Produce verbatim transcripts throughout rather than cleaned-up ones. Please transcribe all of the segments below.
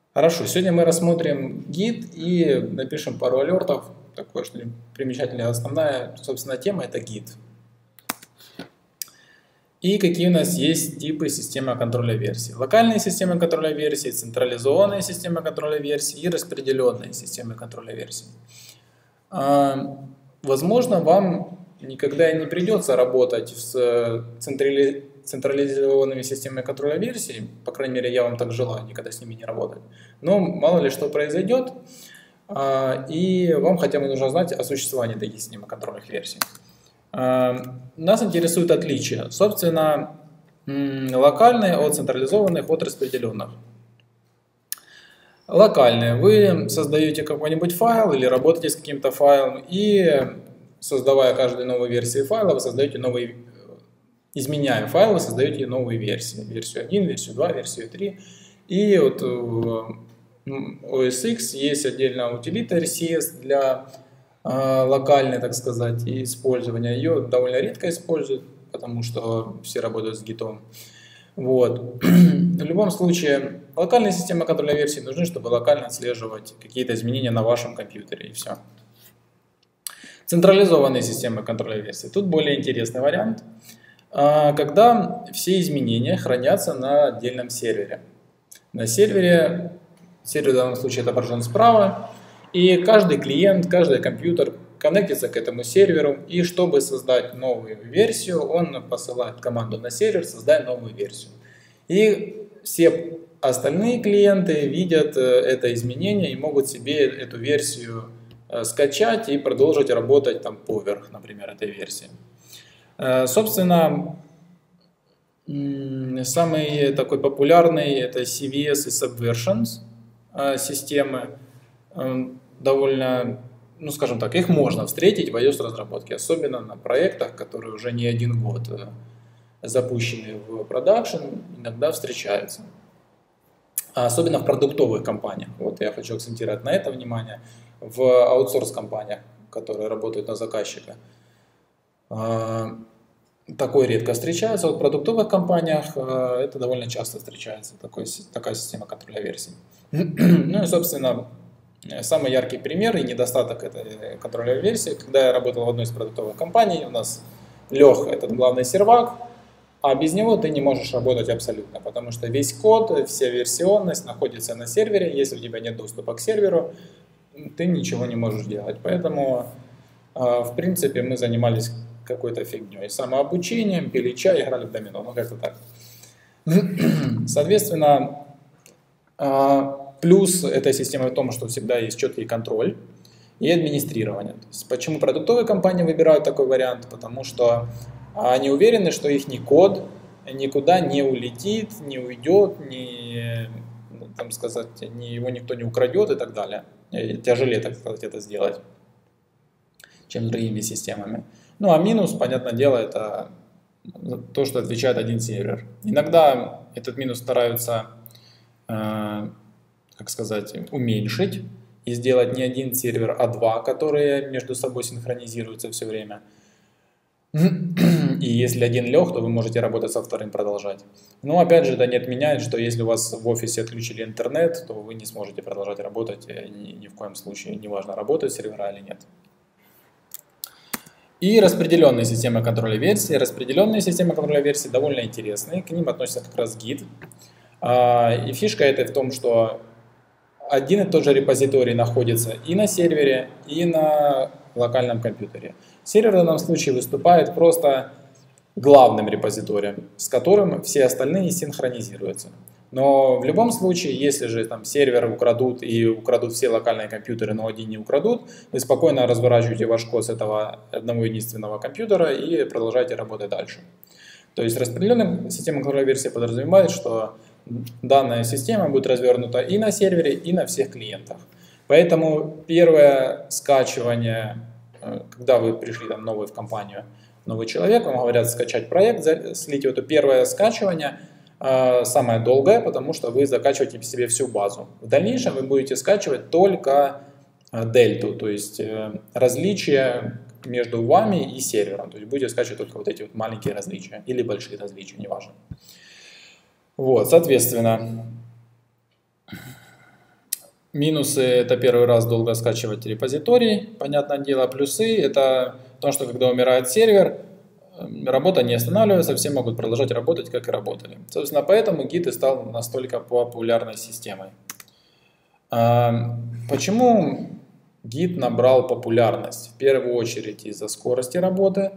Хорошо, сегодня мы рассмотрим гид и напишем пару алертов. Такое что-нибудь примечательное. Основная, собственно, тема – это гид. И какие у нас есть типы системы контроля версий. Локальные системы контроля версий, централизованные системы контроля версий и распределенные системы контроля версий. Возможно, вам никогда не придется работать с централизованными системами контроля версий, по крайней мере, я вам так желаю, никогда с ними не работать. Но мало ли что произойдет, и вам хотя бы нужно знать о существовании таких систем контрольных версий. Нас интересует отличие, собственно, локальные от централизованных, от распределенных. Локальные. Вы создаете какой-нибудь файл или работаете с каким-то файлом, и создавая каждую новую версию файла, вы создаете новые, изменяя файл, вы создаете новые версии. Версию один, версию два, версию три. И вот в о эс икс есть отдельная утилита эр си эс для э, локальной, так сказать, использования. Ее довольно редко используют, потому что все работают с гитом. Вот. В любом случае, локальные системы контроля версий нужны, чтобы локально отслеживать какие-то изменения на вашем компьютере, и все. Централизованные системы контроля версий. Тут более интересный вариант, когда все изменения хранятся на отдельном сервере. На сервере, сервер в данном случае отображен справа, и каждый клиент, каждый компьютер коннектится к этому серверу, и чтобы создать новую версию, он посылает команду на сервер «Создай новую версию». И все остальные клиенты видят это изменение и могут себе эту версию скачать и продолжить работать там поверх, например, этой версии. Собственно, самый такой популярный это си ви эс и Subversions системы. Довольно, ну скажем так, их можно встретить в iOS-разработке, особенно на проектах, которые уже не один год запущены в продакшн, иногда встречаются. Особенно в продуктовых компаниях. Вот я хочу акцентировать на это внимание. В аутсорс-компаниях, которые работают на заказчика, такое редко встречается. Вот в продуктовых компаниях это довольно часто встречается, такой, такая система контроля версий. Ну и, собственно, самый яркий пример и недостаток этой контроля версии, когда я работал в одной из продуктовых компаний, у нас лег этот главный сервак, а без него ты не можешь работать абсолютно, потому что весь код, вся версионность находится на сервере. Если у тебя нет доступа к серверу, ты ничего не можешь делать. Поэтому, в принципе, мы занимались какой-то фигней. Самообучением, пили чай, играли в домино. Ну, как-то так. Соответственно, плюс этой системы в том, что всегда есть четкий контроль и администрирование. То есть, почему продуктовые компании выбирают такой вариант? Потому что они уверены, что их код никуда не улетит, не уйдет, не, там сказать, не, его никто не украдет и так далее. Тяжелее, так сказать, это сделать, чем с другими системами. Ну а минус, понятное дело, это то, что отвечает один сервер. Иногда этот минус стараются, э, как сказать, уменьшить и сделать не один сервер, а два, которые между собой синхронизируются все время. И если один лег, то вы можете работать со вторым, продолжать. Но опять же, это не отменяет, что если у вас в офисе отключили интернет, то вы не сможете продолжать работать ни, ни в коем случае. Неважно, работают сервера или нет. И распределенные системы контроля версий. Распределенные системы контроля версий довольно интересные. К ним относится как раз гид. И фишка этой в том, что один и тот же репозиторий находится и на сервере, и на локальном компьютере. Сервер в данном случае выступает просто главным репозиторием, с которым все остальные синхронизируются. Но в любом случае, если же там сервер украдут и украдут все локальные компьютеры, но один не украдут, вы спокойно разворачиваете ваш код с этого одного единственного компьютера и продолжаете работать дальше. То есть распределенная система контроля версии подразумевает, что данная система будет развернута и на сервере, и на всех клиентах. Поэтому первое скачивание, когда вы пришли там новый в компанию, новый человек, вам говорят скачать проект, слить его, то первое скачивание самое долгое, потому что вы закачиваете себе всю базу. В дальнейшем вы будете скачивать только дельту, то есть различия между вами и сервером. То есть будете скачивать только вот эти вот маленькие различия или большие различия, неважно. Вот, соответственно, Минусы – это первый раз долго скачивать репозиторий, понятное дело. Плюсы – это то, что когда умирает сервер, работа не останавливается, все могут продолжать работать, как и работали. Собственно, поэтому Git и стал настолько популярной системой. Почему Git набрал популярность? В первую очередь из-за скорости работы.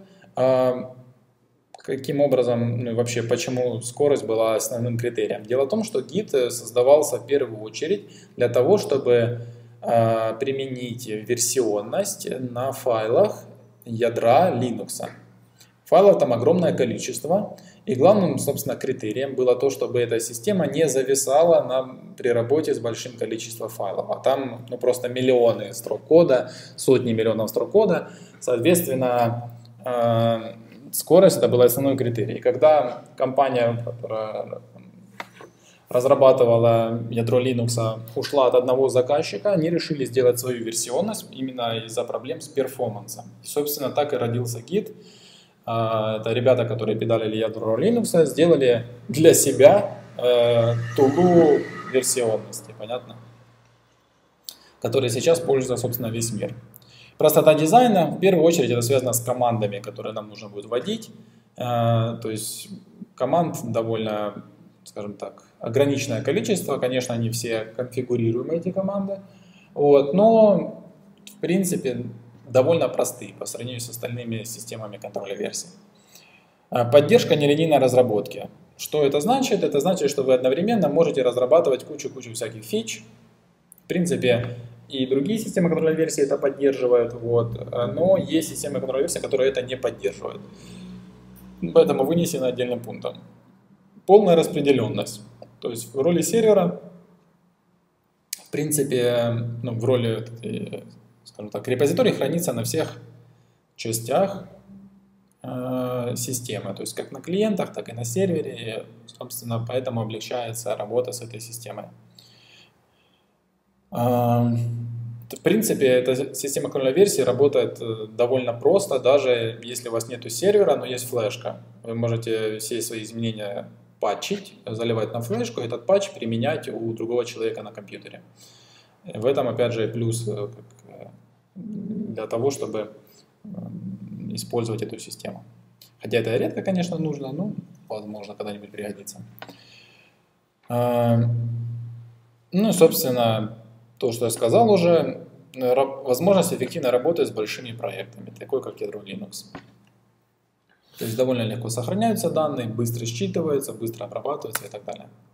Каким образом, ну, вообще, почему скорость была основным критерием? Дело в том, что Git создавался в первую очередь для того, чтобы э, применить версионность на файлах ядра Linux. Файлов там огромное количество, и главным, собственно, критерием было то, чтобы эта система не зависала на, при работе с большим количеством файлов. А там ну, просто миллионы строк кода, сотни миллионов строк кода, соответственно, э, скорость это был основной критерий. И когда компания, которая разрабатывала ядро Linux, ушла от одного заказчика, они решили сделать свою версионность именно из-за проблем с перформансом. И, собственно, так и родился Git. Это ребята, которые педалили ядро Linux, сделали для себя тулу версионности, понятно? Который сейчас пользуется, собственно, весь мир. Простота дизайна, в первую очередь, это связано с командами, которые нам нужно будет вводить. То есть команд довольно, скажем так, ограниченное количество. Конечно, они все конфигурируемые, эти команды. Вот, но, в принципе, довольно простые по сравнению с остальными системами контроля версий. Поддержка нелинейной разработки. Что это значит? Это значит, что вы одновременно можете разрабатывать кучу-кучу всяких фич. В принципе, и другие системы контроля версий это поддерживают, вот, но есть системы контроля версий, которые это не поддерживают. Поэтому вынесено отдельным пунктом. Полная распределенность. То есть в роли сервера, в принципе, ну, в роли, скажем так, репозиторий хранится на всех частях э, системы. То есть как на клиентах, так и на сервере. И, собственно, поэтому облегчается работа с этой системой. В принципе, эта система контроля версий работает довольно просто, даже если у вас нет сервера, но есть флешка. Вы можете все свои изменения патчить, заливать на флешку, и этот патч применять у другого человека на компьютере. В этом, опять же, плюс для того, чтобы использовать эту систему. Хотя это редко, конечно, нужно, но, возможно, когда-нибудь пригодится. Ну и, собственно, то, что я сказал уже, возможность эффективно работать с большими проектами, такой как ядро Linux. То есть довольно легко сохраняются данные, быстро считываются, быстро обрабатываются и так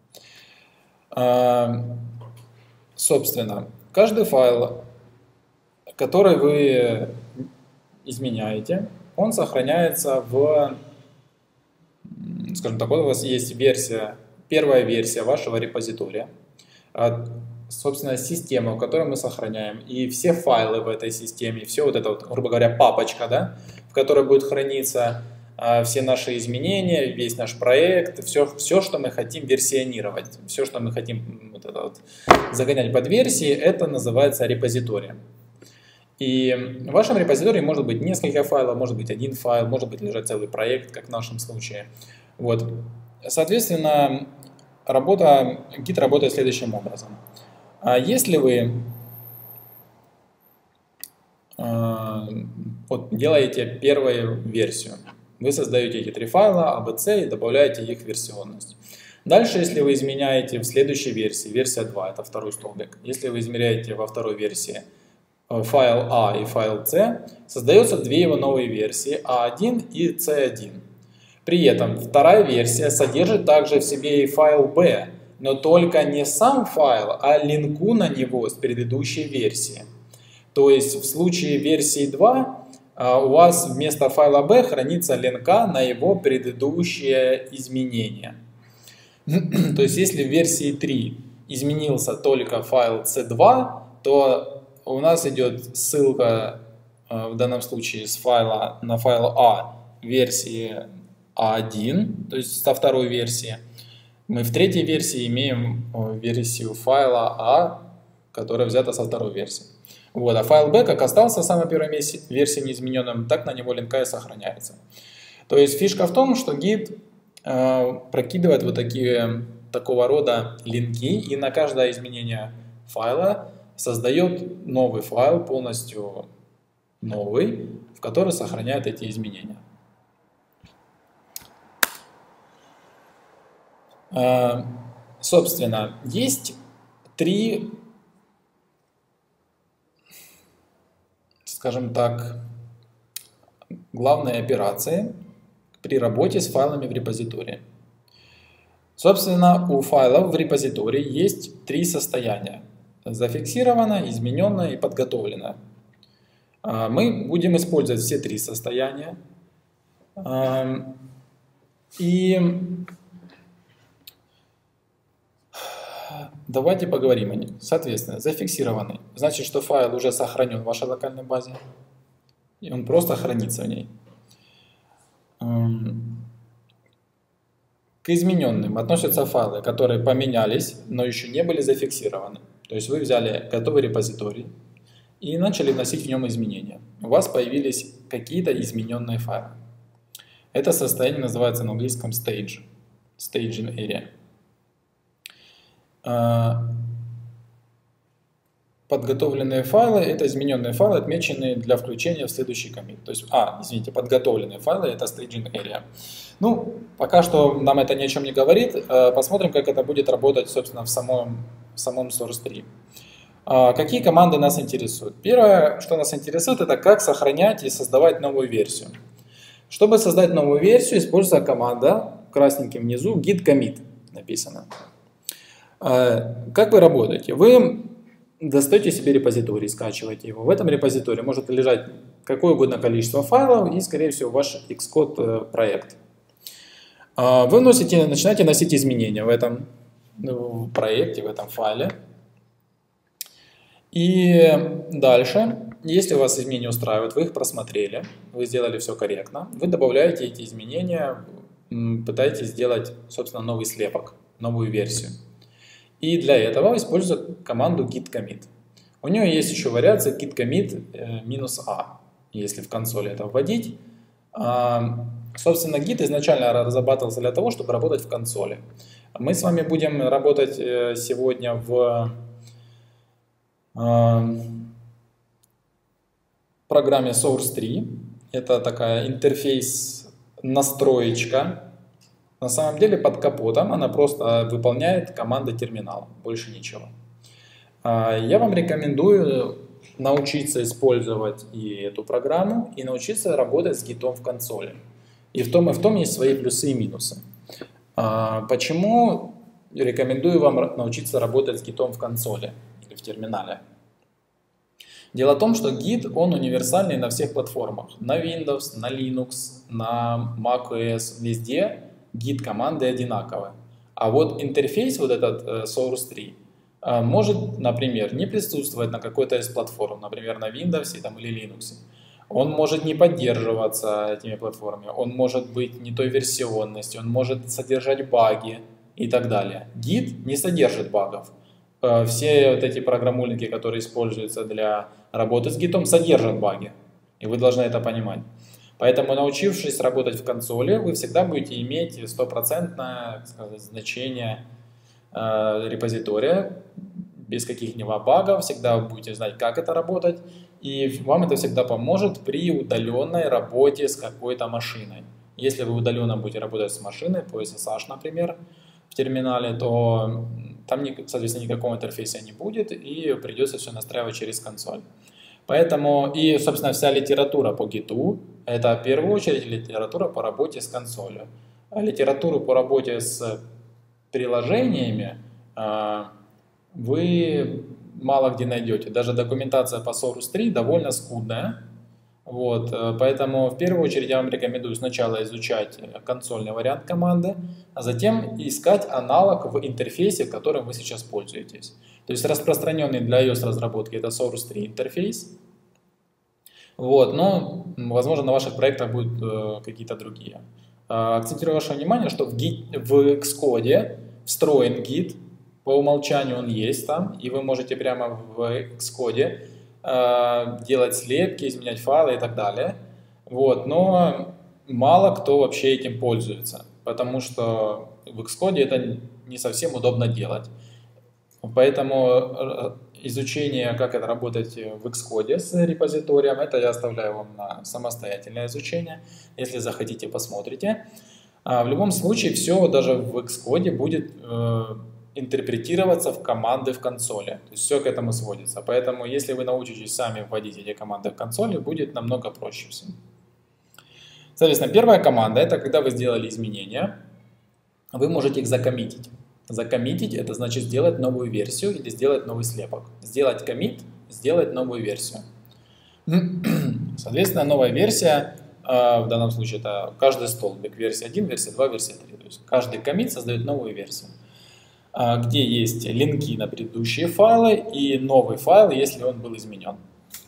далее. Собственно, каждый файл, который вы изменяете, он сохраняется в, скажем так, вот у вас есть версия, первая версия вашего репозитория, собственно, система, в которой мы сохраняем, и все файлы в этой системе, все вот это, вот, грубо говоря, папочка, да, в которой будет храниться а, все наши изменения, весь наш проект, все, все, что мы хотим версионировать, все, что мы хотим вот это вот, загонять под версии, это называется репозиторием. И в вашем репозитории может быть несколько файлов, может быть один файл, может быть лежать целый проект, как в нашем случае. Вот. Соответственно, работа, Git работает следующим образом. Если вы вот, делаете первую версию, вы создаете эти три файла A B C и добавляете их в версионность. Дальше, если вы изменяете в следующей версии, версия два, это второй столбик, если вы измеряете во второй версии файл А и файл С, создается две его новые версии, А один и С один. При этом вторая версия содержит также в себе и файл Б, но только не сам файл, а линку на него с предыдущей версии. То есть в случае версии два у вас вместо файла B хранится линка на его предыдущее изменение. То есть если в версии три изменился только файл си два, то у нас идет ссылка в данном случае с файла на файл А версии А один, то есть со второй версии. Мы в третьей версии имеем версию файла А, которая взята со второй версии. Вот, а файл B, как остался в самой первой версии неизмененным, так на него линка и сохраняется. То есть фишка в том, что Git э, прокидывает вот такие, такого рода линки, и на каждое изменение файла создает новый файл, полностью новый, в который сохраняет эти изменения. Собственно, есть три, скажем так, главные операции при работе с файлами в репозитории. Собственно, у файлов в репозитории есть три состояния: зафиксировано, измененное и подготовлено. Мы будем использовать все три состояния. И давайте поговорим о них. Соответственно, зафиксированный значит, что файл уже сохранен в вашей локальной базе, и он просто хранится в ней. К измененным относятся файлы, которые поменялись, но еще не были зафиксированы. То есть вы взяли готовый репозиторий и начали вносить в нем изменения. У вас появились какие-то измененные файлы. Это состояние называется на английском stage, staging area. Подготовленные файлы — это измененные файлы, отмеченные для включения в следующий коммит. То есть, а, извините, подготовленные файлы — это staging area. Ну, пока что нам это ни о чем не говорит. Посмотрим, как это будет работать, собственно, в самом, в самом source три. Какие команды нас интересуют? Первое, что нас интересует, это как сохранять и создавать новую версию. Чтобы создать новую версию, используется команда красненьким внизу git commit написано. Как вы работаете? Вы достаете себе репозиторий, скачиваете его. В этом репозитории может лежать какое угодно количество файлов и, скорее всего, ваш Xcode проект. Вы носите, начинаете носить изменения в этом в проекте, в этом файле. И дальше, если вас изменения устраивают, вы их просмотрели, вы сделали все корректно, вы добавляете эти изменения, пытаетесь сделать, собственно, новый слепок, новую версию. И для этого используется команду git commit. У нее есть еще вариация git commit минус a, если в консоли это вводить. Собственно, git изначально разрабатывался для того, чтобы работать в консоли. Мы с вами будем работать сегодня в программе source три. Это такая интерфейс-настроечка. На самом деле под капотом она просто выполняет команды терминала, больше ничего. Я вам рекомендую научиться использовать и эту программу, и научиться работать с гитом в консоли. И в том и в том есть свои плюсы и минусы. Почему рекомендую вам научиться работать с гитом в консоли или в терминале? Дело в том, что Git, он универсальный на всех платформах. На Windows, на Linux, на macOS, везде Git команды одинаковые. А вот интерфейс, вот этот source три, может, например, не присутствовать на какой-то из платформ, например, на Windows там, или Linux. Он может не поддерживаться этими платформами, он может быть не той версионности, он может содержать баги и так далее. Git не содержит багов. Все вот эти программульники, которые используются для работы с Git, содержат баги. И вы должны это понимать. Поэтому, научившись работать в консоли, вы всегда будете иметь стопроцентное значение э, репозитория, без каких-либо багов, всегда будете знать, как это работать, и вам это всегда поможет при удаленной работе с какой-то машиной. Если вы удаленно будете работать с машиной, по эс эс эйч, например, в терминале, то там, соответственно, никакого интерфейса не будет, и придется все настраивать через консоль. Поэтому и, собственно, вся литература по гиту — это в первую очередь литература по работе с консолью. А литературу по работе с приложениями вы мало где найдете. Даже документация по source три довольно скудная. Вот, поэтому в первую очередь я вам рекомендую сначала изучать консольный вариант команды, а затем искать аналог в интерфейсе, которым вы сейчас пользуетесь. То есть распространенный для iOS разработки это source три интерфейс. Вот, но, возможно, на ваших проектах будут э, какие-то другие. Э, акцентирую ваше внимание, что в, Git, в Xcode встроен Git, по умолчанию он есть там, и вы можете прямо в Xcode э, делать слепки, изменять файлы и так далее. Вот, но мало кто вообще этим пользуется, потому что в Xcode это не совсем удобно делать. Поэтому изучение, как это работать в Xcode с репозиторием, это я оставляю вам на самостоятельное изучение. Если захотите, посмотрите. А в любом случае, все даже в Xcode будет э, интерпретироваться в команды в консоли. То есть все к этому сводится. Поэтому, если вы научитесь сами вводить эти команды в консоли, будет намного проще все. Соответственно, первая команда – это когда вы сделали изменения, вы можете их закоммитить. Закоммитить – это значит сделать новую версию или сделать новый слепок. Сделать коммит – сделать новую версию. Соответственно, новая версия, в данном случае это каждый столбик, версия один, версия два, версия три. То есть каждый коммит создает новую версию, где есть линки на предыдущие файлы и новый файл, если он был изменен.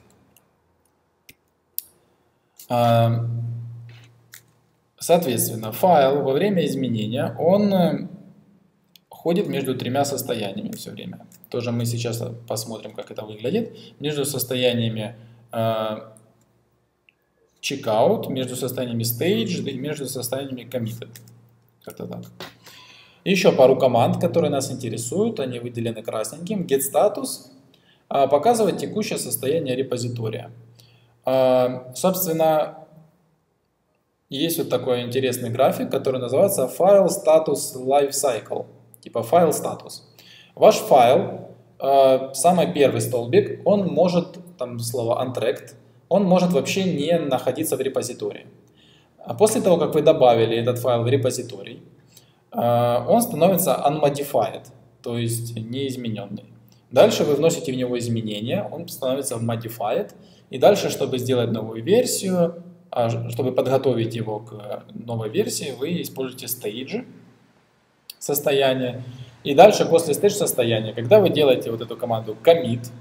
Соответственно, файл во время изменения, он ходит между тремя состояниями все время. Тоже мы сейчас посмотрим, как это выглядит. Между состояниями э, checkout, между состояниями staged и между состояниями committed. Как-то так. Еще пару команд, которые нас интересуют, они выделены красненьким. getStatus э, показывает текущее состояние репозитория. Э, собственно, есть вот такой интересный график, который называется File Status Lifecycle. Типа файл статус. Ваш файл, э, самый первый столбик, он может, там слово untracked, он может вообще не находиться в репозитории. А после того, как вы добавили этот файл в репозиторий, э, он становится unmodified, то есть неизмененный. Дальше вы вносите в него изменения, он становится modified. И дальше, чтобы сделать новую версию, чтобы подготовить его к новой версии, вы используете stage состояние. И дальше после stage состояния, когда вы делаете вот эту команду commit,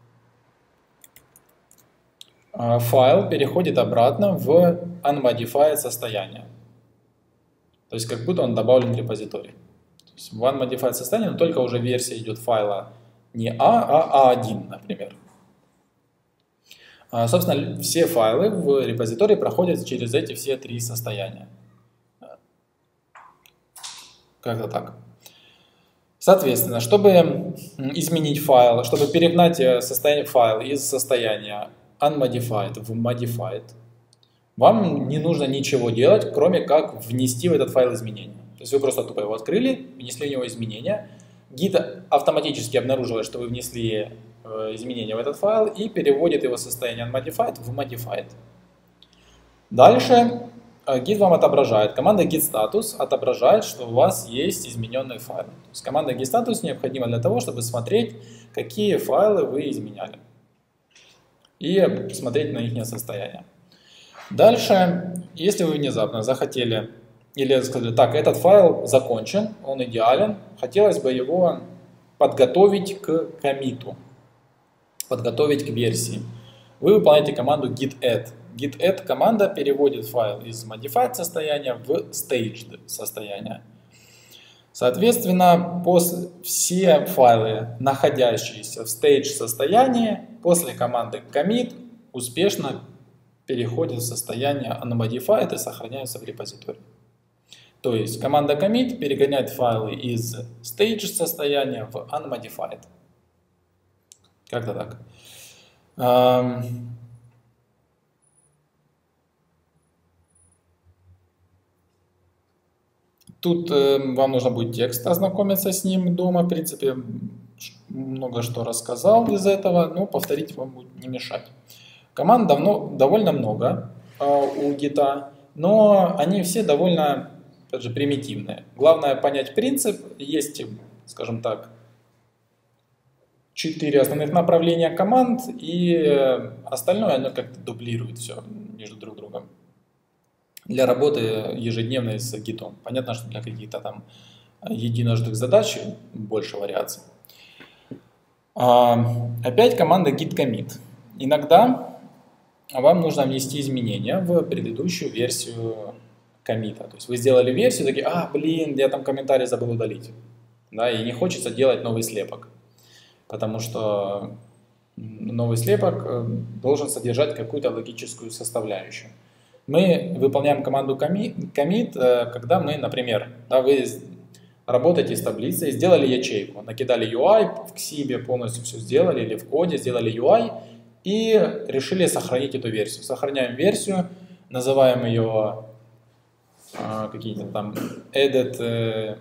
файл переходит обратно в unmodified состояние. То есть как будто он добавлен в репозиторий. То есть в unmodified состоянии, но только уже версия идет файла не А, а А один, например. Собственно, все файлы в репозитории проходят через эти все три состояния. Как-то так. Соответственно, чтобы изменить файл, чтобы перегнать состояние файла из состояния unmodified в modified, вам не нужно ничего делать, кроме как внести в этот файл изменения. То есть вы просто тупо его открыли, внесли в него изменения. Git автоматически обнаруживает, что вы внесли изменения в этот файл и переводит его состояние unmodified в modified. Дальше Git вам отображает, команда getStatus отображает, что у вас есть измененный файл. То есть команда getStatus необходима для того, чтобы смотреть, какие файлы вы изменяли. И смотреть на их состояние. Дальше, если вы внезапно захотели, или сказали, так, этот файл закончен, он идеален, хотелось бы его подготовить к коммиту, подготовить к версии. Вы выполняете команду git-add. git-add команда переводит файл из modified состояния в staged состояние. Соответственно, после, все файлы, находящиеся в stage состоянии, после команды commit успешно переходят в состояние unmodified и сохраняются в репозитории. То есть команда commit перегоняет файлы из stage состояния в unmodified. Как-то так. Тут э, вам нужно будет текст ознакомиться с ним дома. В принципе, много что рассказал из этого, но повторить вам будет не мешать. Команд давно, довольно много э, у Git, но они все довольно, опять же, примитивные. Главное понять принцип. Есть, скажем так, четыре основных направления команд, и остальное оно как-то дублирует все между друг другом. Для работы ежедневной с Git. Понятно, что для каких-то там единожды задач больше вариаций. А, опять команда git commit. Иногда вам нужно внести изменения в предыдущую версию коммита. То есть вы сделали версию, такие, а, блин, я там комментарий забыл удалить. Да, и не хочется делать новый слепок. Потому что новый слепок должен содержать какую-то логическую составляющую. Мы выполняем команду commit, когда мы, например, да, вы работаете с таблицей, сделали ячейку, накидали ю ай в Xib, полностью все сделали, или в коде сделали ю ай и решили сохранить эту версию. Сохраняем версию, называем ее а, какие-то там edit э,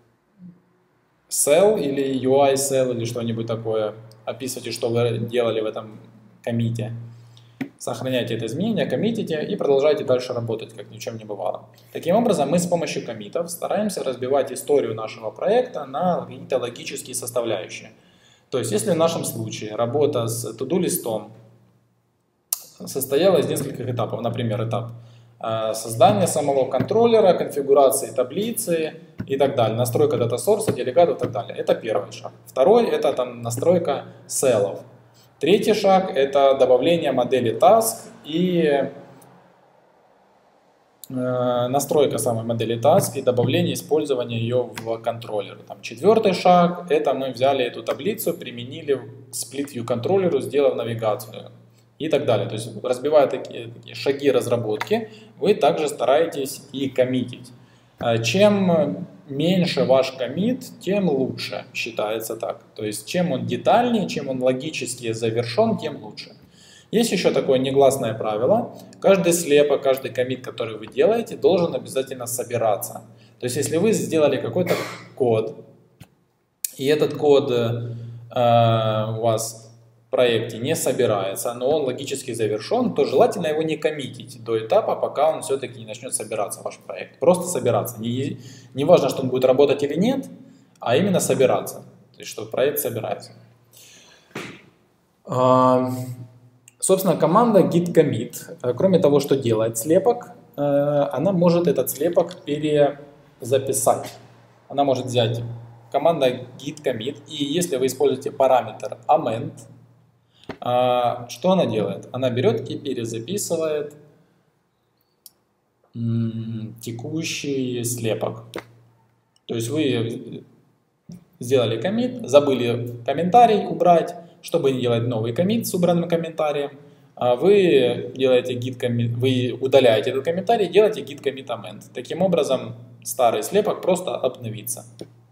cell или ю ай cell или что-нибудь такое. Описывайте, что вы делали в этом коммите. Сохраняйте это изменение, коммитите и продолжайте дальше работать, как ни в чем не бывало. Таким образом, мы с помощью коммитов стараемся разбивать историю нашего проекта на какие-то логические составляющие. То есть, если в нашем случае работа с to-do-листом состояла из нескольких этапов, например, этап создания самого контроллера, конфигурации таблицы и так далее, настройка дата-сорса, делегатов и так далее. Это первый шаг. Второй – это там настройка селлов. Третий шаг – это добавление модели task и э, настройка самой модели task и добавление использования ее в контроллеры. Там четвертый шаг – это мы взяли эту таблицу, применили к split view контроллеру, сделав навигацию и так далее. То есть, разбивая такие, такие шаги разработки, вы также стараетесь и коммитить. Чем меньше ваш коммит, тем лучше, считается так. То есть, чем он детальнее, чем он логически завершен, тем лучше. Есть еще такое негласное правило. Каждый слепок, каждый коммит, который вы делаете, должен обязательно собираться. То есть, если вы сделали какой-то код, и этот код э, у вас в проекте не собирается, но он логически завершен, то желательно его не коммитить до этапа, пока он все-таки не начнет собираться, ваш проект. Просто собираться. Не, не важно, что он будет работать или нет, а именно собираться. То есть, что проект собирается. А, собственно, команда git commit, кроме того, что делает слепок, она может этот слепок перезаписать. Она может взять команда git commit, и если вы используете параметр amend, что она делает? Она берет и перезаписывает текущий слепок. То есть вы сделали коммит, забыли комментарий убрать, чтобы не делать новый коммит с убранным комментарием. Вы делаете git commit, вы удаляете этот комментарий, делаете git commit amend. Таким образом, старый слепок просто обновится.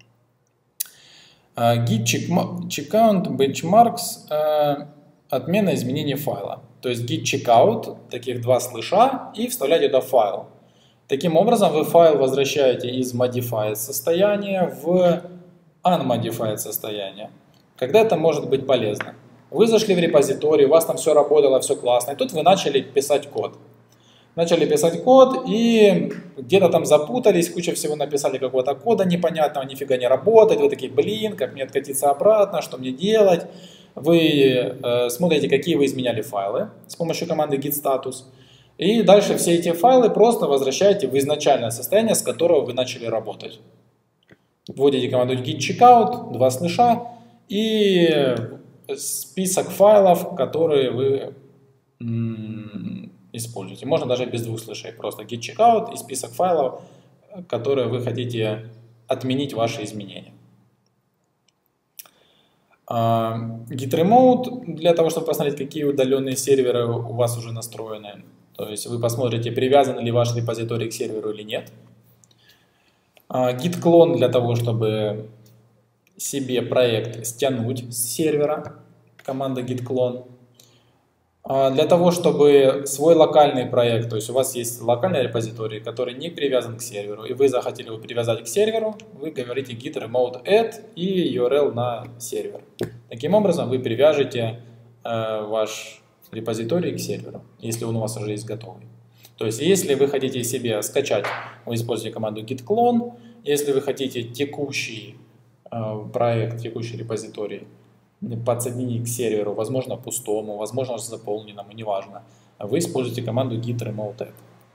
Git checkout benchmarks отмена изменения файла. То есть git checkout, таких два слэша, и вставляете туда файл. Таким образом, вы файл возвращаете из modified состояния в unmodified состояние. Когда это может быть полезно? Вы зашли в репозиторий, у вас там все работало, все классно, и тут вы начали писать код. Начали писать код, и где-то там запутались, куча всего написали какого-то кода непонятного, нифига не работает, вы такие, блин, как мне откатиться обратно, что мне делать? Вы э, смотрите, какие вы изменяли файлы с помощью команды git status, и дальше все эти файлы просто возвращаете в изначальное состояние, с которого вы начали работать. Вводите команду git checkout, два слэша, и список файлов, которые вы м, используете. Можно даже без двух слэшей, просто git checkout и список файлов, которые вы хотите отменить ваши изменения. Git remote для того, чтобы посмотреть, какие удаленные серверы у вас уже настроены. То есть вы посмотрите, привязан ли ваш репозиторий к серверу или нет. Git clone для того, чтобы себе проект стянуть с сервера. Команда git clone. Для того, чтобы свой локальный проект, то есть у вас есть локальный репозиторий, который не привязан к серверу, и вы захотели его привязать к серверу, вы говорите git remote add и ю ар эл на сервер. Таким образом вы привяжете э, ваш репозиторий к серверу, если он у вас уже есть готовый. То есть если вы хотите себе скачать, вы используете команду git clone, если вы хотите текущий э, проект, текущий репозиторий подсоединить к серверу, возможно пустому, возможно заполненному, неважно. Вы используете команду git remote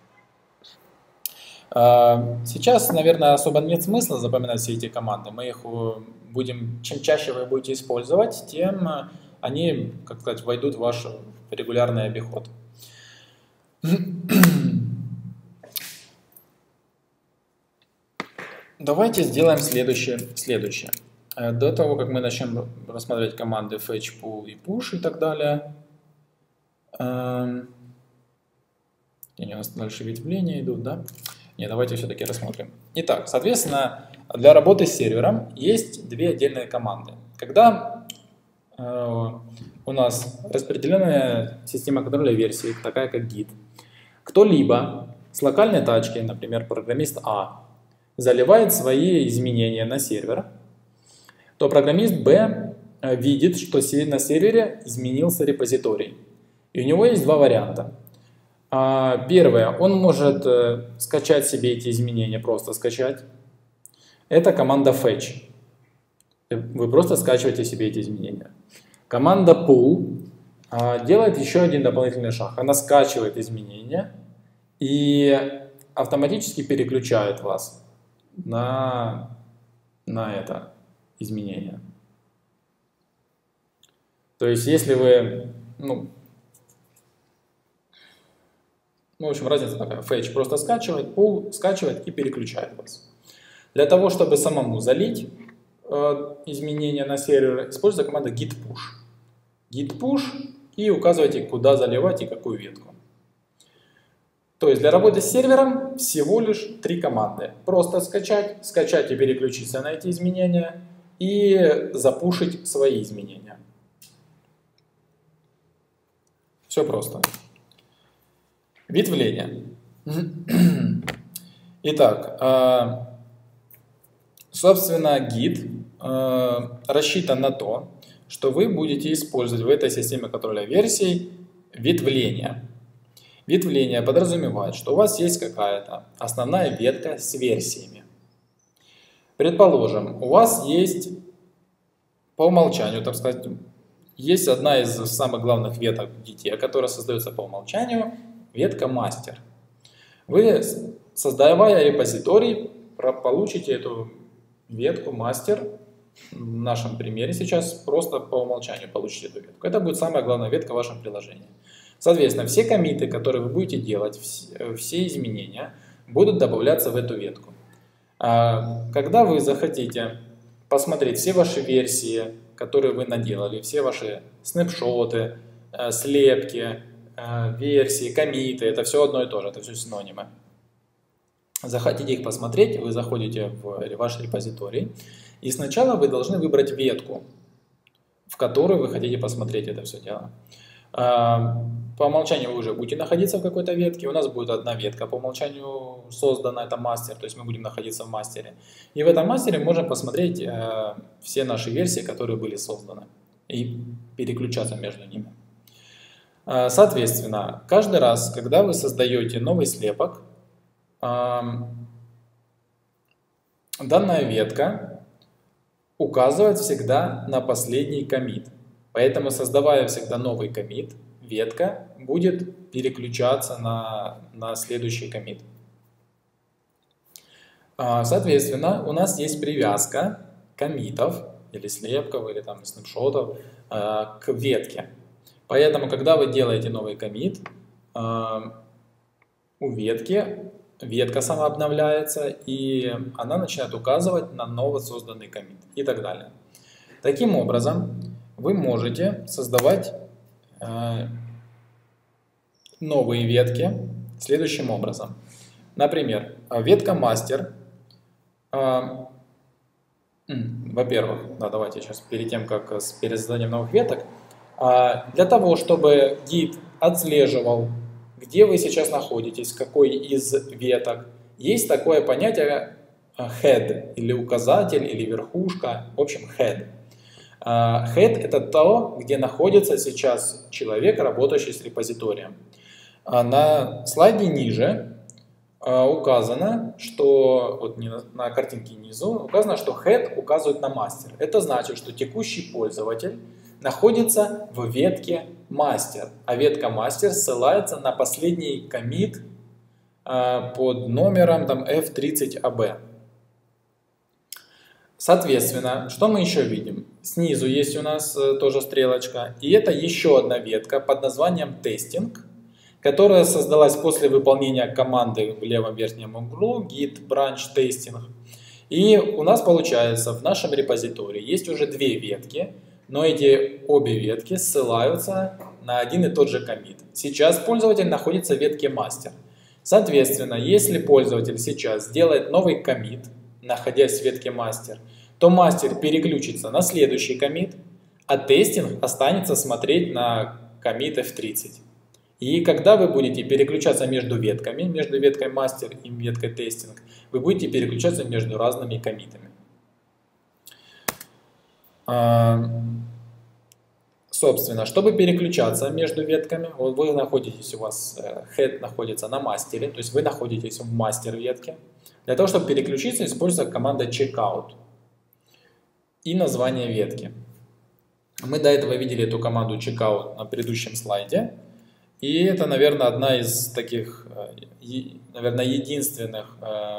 add. Сейчас, наверное, особо нет смысла запоминать все эти команды. Мы их будем, чем чаще вы будете использовать, тем они, как сказать, войдут в ваш регулярный обиход. Давайте сделаем следующее. следующее. До того, как мы начнем рассматривать команды fetch, pull и push и так далее. И у нас дальше ветвления идут, да? Не, давайте все-таки рассмотрим. Итак, соответственно, для работы с сервером есть две отдельные команды. Когда э, у нас распределенная система контроля версий, такая как гид, кто-либо с локальной тачки, например, программист А, заливает свои изменения на сервер, то программист Б видит, что на сервере изменился репозиторий. И у него есть два варианта. Первое, он может скачать себе эти изменения, просто скачать. Это команда fetch. Вы просто скачиваете себе эти изменения. Команда pull делает еще один дополнительный шаг. Она скачивает изменения и автоматически переключает вас на, на это изменение. То есть, если вы, ну, ну, в общем, разница такая. Fetch просто скачивает, pull скачивает и переключает вас. Для того, чтобы самому залить э, изменения на сервер, используется команда git push. Git push и указываете, куда заливать и какую ветку. То есть, для работы с сервером всего лишь три команды. Просто скачать, скачать и переключиться на эти изменения и запушить свои изменения. Все просто. Ветвление. Итак, собственно, гид рассчитан на то, что вы будете использовать в этой системе контроля версий ветвление. Ветвление подразумевает, что у вас есть какая-то основная ветка с версиями. Предположим, у вас есть по умолчанию, так сказать, есть одна из самых главных веток в гите, которая создается по умолчанию, ветка мастер. Вы, создавая репозиторий, получите эту ветку мастер. В нашем примере сейчас просто по умолчанию получите эту ветку. Это будет самая главная ветка в вашем приложении. Соответственно, все коммиты, которые вы будете делать, все изменения будут добавляться в эту ветку. Когда вы захотите посмотреть все ваши версии, которые вы наделали, все ваши снапшоты, слепки, версии, коммиты, это все одно и то же, это все синонимы. Захотите их посмотреть, вы заходите в ваш репозиторий, и сначала вы должны выбрать ветку, в которой вы хотите посмотреть это все дело. По умолчанию вы уже будете находиться в какой-то ветке, у нас будет одна ветка по умолчанию создана, это мастер, то есть мы будем находиться в мастере. И в этом мастере мы можем посмотреть э, все наши версии, которые были созданы, и переключаться между ними. Э, соответственно, каждый раз, когда вы создаете новый слепок, э, данная ветка указывает всегда на последний коммит. Поэтому, создавая всегда новый коммит, ветка будет переключаться на, на следующий коммит. Соответственно, у нас есть привязка коммитов, или слепков, или там снапшотов к ветке. Поэтому, когда вы делаете новый коммит, у ветки, ветка сама обновляется, и она начинает указывать на новосозданный коммит и так далее. Таким образом, вы можете создавать новые ветки следующим образом. Например, ветка мастер. Во-первых, да, давайте сейчас перед тем, как с пересозданием новых веток, для того, чтобы гид отслеживал, где вы сейчас находитесь, какой из веток, есть такое понятие head, или указатель, или верхушка, в общем, head. Head – это то, где находится сейчас человек, работающий с репозиторием. На слайде ниже указано, что вот на картинке внизу указано, что head указывает на мастер. Это значит, что текущий пользователь находится в ветке мастер, а ветка мастер ссылается на последний коммит под номером там, эф тридцать а бэ. Соответственно, что мы еще видим? Снизу есть у нас тоже стрелочка, и это еще одна ветка под названием тестинг, которая создалась после выполнения команды в левом верхнем углу git branch testing. И у нас получается в нашем репозитории есть уже две ветки, но эти обе ветки ссылаются на один и тот же коммит. Сейчас пользователь находится в ветке мастер. Соответственно, если пользователь сейчас сделает новый коммит, находясь в ветке мастер, то мастер переключится на следующий коммит, а тестинг останется смотреть на коммит эф тридцать. И когда вы будете переключаться между ветками, между веткой мастер и веткой тестинг, вы будете переключаться между разными коммитами. Собственно, чтобы переключаться между ветками, вот вы находитесь, у вас head находится на мастере, то есть вы находитесь в мастер ветке. Для того, чтобы переключиться, используется команда checkout и название ветки. Мы до этого видели эту команду checkout на предыдущем слайде. И это, наверное, одна из таких, наверное, единственных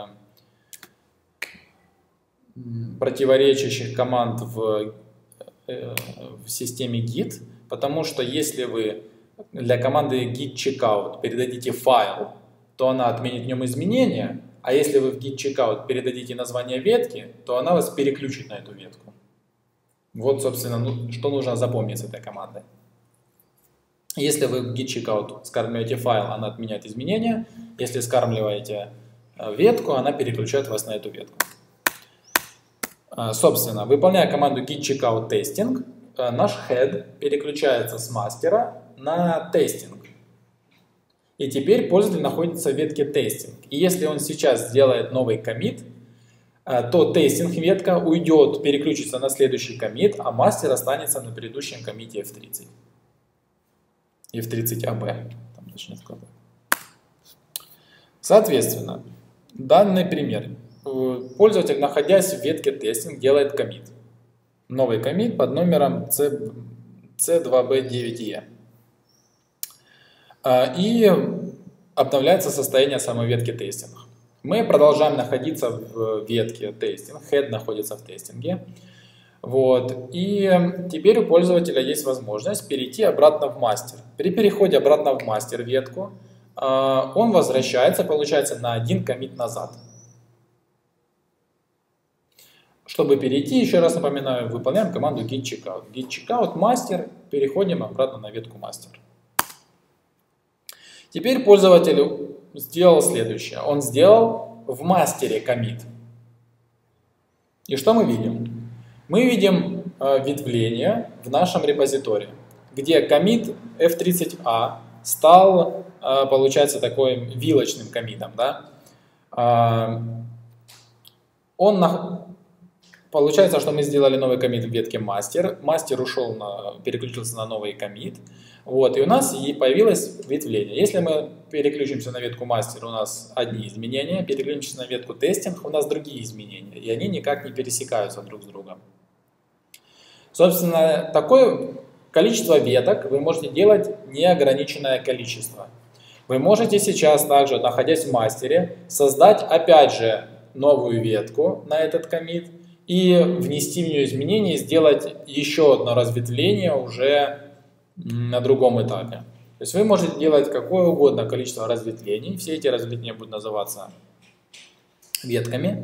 противоречащих команд в, в системе git, потому что если вы для команды git checkout передадите файл, то она отменит в нем изменения, а если вы в git checkout передадите название ветки, то она вас переключит на эту ветку. Вот, собственно, ну, что нужно запомнить с этой командой. Если вы в git checkout скармливаете файл, она отменяет изменения. Если скармливаете ветку, она переключает вас на эту ветку. Собственно, выполняя команду git checkout testing, наш head переключается с мастера на тестинг. И теперь пользователь находится в ветке тестинг. И если он сейчас сделает новый коммит, то тестинг ветка уйдет, переключится на следующий коммит, а мастер останется на предыдущем коммите эф тридцать. эф тридцать эй би. Соответственно, данный пример. Пользователь, находясь в ветке тестинг, делает коммит. Новый коммит под номером си два би девять и. И обновляется состояние самой ветки тестинг. Мы продолжаем находиться в ветке тестинг. Head находится в тестинге. Вот. И теперь у пользователя есть возможность перейти обратно в мастер. При переходе обратно в мастер ветку он возвращается, получается, на один коммит назад. Чтобы перейти, еще раз напоминаю, выполняем команду git checkout. Git checkout master, переходим обратно на ветку master. Теперь пользователь сделал следующее. Он сделал в мастере коммит. И что мы видим? Мы видим э, ветвление в нашем репозитории, где коммит эф тридцать эй стал, э, получается, таким вилочным коммитом. Да? Э, он на... Получается, что мы сделали новый коммит в ветке мастер. Мастер ушел, на, переключился на новый коммит. Вот, и у нас и появилось ветвление. Если мы переключимся на ветку мастер, у нас одни изменения. Переключимся на ветку тестинг, у нас другие изменения. И они никак не пересекаются друг с другом. Собственно, такое количество веток вы можете делать неограниченное количество. Вы можете сейчас также, находясь в мастере, создать опять же новую ветку на этот коммит и внести в нее изменения и сделать еще одно разветвление уже на другом этапе. То есть вы можете делать какое угодно количество разветвлений. Все эти разветвления будут называться ветками.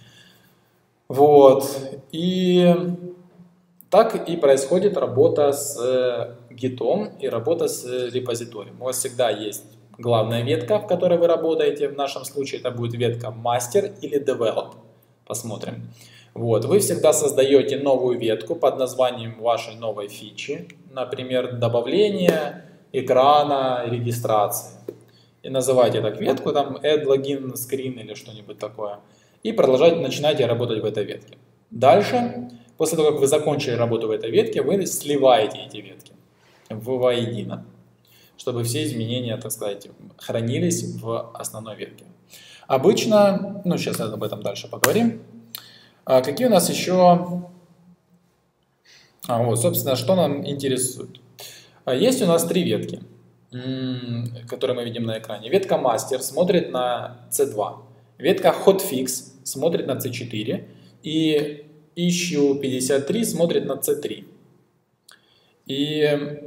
Вот. И так и происходит работа с гитом и работа с репозиторием. У вас всегда есть главная ветка, в которой вы работаете. В нашем случае это будет ветка master или develop. Посмотрим. Вот. Вы всегда создаете новую ветку под названием вашей новой фичи. Например, добавление экрана регистрации. И называете так ветку, там add login screen или что-нибудь такое. И продолжайте, начинаете работать в этой ветке. Дальше, после того, как вы закончили работу в этой ветке, вы сливаете эти ветки в воедино, чтобы все изменения, так сказать, хранились в основной ветке. Обычно, ну сейчас об этом дальше поговорим. А какие у нас еще... А, вот, собственно, что нам интересует. Есть у нас три ветки, которые мы видим на экране. Ветка Master смотрит на си два. Ветка Hotfix смотрит на си четыре. И Issue пятьдесят три смотрит на си три. И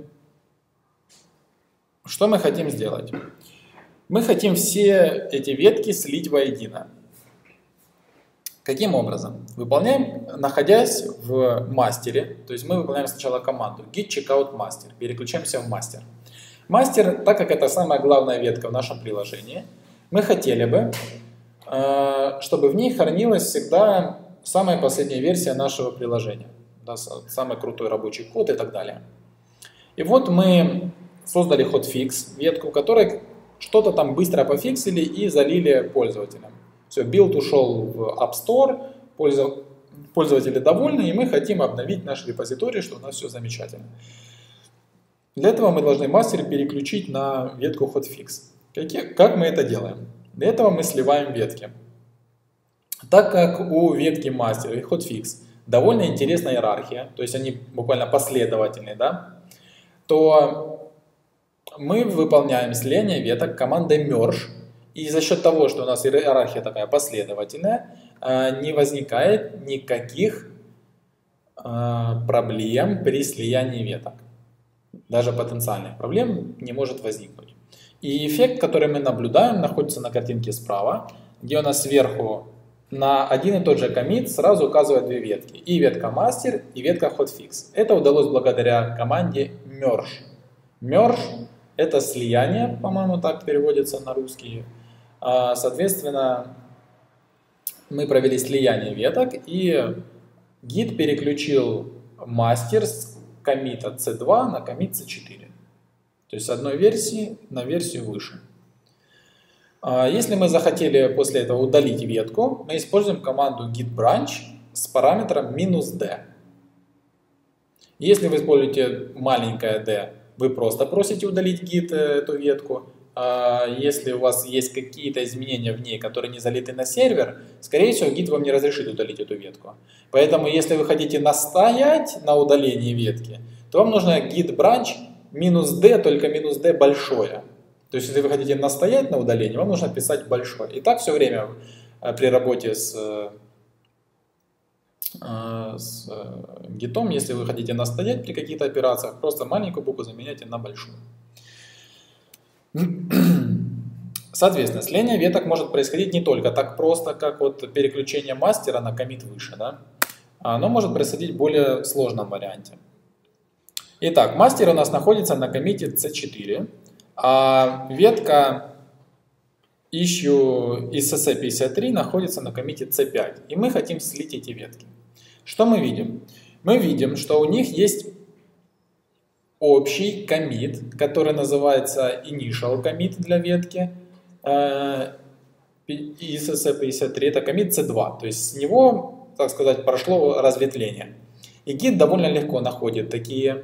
что мы хотим сделать? Мы хотим все эти ветки слить воедино. Каким образом? Выполняем, находясь в мастере, то есть мы выполняем сначала команду git checkout master, переключаемся в мастер. Мастер, так как это самая главная ветка в нашем приложении, мы хотели бы чтобы в них хранилась всегда самая последняя версия нашего приложения, да, самый крутой рабочий код и так далее. И вот мы создали hotfix, ветку, в которой что-то там быстро пофиксили и залили пользователям. Все, билд ушел в App Store, пользователи довольны, и мы хотим обновить наш репозиторий, что у нас все замечательно. Для этого мы должны мастер переключить на ветку hotfix. Как мы это делаем? Для этого мы сливаем ветки. Так как у ветки мастер и hotfix довольно интересная иерархия, то есть они буквально последовательные, да, то мы выполняем слияние веток командой merge, и за счет того, что у нас иерархия такая последовательная, не возникает никаких проблем при слиянии веток. Даже потенциальных проблем не может возникнуть. И эффект, который мы наблюдаем, находится на картинке справа, где у нас сверху на один и тот же коммит сразу указывает две ветки. И ветка master, и ветка hotfix. Это удалось благодаря команде merge. Merge — это слияние, по-моему, так переводится на русский. Соответственно, мы провели слияние веток, и гид переключил мастер с коммита си два на коммит си четыре. То есть с одной версии на версию выше. Если мы захотели после этого удалить ветку, мы используем команду git branch с параметром минус d. Если вы используете маленькое d, вы просто просите удалить git эту ветку. Если у вас есть какие-то изменения в ней, которые не залиты на сервер, скорее всего, гид вам не разрешит удалить эту ветку. Поэтому, если вы хотите настоять на удалении ветки, то вам нужно git branch минус d, только минус d большое. То есть, если вы хотите настоять на удалении, вам нужно писать большое. И так все время при работе с, с гитом, если вы хотите настоять при каких-то операциях, просто маленькую букву заменяйте на большую. Соответственно, слияние веток может происходить не только так просто, как вот переключение мастера на коммит выше, да? Оно может происходить в более сложном варианте. Итак, мастер у нас находится на коммите си четыре, а ветка issue из эс эс пятьдесят три находится на коммите си пять. И мы хотим слить эти ветки. Что мы видим? Мы видим, что у них есть общий коммит, который называется initial commit для ветки из эс эс пятьдесят три, это коммит си два, то есть с него, так сказать, прошло разветвление. И гид довольно легко находит такие,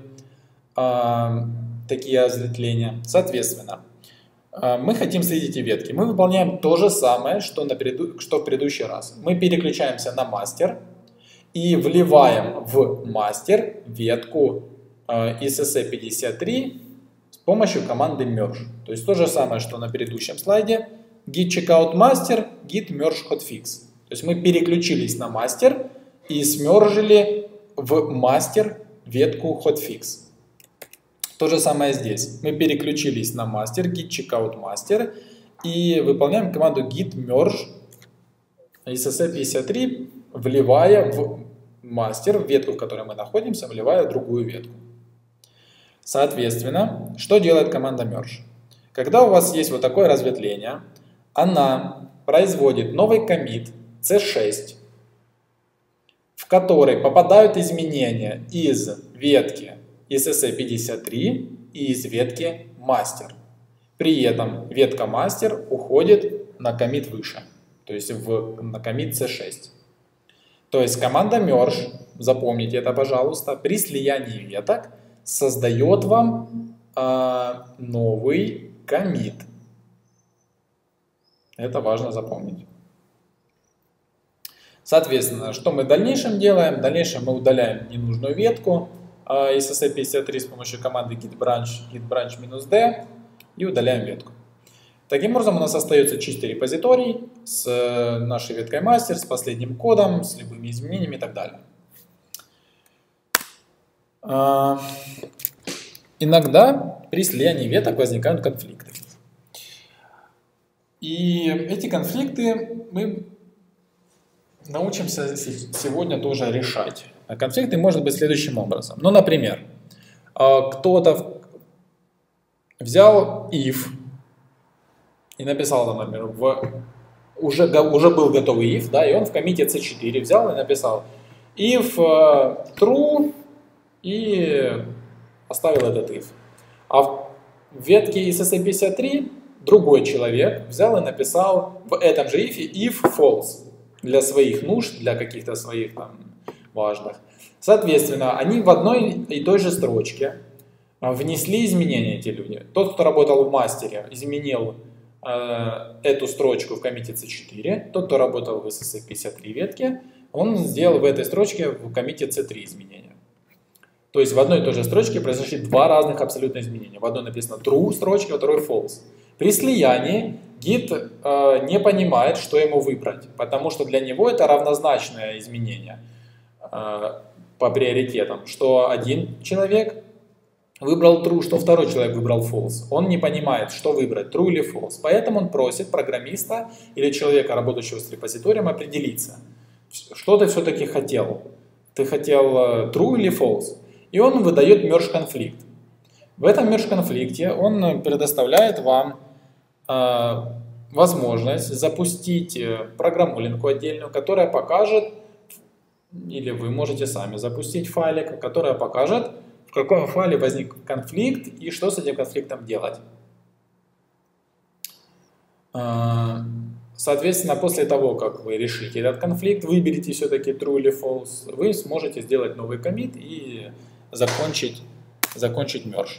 такие разветвления. Соответственно, мы хотим слить эти ветки. Мы выполняем то же самое, что, на преду... что в предыдущий раз. Мы переключаемся на мастер и вливаем в мастер ветку из эс эс пятьдесят три с помощью команды merge. То есть то же самое, что на предыдущем слайде. Git checkout master, git merge hotfix. То есть мы переключились на мастер и смержили в мастер ветку hotfix. То же самое здесь. Мы переключились на мастер, git checkout master и выполняем команду git merge из эс эс пятьдесят три, вливая в мастер, в ветку, в которой мы находимся, вливая другую ветку. Соответственно, что делает команда merge? Когда у вас есть вот такое разветвление, она производит новый коммит си шесть, в который попадают изменения из ветки из эс эс пятьдесят три и из ветки master. При этом ветка master уходит на коммит выше, то есть в, на коммит си шесть. То есть команда merge, запомните это, пожалуйста, при слиянии веток создает вам э, новый коммит. Это важно запомнить. Соответственно, что мы в дальнейшем делаем? В дальнейшем мы удаляем ненужную ветку э, из эс эс пятьдесят три с помощью команды git branch, git branch минус d и удаляем ветку. Таким образом, у нас остается чистый репозиторий с нашей веткой мастер, с последним кодом, с любыми изменениями и так далее. Иногда при слиянии веток возникают конфликты. И эти конфликты мы научимся сегодня тоже решать. Конфликты может быть следующим образом. Ну, например, кто-то взял if и написал, например, в уже, уже был готовый if, да, и он в коммите си четыре взял и написал if uh, true и оставил этот if. А в ветке из эс эй пятьдесят три другой человек взял и написал в этом же if if false для своих нужд, для каких-то своих там важных. Соответственно, они в одной и той же строчке внесли изменения, эти люди. Тот, кто работал в мастере, изменил э, эту строчку в коммите си четыре. Тот, кто работал в эс эс эй пятьдесят три ветке, он сделал в этой строчке в коммите си три изменения. То есть в одной и той же строчке произошли два разных абсолютно изменения. В одной написано true строчка, во второй false. При слиянии гид э, не понимает, что ему выбрать, потому что для него это равнозначное изменение э, по приоритетам, что один человек выбрал true, что второй человек выбрал false. Он не понимает, что выбрать, true или false. Поэтому он просит программиста или человека, работающего с репозиторием, определиться, что ты все-таки хотел. Ты хотел true или false? И он выдает merge конфликт. В этом merge конфликте он предоставляет вам э, возможность запустить программулинку отдельную, которая покажет, или вы можете сами запустить файлик, которая покажет, в каком файле возник конфликт и что с этим конфликтом делать. Соответственно, после того, как вы решите этот конфликт, выберете все-таки true или false, вы сможете сделать новый коммит и закончить, закончить merge.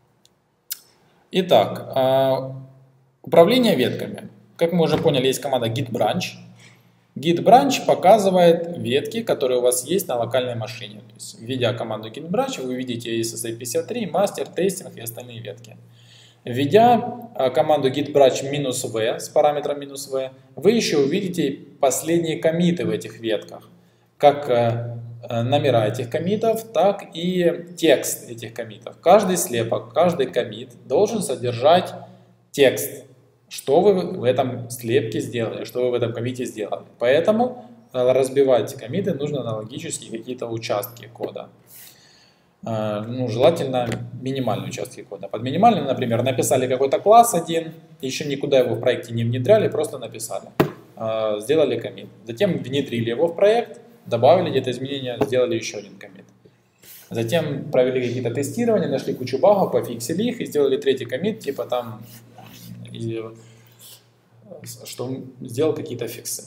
Итак, управление ветками. Как мы уже поняли, есть команда git branch. Git branch показывает ветки, которые у вас есть на локальной машине. То есть, введя команду git branch, вы увидите эс эс эй пятьдесят три, мастер, тестинг и остальные ветки. Введя команду git branch -v с параметром -v, вы еще увидите последние коммиты в этих ветках. Как номера этих коммитов, так и текст этих коммитов. Каждый слепок, каждый коммит должен содержать текст. Что вы в этом слепке сделали, что вы в этом коммите сделали. Поэтому разбивать коммиты нужно на логические какие-то участки кода. Ну, желательно минимальные участки кода. Под минимальным, например, написали какой-то класс один, еще никуда его в проекте не внедряли, просто написали. Сделали коммит. Затем внедрили его в проект, добавили где-то изменения, сделали еще один коммит. Затем провели какие-то тестирования, нашли кучу багов, пофиксили их и сделали третий коммит, типа там... И что он сделал какие-то фиксы.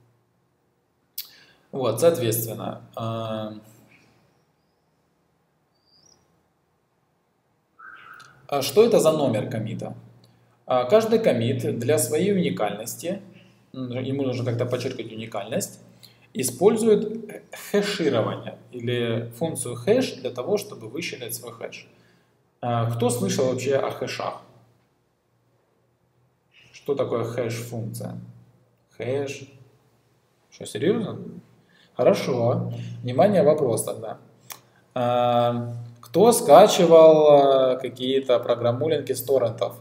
Вот, соответственно, а что это за номер коммита? Каждый коммит для своей уникальности, ему нужно как-то подчеркнуть уникальность, использует хэширование или функцию хэш для того, чтобы высчитать свой хэш. Кто слышал вообще о хэшах? Что такое хэш-функция? Хэш. Что, серьезно? Хорошо. Внимание, вопрос тогда. Кто скачивал какие-то программулинки с торрентов?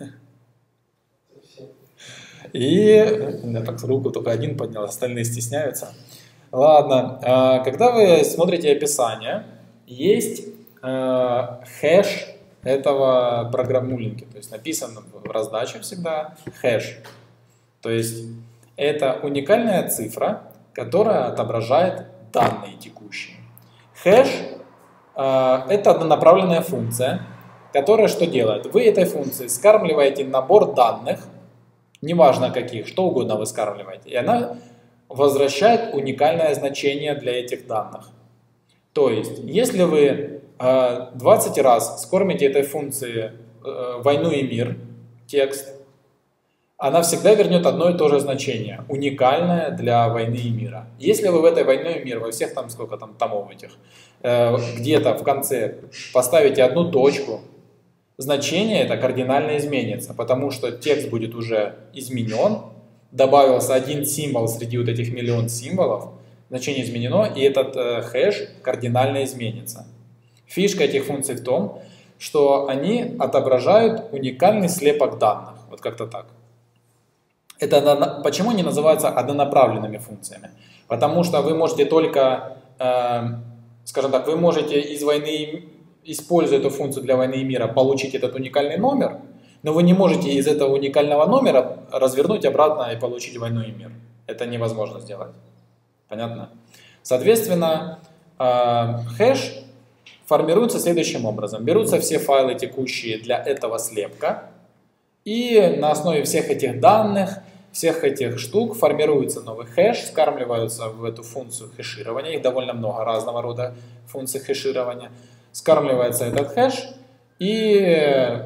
И я так руку только один поднял, остальные стесняются. Ладно. Когда вы смотрите описание, есть хэш этого программулинки. То есть написано в раздаче всегда хэш. То есть это уникальная цифра, которая отображает данные текущие. Хэш э, это однонаправленная функция, которая что делает? Вы этой функцией скармливаете набор данных, неважно каких, что угодно вы скармливаете, и она возвращает уникальное значение для этих данных. То есть, если вы двадцать раз скормите этой функции «войну и мир», текст, она всегда вернет одно и то же значение, уникальное для войны и мира. Если вы в этой «войне и мир», во всех там, сколько там томов этих, где-то в конце поставите одну точку, значение это кардинально изменится, потому что текст будет уже изменен, добавился один символ среди вот этих миллион символов, значение изменено, и этот хэш кардинально изменится. Фишка этих функций в том, что они отображают уникальный слепок данных. Вот как-то так. Это, почему они называются однонаправленными функциями? Потому что вы можете только, э, скажем так, вы можете из войны, используя эту функцию для войны и мира, получить этот уникальный номер, Но вы не можете из этого уникального номера развернуть обратно и получить двойной мир. Это невозможно сделать. Понятно? Соответственно, хэш формируется следующим образом. Берутся все файлы, текущие для этого слепка, и на основе всех этих данных, всех этих штук формируется новый хэш, скармливаются в эту функцию хэширования. Их довольно много разного рода функций хэширования. Скармливается этот хэш, и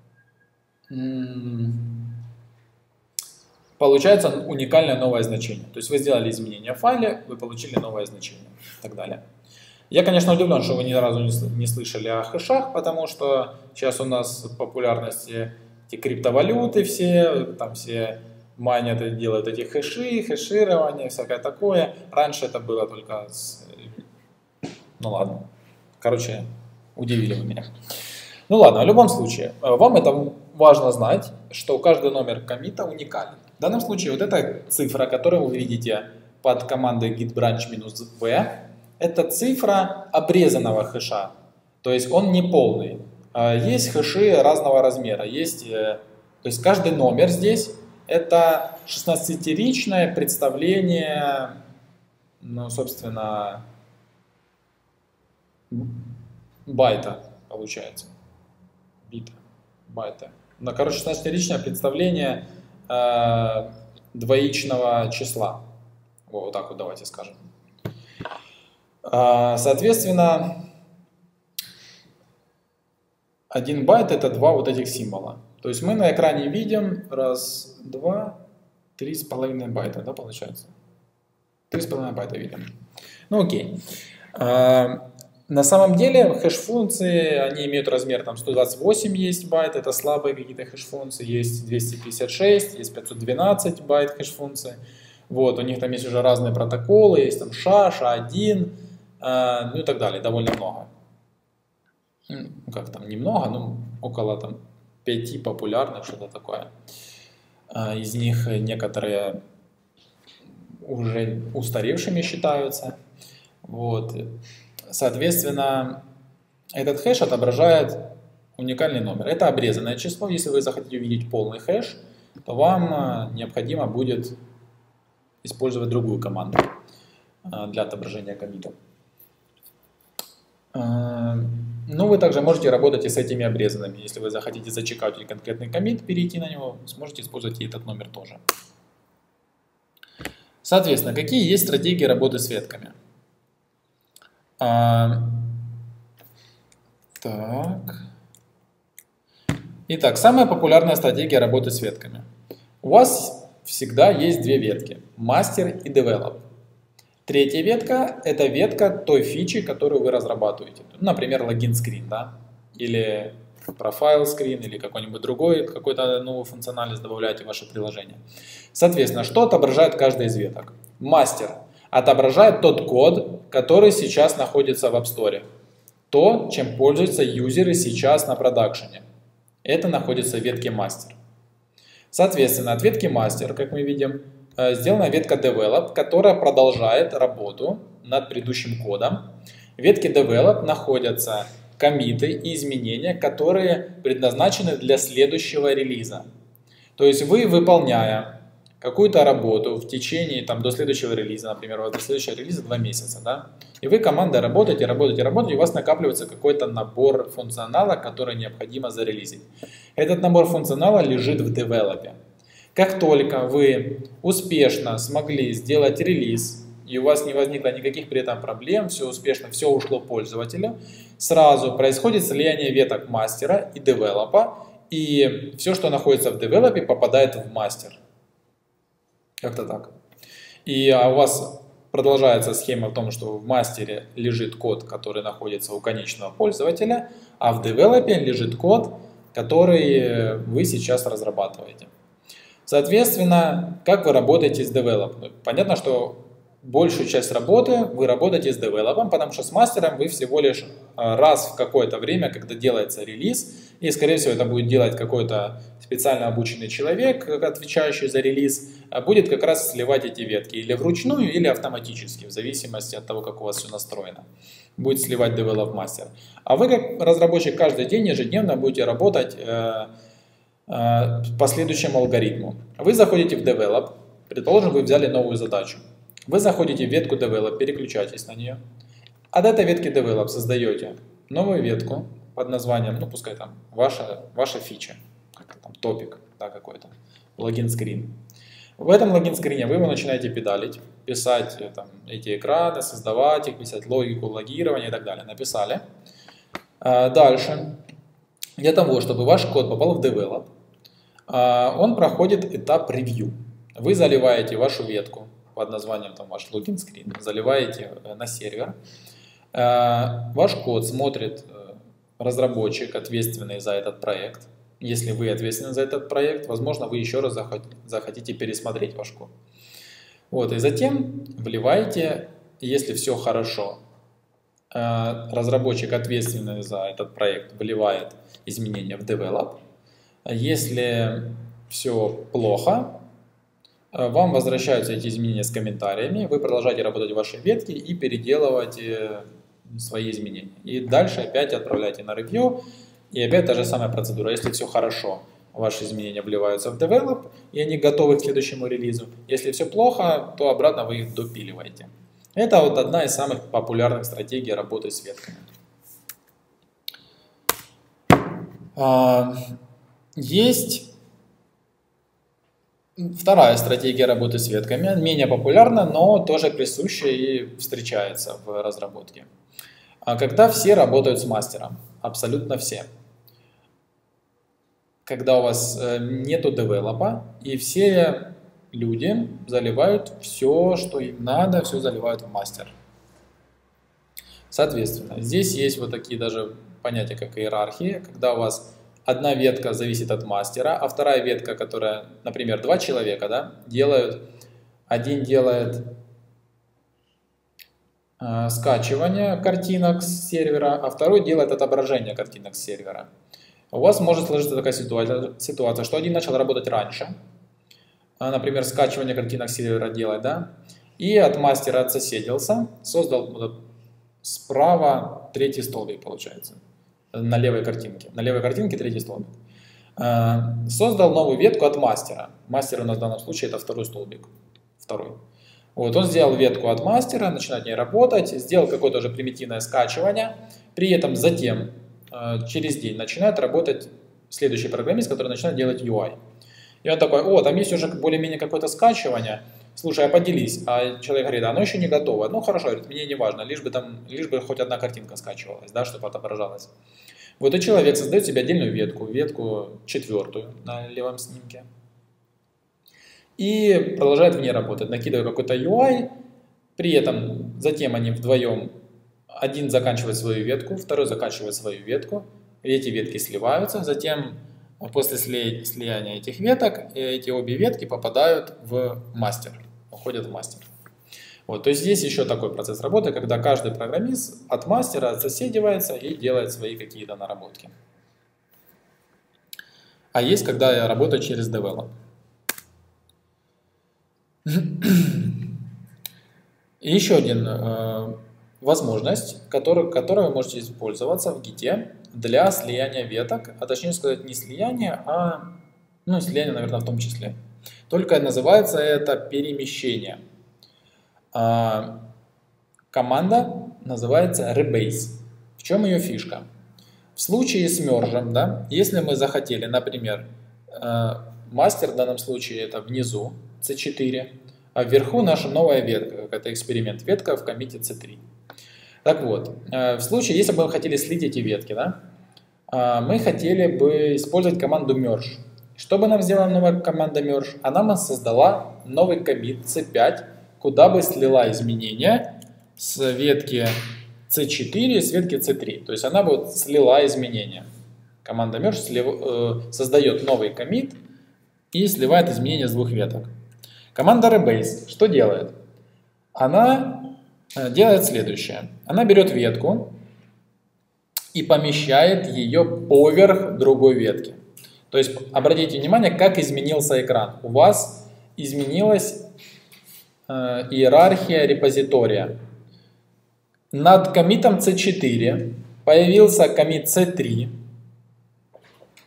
получается уникальное новое значение. То есть вы сделали изменения в файле, вы получили новое значение и так далее. Я, конечно, удивлен, что вы ни разу не слышали о хэшах, потому что сейчас у нас в популярности эти криптовалюты все, там все майнят и делают эти хэши, хэширование, всякое такое. Раньше это было только с... Ну ладно. Короче, удивили вы меня. Ну ладно, в любом случае, вам это важно знать, что каждый номер коммита уникален. В данном случае вот эта цифра, которую вы видите под командой git branch-v, это цифра обрезанного хэша, то есть он не полный. Есть хэши разного размера, есть, то есть каждый номер здесь это шестнадцатиричное представление, ну, собственно, байта получается, бита, байта. Ну, короче, шестнадцатиричное представление э, двоичного числа. Вот, вот так вот давайте скажем. Соответственно, один байт это два вот этих символа. То есть мы на экране видим раз, два, три с половиной байта, да, получается? Три с половиной байта видим. Ну окей. На самом деле хэш-функции, они имеют размер там сто двадцать восемь есть байт, это слабые какие-то хэш-функции, есть двести пятьдесят шесть, есть пятьсот двенадцать байт хэш-функции. Вот, у них там есть уже разные протоколы, есть там ша, ша один, э, ну и так далее, довольно много. Ну, как там, немного, ну, около там пяти популярных, что-то такое. Э, из них некоторые уже устаревшими считаются. Вот. Соответственно, этот хэш отображает уникальный номер. Это обрезанное число. Если вы захотите увидеть полный хэш, то вам необходимо будет использовать другую команду для отображения коммитов. Но вы также можете работать и с этими обрезанными. Если вы захотите зачекать конкретный коммит, перейти на него, сможете использовать и этот номер тоже. Соответственно, какие есть стратегии работы с ветками? Так. Итак, самая популярная стратегия работы с ветками. У вас всегда есть две ветки – мастер и develop. Третья ветка – это ветка той фичи, которую вы разрабатываете. Например, логин скрин, да? Или профайл скрин, или какой-нибудь другой, какой-то новую функциональность добавляете в ваше приложение. Соответственно, что отображает каждая из веток? Мастер отображает тот код, который сейчас находится в App Store. То, чем пользуются юзеры сейчас на продакшене. Это находится в ветке мастер. Соответственно, от ветки мастер, как мы видим, сделана ветка develop, которая продолжает работу над предыдущим кодом. В ветке develop находятся коммиты и изменения, которые предназначены для следующего релиза. То есть вы, выполняя какую-то работу в течение там, до следующего релиза, например, до следующего релиза два месяца, да, и вы командой работаете, работаете, работаете, и у вас накапливается какой-то набор функционала, который необходимо зарелизить. Этот набор функционала лежит в девелопе. Как только вы успешно смогли сделать релиз, и у вас не возникло никаких при этом проблем, все успешно, все ушло пользователю, сразу происходит слияние веток мастера и девелопа, и все, что находится в девелопе, попадает в мастер. Как-то так. И а у вас продолжается схема в том, что в мастере лежит код, который находится у конечного пользователя, а в девелопе лежит код, который вы сейчас разрабатываете. Соответственно, как вы работаете с девелопом? Понятно, что большую часть работы вы работаете с девелопом, потому что с мастером вы всего лишь раз в какое-то время, когда делается релиз, и, скорее всего, это будет делать какой-то специально обученный человек, отвечающий за релиз, будет как раз сливать эти ветки или вручную, или автоматически, в зависимости от того, как у вас все настроено. Будет сливать develop master. А вы, как разработчик, каждый день ежедневно будете работать э, по следующему алгоритму. Вы заходите в Develop, предположим, вы взяли новую задачу. Вы заходите в ветку Develop, переключаетесь на нее. От этой ветки Develop создаете новую ветку под названием, ну пускай там ваша, ваша фича, как-то там топик, да, какой-то, логин-скрин. В этом логин-скрине вы его начинаете педалить, писать там, эти экраны, создавать их, писать логику логирования и так далее. Написали. Дальше, для того, чтобы ваш код попал в Develop, он проходит этап ревью. Вы заливаете вашу ветку под названием там, ваш логин-скрин, заливаете на сервер. Ваш код смотрит разработчик, ответственный за этот проект. Если вы ответственны за этот проект, возможно, вы еще раз захотите пересмотреть ваш код. Вот, и затем вливаете, если все хорошо, разработчик, ответственный за этот проект, вливает изменения в Develop. Если все плохо, вам возвращаются эти изменения с комментариями, вы продолжаете работать в вашей ветке и переделываете свои изменения. И дальше опять отправляете на ревью, и опять та же самая процедура. Если все хорошо, ваши изменения вливаются в Develop, и они готовы к следующему релизу. Если все плохо, то обратно вы их допиливаете. Это вот одна из самых популярных стратегий работы с ветками. Есть вторая стратегия работы с ветками, менее популярна, но тоже присуща и встречается в разработке. Когда все работают с мастером, абсолютно все. Когда у вас нету девелопа, и все люди заливают все, что им надо, все заливают в мастер. Соответственно, здесь есть вот такие даже понятия, как иерархия, когда у вас одна ветка зависит от мастера, а вторая ветка, которая, например, два человека, да, делают, один делает э, скачивание картинок с сервера, а второй делает отображение картинок с сервера. У вас может сложиться такая ситуация, ситуация, что один начал работать раньше, например, скачивание картинок с сервера делать, да, и от мастера отсоседился, создал справа третий столбик, получается, на левой картинке. На левой картинке третий столбик. Создал новую ветку от мастера. Мастер у нас в данном случае это второй столбик. Второй. Вот, он сделал ветку от мастера, начинает в ней работать, сделал какое-то уже примитивное скачивание, при этом затем через день начинает работать следующий программист, который начинает делать ю ай. И он такой: о, там есть уже более-менее какое-то скачивание, слушай, а поделись. А человек говорит: оно еще не готово. Ну хорошо, говорит, мне не важно, лишь бы, там, лишь бы хоть одна картинка скачивалась, да, чтобы отображалась. Вот и человек создает себе отдельную ветку, ветку четвертую на левом снимке. И продолжает в ней работать, накидывая какой-то ю ай, при этом затем они вдвоем, один заканчивает свою ветку, второй заканчивает свою ветку, эти ветки сливаются, затем после слияния этих веток, эти обе ветки попадают в мастер, уходят в мастер. Вот, то есть здесь еще такой процесс работы, когда каждый программист от мастера отсоседивается и делает свои какие-то наработки. А есть, когда я работаю через develop. И еще один э, возможность, которой, которой вы можете использоваться в гите для слияния веток, а точнее сказать не слияние, а ну, слияние, наверное, в том числе. Только называется это перемещение. А, команда называется rebase. В чем ее фишка? В случае с мержем, да, если мы захотели, например, э, мастер в данном случае это внизу си четыре, а вверху наша новая ветка, это эксперимент, ветка в коммите си три. Так вот, э, в случае, если бы мы хотели слить эти ветки, да, э, мы хотели бы использовать команду merge. Что бы нам сделала новая команда merge? Она нам создала новый коммит си пять, куда бы слила изменения с ветки си четыре с ветки си три. То есть она бы вот слила изменения. Команда merge слив, э, создает новый коммит и сливает изменения с двух веток. Команда rebase что делает? Она э, делает следующее. Она берет ветку и помещает ее поверх другой ветки. То есть обратите внимание, как изменился экран. У вас изменилась э, иерархия репозитория. Над коммитом си четыре появился коммит си три.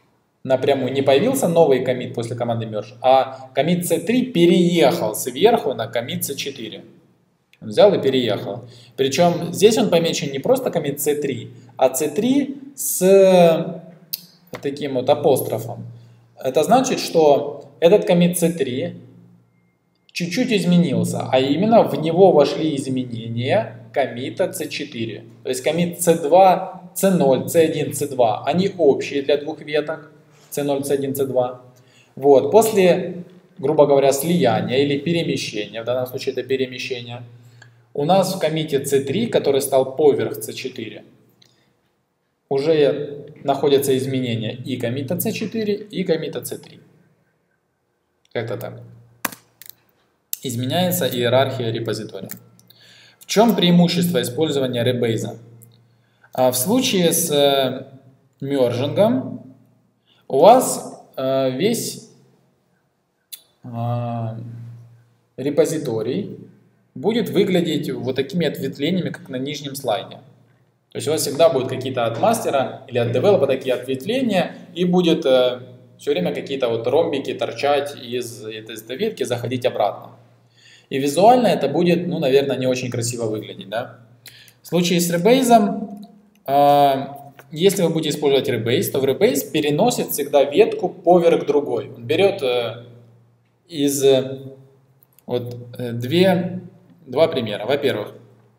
напрямую не появился новый коммит после команды merge, а коммит си три переехал сверху на коммит си четыре. Он взял и переехал. Причем здесь он помечен не просто коммит си три, а си три с таким вот апострофом. Это значит, что этот коммит си три чуть-чуть изменился, а именно в него вошли изменения коммита си четыре. То есть коммит си два, си ноль, си один, си два, они общие для двух веток, си ноль, си один, си два. Вот. После, грубо говоря, слияния или перемещения, в данном случае это перемещение, у нас в коммите си три, который стал поверх си четыре, уже находятся изменения и коммита си четыре, и коммита си три. Как-то так. Изменяется иерархия репозитория. В чем преимущество использования Rebase? В случае с мержингом у вас весь репозиторий будет выглядеть вот такими ответвлениями, как на нижнем слайде. То есть у вас всегда будут какие-то от мастера или от девелопа такие ответвления, и будет все время какие-то вот ромбики торчать из этой ветки, заходить обратно. И визуально это будет, ну, наверное, не очень красиво выглядеть, да? В случае с Rebase, э, если вы будете использовать Rebase, то в Rebase переносит всегда ветку поверх другой. Он берет э, из э, вот э, две, два примера. Во-первых,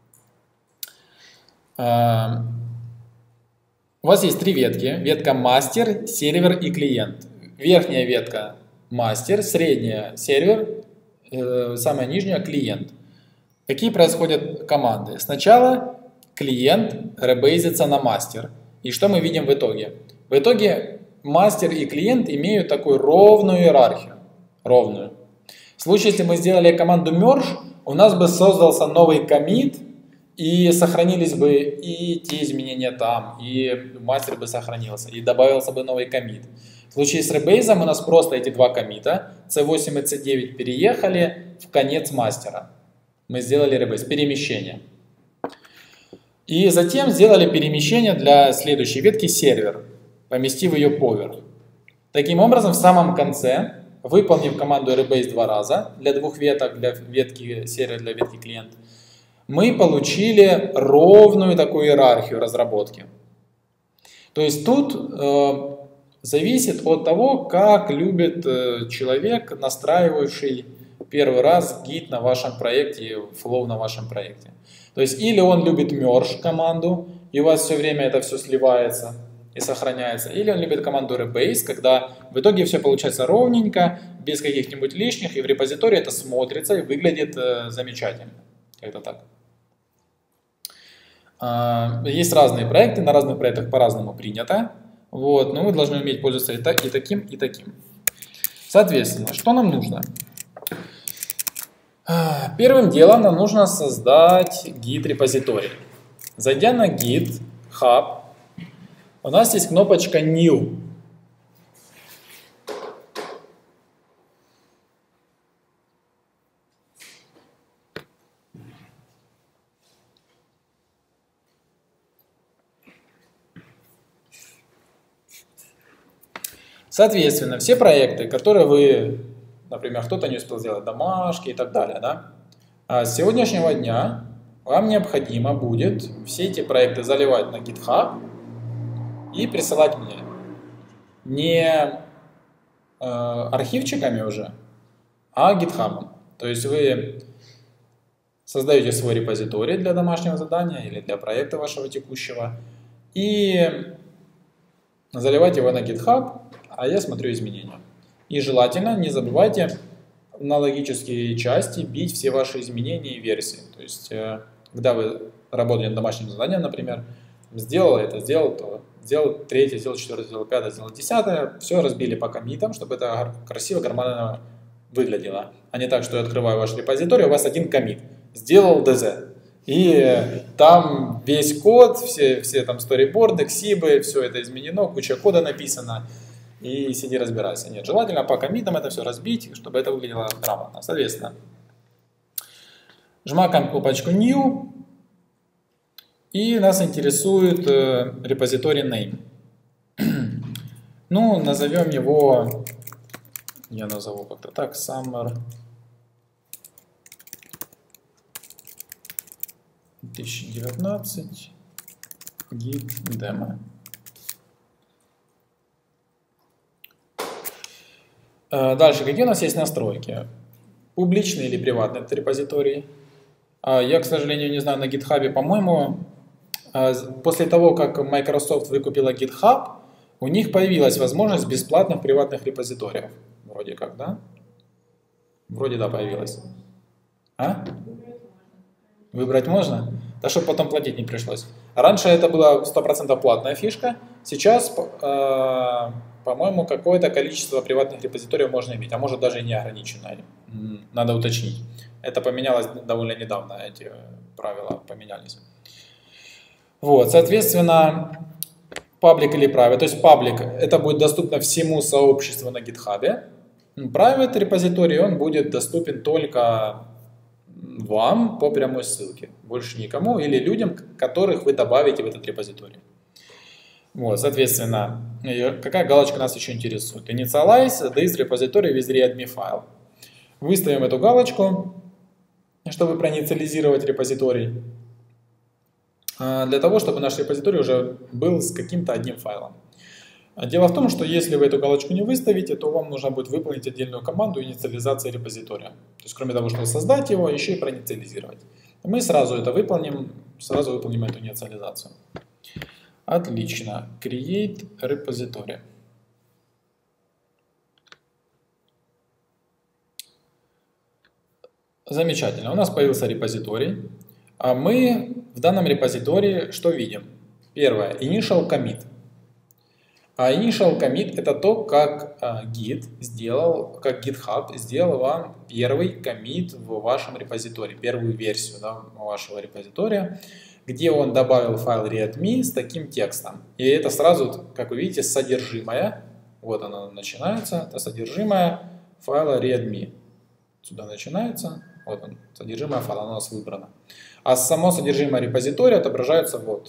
э, у вас есть три ветки. Ветка мастер, сервер и клиент. Верхняя ветка мастер, средняя сервер, самая нижняя клиент. Какие происходят команды? Сначала клиент ребейзится на мастер. И что мы видим в итоге? В итоге мастер и клиент имеют такую ровную иерархию. Ровную. В случае, если мы сделали команду merge, у нас бы создался новый коммит, и сохранились бы и те изменения там, и мастер бы сохранился, и добавился бы новый коммит. В случае с Rebase у нас просто эти два коммита, си восемь и си девять, переехали в конец мастера. Мы сделали Rebase, перемещение. И затем сделали перемещение для следующей ветки сервер, поместив ее поверх. Таким образом, в самом конце, выполнив команду Rebase два раза, для двух веток, для ветки сервер, для ветки клиент, мы получили ровную такую иерархию разработки. То есть тут э, зависит от того, как любит э, человек, настраивающий первый раз гид на вашем проекте, флоу на вашем проекте. То есть или он любит merge команду, и у вас все время это все сливается и сохраняется, или он любит команду Rebase, когда в итоге все получается ровненько, без каких-нибудь лишних, и в репозитории это смотрится и выглядит э, замечательно. Как-то так. Есть разные проекты, на разных проектах по-разному принято. Вот, но вы должны уметь пользоваться и, так, и таким, и таким. Соответственно, что нам нужно? Первым делом нам нужно создать гид-репозиторий. Зайдя на GitHub, у нас есть кнопочка New. Соответственно, все проекты, которые вы, например, кто-то не успел сделать домашки и так далее, да, а с сегодняшнего дня вам необходимо будет все эти проекты заливать на GitHub и присылать мне. Не э, архивчиками уже, а GitHub. То есть вы создаете свой репозиторий для домашнего задания или для проекта вашего текущего и заливать его на GitHub, а я смотрю изменения. И желательно не забывайте на логические части бить все ваши изменения и версии. То есть, когда вы работали над домашним заданием, например, сделал это, сделал то, сделал третье, сделал четвертое, сделал пятое, сделал десятое, все разбили по коммитам, чтобы это красиво, гармонично выглядело. А не так, что я открываю ваш репозиторий, у вас один коммит. Сделал ди зет. И там весь код, все, все там сториборды, ксибы, все это изменено, куча кода написано. И сиди разбирайся. Нет, желательно по коммитам это все разбить, чтобы это выглядело грамотно. Соответственно, жмакаем кнопочку New, и нас интересует э, репозиторий name. Ну, назовем его, я назову как-то так, Summer две тысячи девятнадцать Git Demo. Дальше, какие у нас есть настройки? Публичный или приватный этот репозиторий? Я, к сожалению, не знаю, на GitHub, по-моему, после того, как Microsoft выкупила GitHub, у них появилась возможность бесплатных приватных репозиториев. Вроде как, да? Вроде да, появилась. А? Выбрать можно? Да, чтобы потом платить не пришлось. Раньше это была сто процентов платная фишка. Сейчас, э, по-моему, какое-то количество приватных репозиториев можно иметь, а может даже и неограниченное. Надо уточнить. Это поменялось довольно недавно, эти правила поменялись. Вот, соответственно, паблик или private. То есть паблик это будет доступно всему сообществу на GitHub. Private репозиторий он будет доступен только вам по прямой ссылке, больше никому, или людям, которых вы добавите в этот репозиторий. Вот, соответственно, какая галочка нас еще интересует? Initialize this repository with readme file. Выставим эту галочку, чтобы проинициализировать репозиторий, для того, чтобы наш репозиторий уже был с каким-то одним файлом. Дело в том, что если вы эту галочку не выставите, то вам нужно будет выполнить отдельную команду инициализации репозитория. То есть, кроме того, чтобы создать его, еще и проинициализировать. Мы сразу это выполним, сразу выполним эту инициализацию. Отлично. Create repository. Замечательно. У нас появился репозиторий. А мы в данном репозитории что видим? Первое. Initial commit. А initial commit это то, как Git сделал, как GitHub сделал вам первый коммит в вашем репозитории, первую версию, да, вашего репозитория, где он добавил файл readme с таким текстом. И это сразу, как вы видите, содержимое, вот оно начинается, это содержимое файла readme. Сюда начинается, вот он, содержимое файла, оно у нас выбрано. А само содержимое репозитория отображается вот.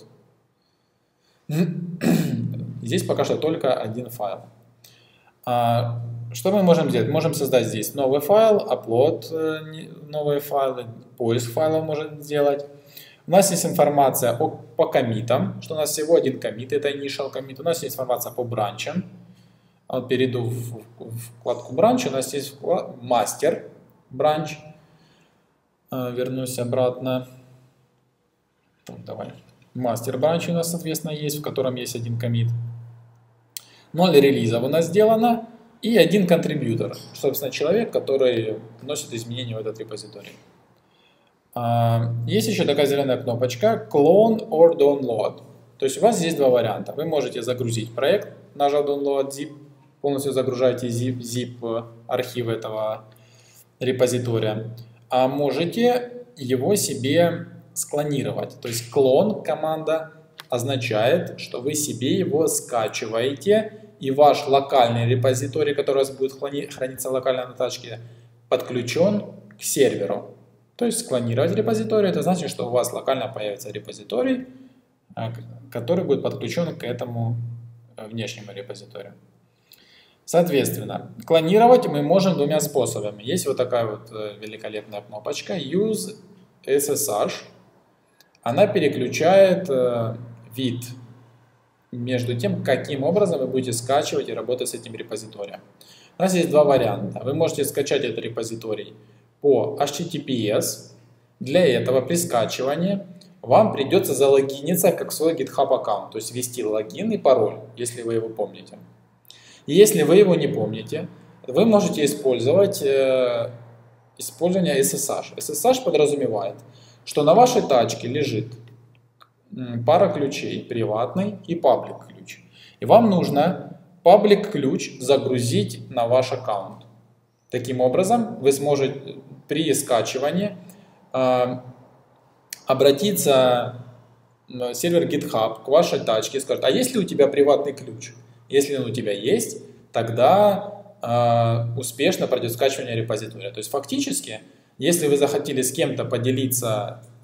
Здесь пока что только один файл. А, что мы можем сделать? Можем создать здесь новый файл, upload новые файлы, поиск файлов можем сделать. У нас есть информация о, по коммитам, что у нас всего один коммит, это initial commit. У нас есть информация по бранчам. Вот перейду в, в вкладку бранч, у нас есть мастер бранч. А, вернусь обратно. Так, давай. Мастер бранч у нас, соответственно, есть, в котором есть один коммит. Ноль релизов у нас сделано. И один контрибьютор. Собственно, человек, который вносит изменения в этот репозиторий. Есть еще такая зеленая кнопочка Clone or Download. То есть у вас здесь два варианта. Вы можете загрузить проект, нажав Download zip, полностью загружаете zip, zip архив этого репозитория. А можете его себе склонировать. То есть клон команда означает, что вы себе его скачиваете, и ваш локальный репозиторий, который у вас будет храниться локально на тачке, подключен к серверу. То есть склонировать репозиторий, это значит, что у вас локально появится репозиторий, который будет подключен к этому внешнему репозиторию. Соответственно, клонировать мы можем двумя способами. Есть вот такая вот великолепная кнопочка Use эс эс эйч. Она переключает вид между тем, каким образом вы будете скачивать и работать с этим репозиторием. У нас есть два варианта. Вы можете скачать этот репозиторий по эйч ти ти пи эс. Для этого при скачивании вам придется залогиниться как в свой GitHub аккаунт, то есть ввести логин и пароль, если вы его помните. И если вы его не помните, вы можете использовать э, использование эс эс эйч. эс эс эйч подразумевает, что на вашей тачке лежит пара ключей, приватный и паблик ключ. И вам нужно паблик ключ загрузить на ваш аккаунт. Таким образом, вы сможете при скачивании э, обратиться на сервер GitHub к вашей тачке и сказать, а есть ли у тебя приватный ключ? Если он у тебя есть, тогда э, успешно пройдет скачивание репозитория. То есть фактически, если вы захотели с кем-то поделиться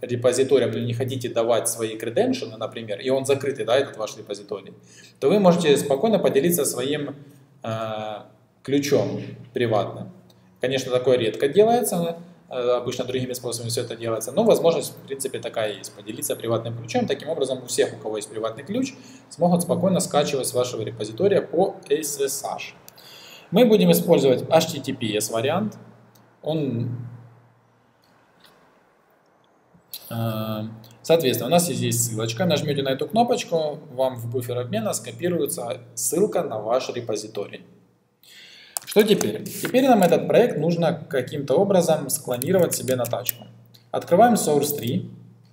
репозиторием, или не хотите давать свои credentials, например, и он закрытый, да, этот ваш репозиторий, то вы можете спокойно поделиться своим э, ключом приватным. Конечно, такое редко делается, обычно другими способами все это делается, но возможность, в принципе, такая есть. Поделиться приватным ключом. Таким образом, у всех, у кого есть приватный ключ, смогут спокойно скачивать с вашего репозитория по эс эс эйч. Мы будем использовать эйч ти ти пи эс вариант. Он, соответственно, у нас здесь ссылочка. Нажмете на эту кнопочку, вам в буфер обмена скопируется ссылка на ваш репозиторий. Что теперь? Теперь нам этот проект нужно каким-то образом склонировать себе на тачку. Открываем Source три.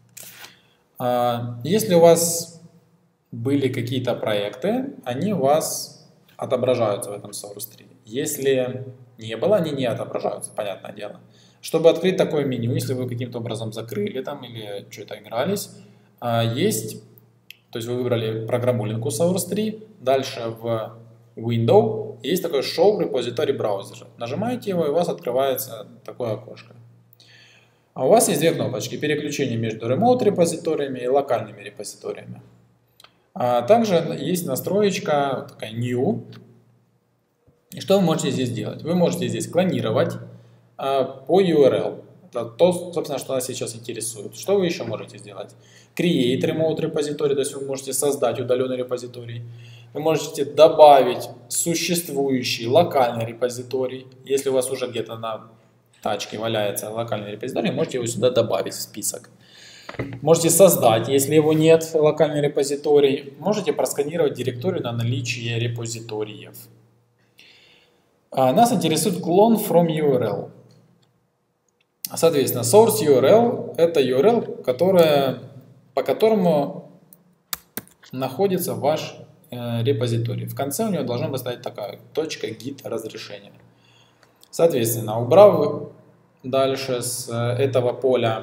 Если у вас были какие-то проекты, они у вас отображаются в этом Source три. Если не было, они не отображаются, понятное дело. Чтобы открыть такое меню, если вы каким-то образом закрыли там или что-то игрались, есть, то есть вы выбрали программулинку Source три, дальше в Window есть такой Show Repository Browser. Нажимаете его, и у вас открывается такое окошко. А у вас есть две кнопочки: переключение между Remote репозиториями и локальными репозиториями. А также есть настроечка такая New. И что вы можете здесь делать? Вы можете здесь клонировать а, по ю ар эл. Это то, собственно, что нас сейчас интересует. Что вы еще можете сделать? Create Remote репозиторий, то есть вы можете создать удаленный репозиторий. Вы можете добавить существующий локальный репозиторий. Если у вас уже где-то на тачке валяется локальный репозиторий, можете его сюда добавить в список. Можете создать, если его нет, локальный репозиторий. Можете просканировать директорию на наличие репозиториев. Нас интересует клон from ю ар эл. Соответственно, source ю ар эл это ю ар эл, которая, по которому находится ваш э, репозиторий. В конце у него должна быть стоять такая точка git разрешения. Соответственно, убрав дальше с этого поля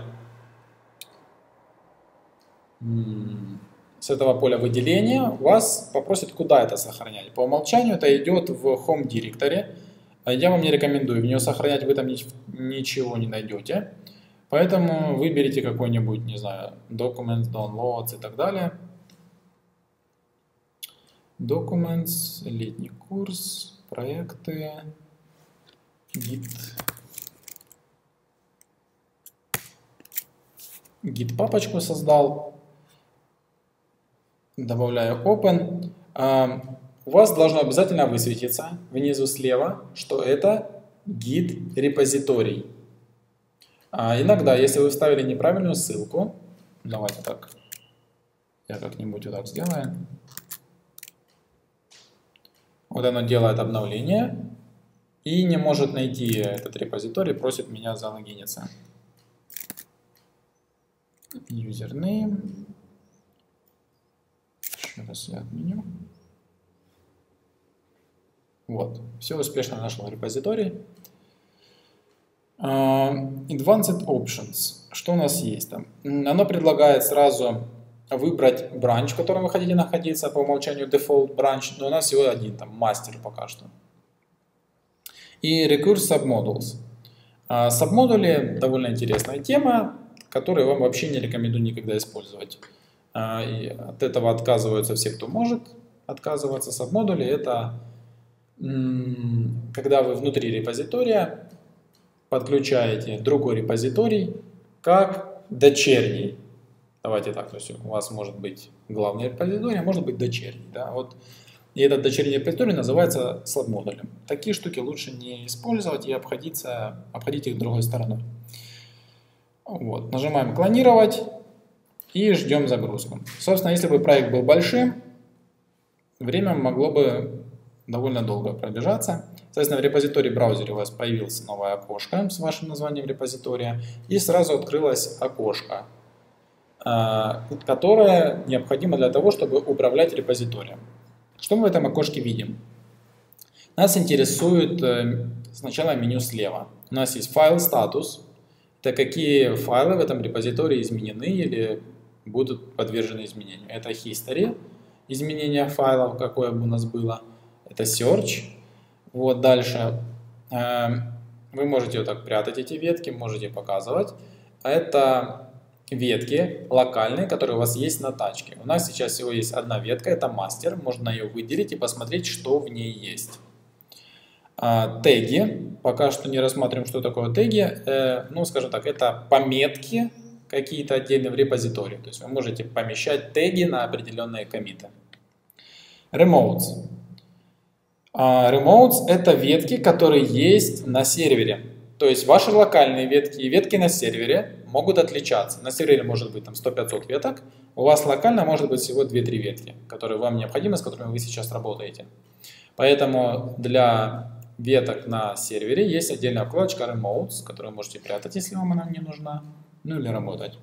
с этого поля выделения, вас попросят, куда это сохранять. По умолчанию это идет в Home Directory. Я вам не рекомендую в нее сохранять, вы там ничего не найдете. Поэтому выберите какой-нибудь, не знаю, Documents, Downloads и так далее. Documents, летний курс, проекты, Git. Git папочку создал. Добавляю Open. У вас должно обязательно высветиться внизу слева, что это Git репозиторий. Иногда, если вы вставили неправильную ссылку, давайте так, я как-нибудь вот так сделаю. Вот оно делает обновление и не может найти этот репозиторий, просит меня залогиниться. Username. Еще раз я отменю. Вот, все успешно нашел репозиторий. Uh, Advanced Options. Что у нас есть там? Оно предлагает сразу выбрать бранч, в котором вы хотите находиться, по умолчанию Default Branch, но у нас всего один, там, мастер пока что. И Recurse Submodules. Uh, Subмодули довольно интересная тема, которую вам вообще не рекомендую никогда использовать. Uh, и от этого отказываются все, кто может отказываться. Subмодули — это когда вы внутри репозитория подключаете другой репозиторий как дочерний. Давайте так, то есть у вас может быть главный репозиторий, а может быть дочерний. Да? Вот. И этот дочерний репозиторий называется submodулем. Такие штуки лучше не использовать и обходиться, обходить их другой стороной. Вот. Нажимаем клонировать и ждем загрузку. Собственно, если бы проект был большим, время могло бы довольно долго пробежаться. Соответственно, в репозитории браузере у вас появилось новое окошко с вашим названием репозитория, и сразу открылось окошко, которое необходимо для того, чтобы управлять репозиторием. Что мы в этом окошке видим? Нас интересует сначала меню слева. У нас есть файл статус. Это какие файлы в этом репозитории изменены или будут подвержены изменению. Это history, изменение файлов, какое бы у нас было. Это search. Вот дальше вы можете вот так прятать эти ветки, можете показывать. Это ветки локальные, которые у вас есть на тачке. У нас сейчас всего есть одна ветка, это мастер. Можно ее выделить и посмотреть, что в ней есть. А, теги. Пока что не рассматриваем, что такое теги. Э, ну, скажем так, это пометки какие-то отдельные в репозитории. То есть вы можете помещать теги на определенные коммиты. Remotes. А, remotes это ветки, которые есть на сервере. То есть ваши локальные ветки и ветки на сервере могут отличаться. На сервере может быть там сто-пятьсот веток, у вас локально может быть всего две-три ветки, которые вам необходимы, с которыми вы сейчас работаете. Поэтому для веток на сервере есть отдельная вкладочка Remotes, которую вы можете прятать, если вам она не нужна, ну или работать.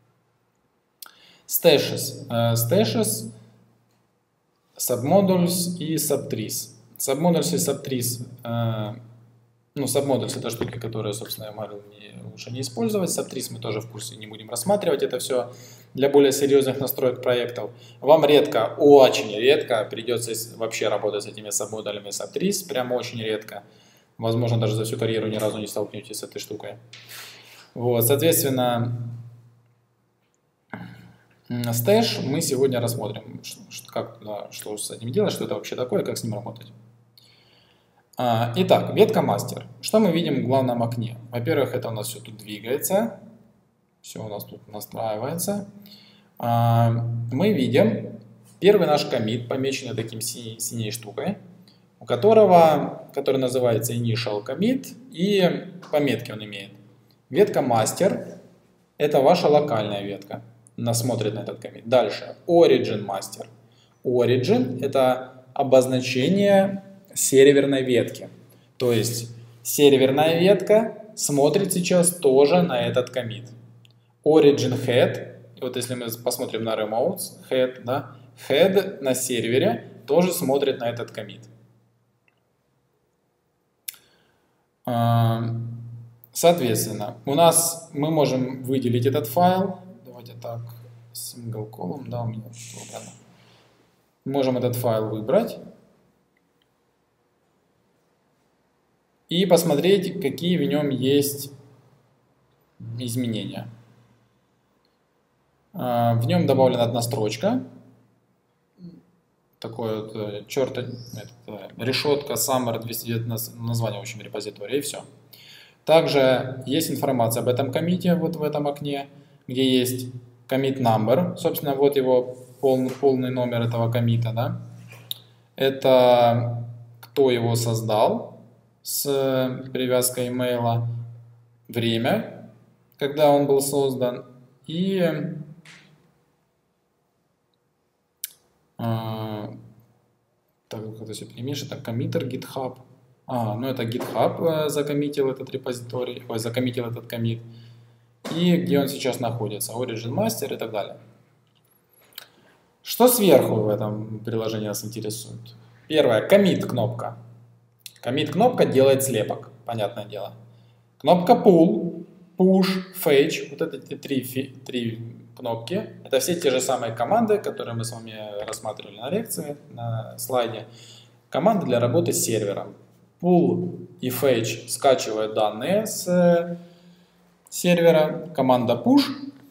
Stashes. Stashes, Submodules и Subtrees. Submodules и Subtrees. Ну, Submodules это штуки, которые, собственно, я говорил, не, лучше не использовать. Subtrees мы тоже в курсе не будем рассматривать. Это все для более серьезных настроек проектов. Вам редко, очень редко придется вообще работать с этими Submodules и Subtrees. Прямо очень редко. Возможно, даже за всю карьеру ни разу не столкнетесь с этой штукой. Вот, соответственно, Stash мы сегодня рассмотрим, что, как, да, что с этим делать, что это вообще такое, как с ним работать. Итак, ветка мастер. Что мы видим в главном окне? Во-первых, это у нас все тут двигается. Все у нас тут настраивается. Мы видим первый наш коммит, помеченный таким синей, синей штукой, у которого, который называется initial commit, и пометки он имеет. Ветка мастер – это ваша локальная ветка. Она смотрит на этот коммит. Дальше. Origin master. Origin – это обозначение серверной ветки. То есть серверная ветка смотрит сейчас тоже на этот коммит. Origin head, вот если мы посмотрим на remotes, head, да, head на сервере тоже смотрит на этот коммит. Соответственно, у нас мы можем выделить этот файл. Давайте так, single column, да, у меня выбрано. Можем этот файл выбрать. И посмотреть, какие в нем есть изменения. В нем добавлена одна строчка. Такое вот, черт, это, решетка Summer двести девятнадцать, название, в общем, репозитория, и все. Также есть информация об этом коммите, вот в этом окне, где есть commit number. Собственно, вот его полный, полный номер этого коммита, да. Это кто его создал с привязкой имейла, время, когда он был создан, и э, так, как это все перемешано, так, коммиттер GitHub, а, ну это GitHub закоммитил этот репозиторий, ой, закоммитил этот коммит, и где он сейчас находится, Origin Master и так далее. Что сверху в этом приложении нас интересует? Первое, commit кнопка. Commit кнопка делает слепок, понятное дело. Кнопка pull, push, fetch, вот эти три, три кнопки, это все те же самые команды, которые мы с вами рассматривали на лекции, на слайде. Команды для работы с сервером. Pull и fetch скачивают данные с сервера. Команда push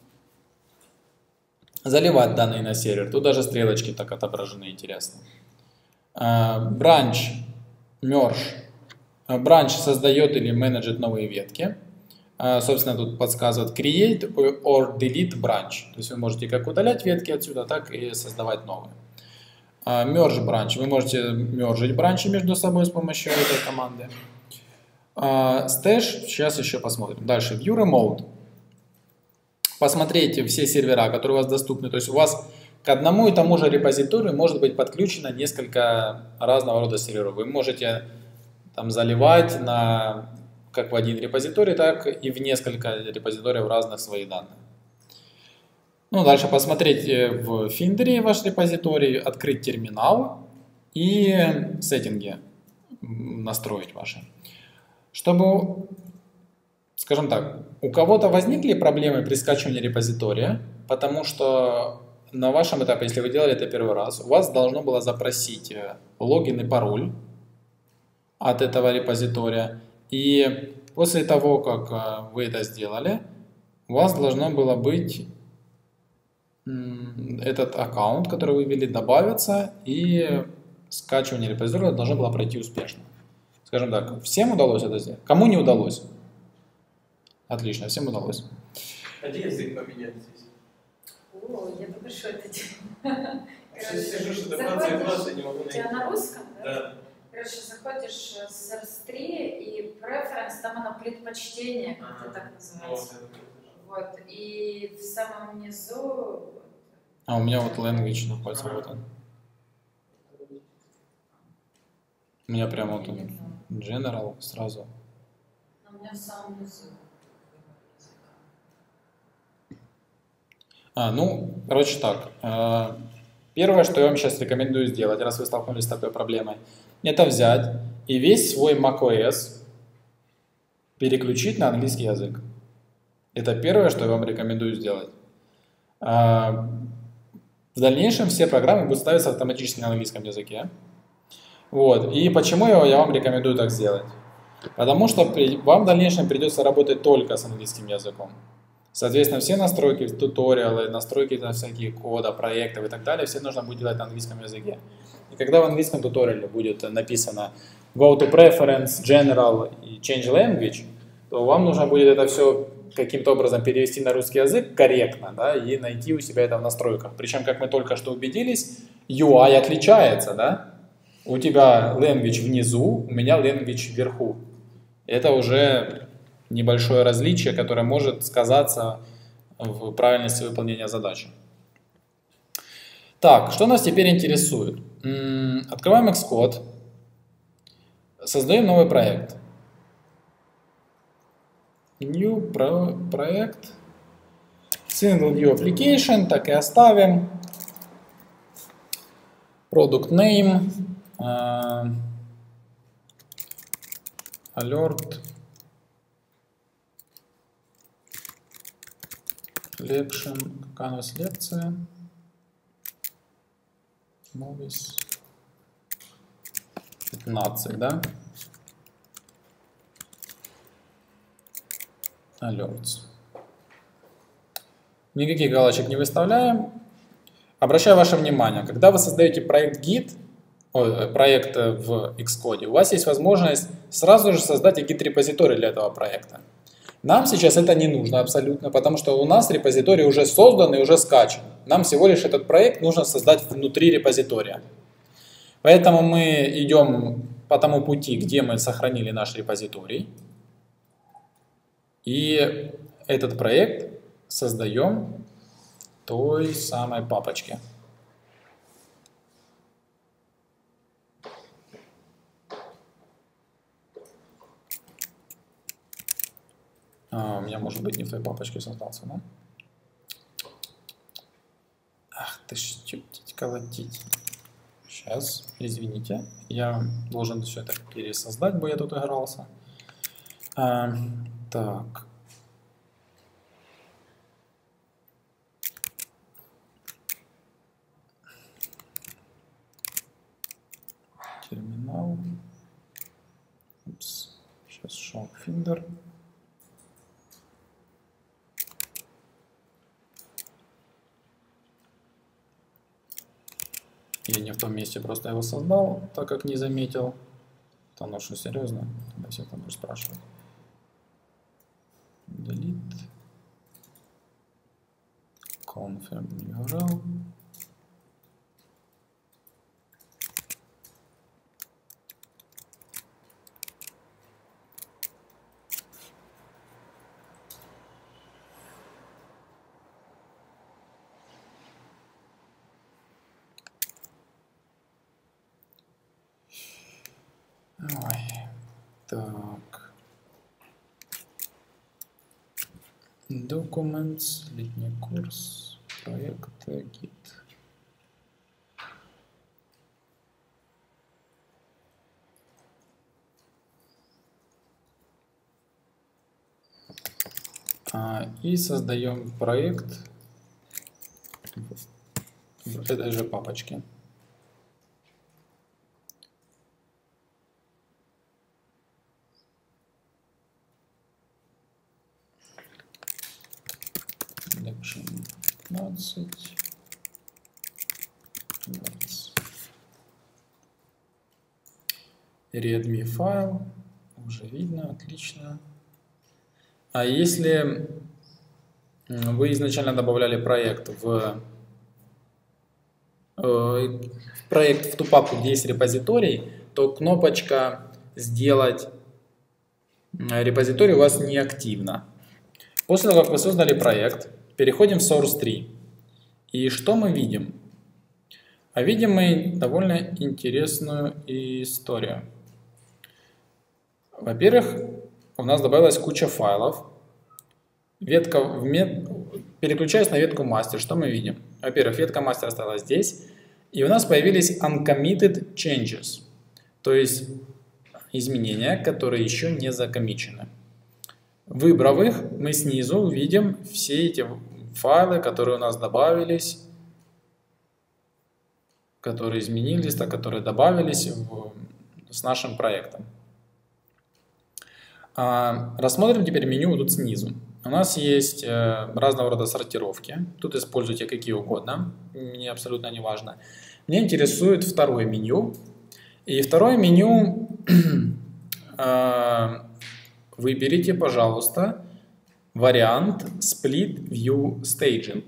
заливает данные на сервер. Тут даже стрелочки так отображены, интересно. Branch Merge. Branch создает или менеджит новые ветки. Собственно, тут подсказывает create or delete branch. То есть вы можете как удалять ветки отсюда, так и создавать новые. Merge branch. Вы можете мержить бранчи между собой с помощью этой команды. Stash. Сейчас еще посмотрим. Дальше. View remote. Посмотрите все сервера, которые у вас доступны. То есть у вас к одному и тому же репозиторию может быть подключено несколько разного рода серверов. Вы можете там заливать на, как в один репозиторий, так и в несколько репозиториев разных свои данные. Ну, дальше посмотреть в Finder ваш репозиторий, открыть терминал и сеттинги настроить ваши. Чтобы, скажем так, у кого-то возникли проблемы при скачивании репозитория, потому что на вашем этапе, если вы делали это первый раз, у вас должно было запросить логин и пароль от этого репозитория. И после того, как вы это сделали, у вас должно было быть этот аккаунт, который вы ввели, добавиться, и скачивание репозитория должно было пройти успешно. Скажем так, всем удалось это сделать? Кому не удалось? Отлично, всем удалось. Один язык поменять здесь. О, я только что это делаю. Сижу, что-то двадцать не могу найти. У тебя на русском, да? Да. Короче, заходишь с эр эс три и preference, там оно предпочтение, как это так называется. Вот, и в самом низу... А у меня вот language находится, вот он. У меня прямо вот он, general сразу. У меня в самом низу. А, ну, короче так. Первое, что я вам сейчас рекомендую сделать, раз вы столкнулись с такой проблемой, это взять и весь свой macOS переключить на английский язык. Это первое, что я вам рекомендую сделать. В дальнейшем все программы будут ставиться автоматически на английском языке. Вот. И почему я вам рекомендую так сделать? Потому что вам в дальнейшем придется работать только с английским языком. Соответственно, все настройки, туториалы, настройки на всякие кода, проектов и так далее, все нужно будет делать на английском языке. И когда в английском туториале будет написано go to preference, general и change language, то вам нужно будет это все каким-то образом перевести на русский язык корректно, да, и найти у себя это в настройках. Причем, как мы только что убедились, ю ай отличается, да? У тебя language внизу, у меня language вверху. Это уже небольшое различие, которое может сказаться в правильности выполнения задачи. Так, что нас теперь интересует? Открываем Xcode, создаем новый проект. New pro проект, single view application, так и оставим. Product name, uh, alert, lection, какая у нас лекция? Movies. пятнадцать, да? Alerts. Никаких галочек не выставляем. Обращаю ваше внимание, когда вы создаете проект Git, ой, проект в Xcode, у вас есть возможность сразу же создать и Git-репозиторий для этого проекта. Нам сейчас это не нужно абсолютно, потому что у нас репозиторий уже создан и уже скачан. Нам всего лишь этот проект нужно создать внутри репозитория. Поэтому мы идем по тому пути, где мы сохранили наш репозиторий. И этот проект создаем в той самой папочке. А, у меня, может быть, не в той папочке создался, да? Ах ты ж, чуть-чуть колотить. Сейчас, извините, я должен все это пересоздать, бо я тут игрался. А, так. Терминал. Упс. Сейчас show finder. Я не в том месте просто его создал, так как не заметил. Там, ну что, серьезно? Тогда все там будешь спрашивать. Delete. Confirm ю ар эл. Ой, так. Documents, летний курс, проект Git. А, и создаем проект в этой же папочке. Collection пятнадцать. Readme файл. Уже видно, отлично. А если вы изначально добавляли проект в, в проект в ту папку, где есть репозиторий, то кнопочка «Сделать репозиторий» у вас не активна. После того, как вы создали проект, переходим в Source три. И что мы видим? А видим мы довольно интересную историю. Во-первых, у нас добавилась куча файлов. Ветка в мет... Переключаясь на ветку мастер, что мы видим? Во-первых, ветка мастер осталась здесь. И у нас появились uncommitted changes. То есть изменения, которые еще не закоммичены. Выбрав их, мы снизу увидим все эти файлы, которые у нас добавились, которые изменились, а которые добавились в... с нашим проектом. А, рассмотрим теперь меню тут снизу. У нас есть э, разного рода сортировки. Тут используйте какие угодно, мне абсолютно не важно. Меня интересует второе меню. И второе меню э, выберите, пожалуйста, вариант Split View Staging.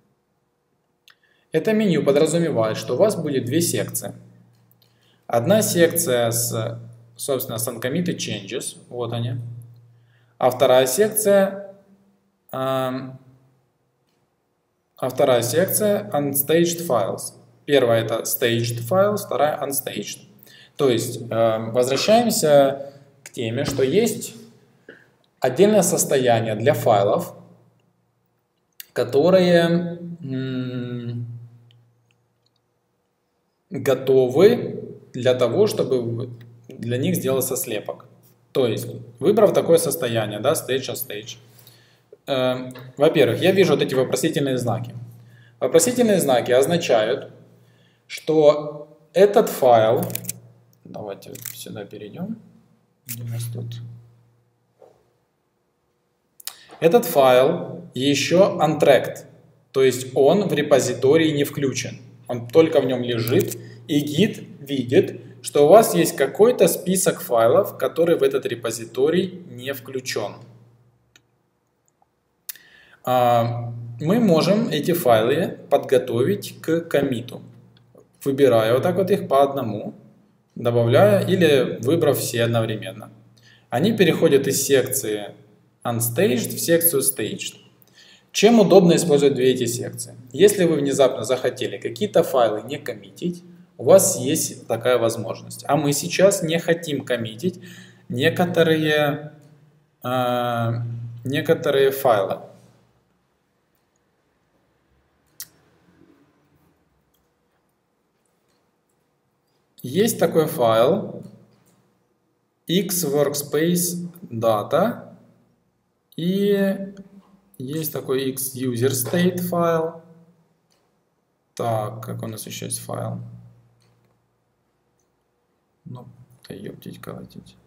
Это меню подразумевает, что у вас будет две секции. Одна секция с, собственно, с uncommitted changes, вот они. А вторая секция, э, а вторая секция unstaged files. Первая это staged files, вторая unstaged. То есть э, возвращаемся к теме, что есть отдельное состояние для файлов, которые м, готовы для того, чтобы для них сделался слепок. То есть, выбрав такое состояние, да, stage as stage, э, во-первых, я вижу вот эти вопросительные знаки. Вопросительные знаки означают, что этот файл, давайте сюда перейдем, где у нас тут, этот файл еще untracked, то есть он в репозитории не включен, он только в нем лежит, и гид видит, что у вас есть какой-то список файлов, который в этот репозиторий не включен. Мы можем эти файлы подготовить к коммиту, выбирая вот так вот их по одному, добавляя или выбрав все одновременно. Они переходят из секции unstaged в секцию staged. Чем удобно использовать две эти секции? Если вы внезапно захотели какие-то файлы не коммитить, у вас есть такая возможность. А мы сейчас не хотим коммитить некоторые, э, некоторые файлы. Есть такой файл xworkspace data и есть такой xuserstate файл. Так, как у нас еще есть файл? Ну, да ёптить, колотить.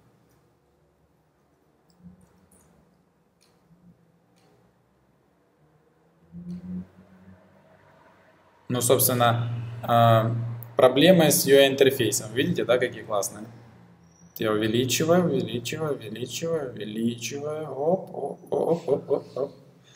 Ну, собственно, проблемы с ю ай-интерфейсом. Видите, да, какие классные? Я увеличиваю, увеличиваю, увеличиваю, увеличиваю. Оп, оп, оп, оп, оп, оп.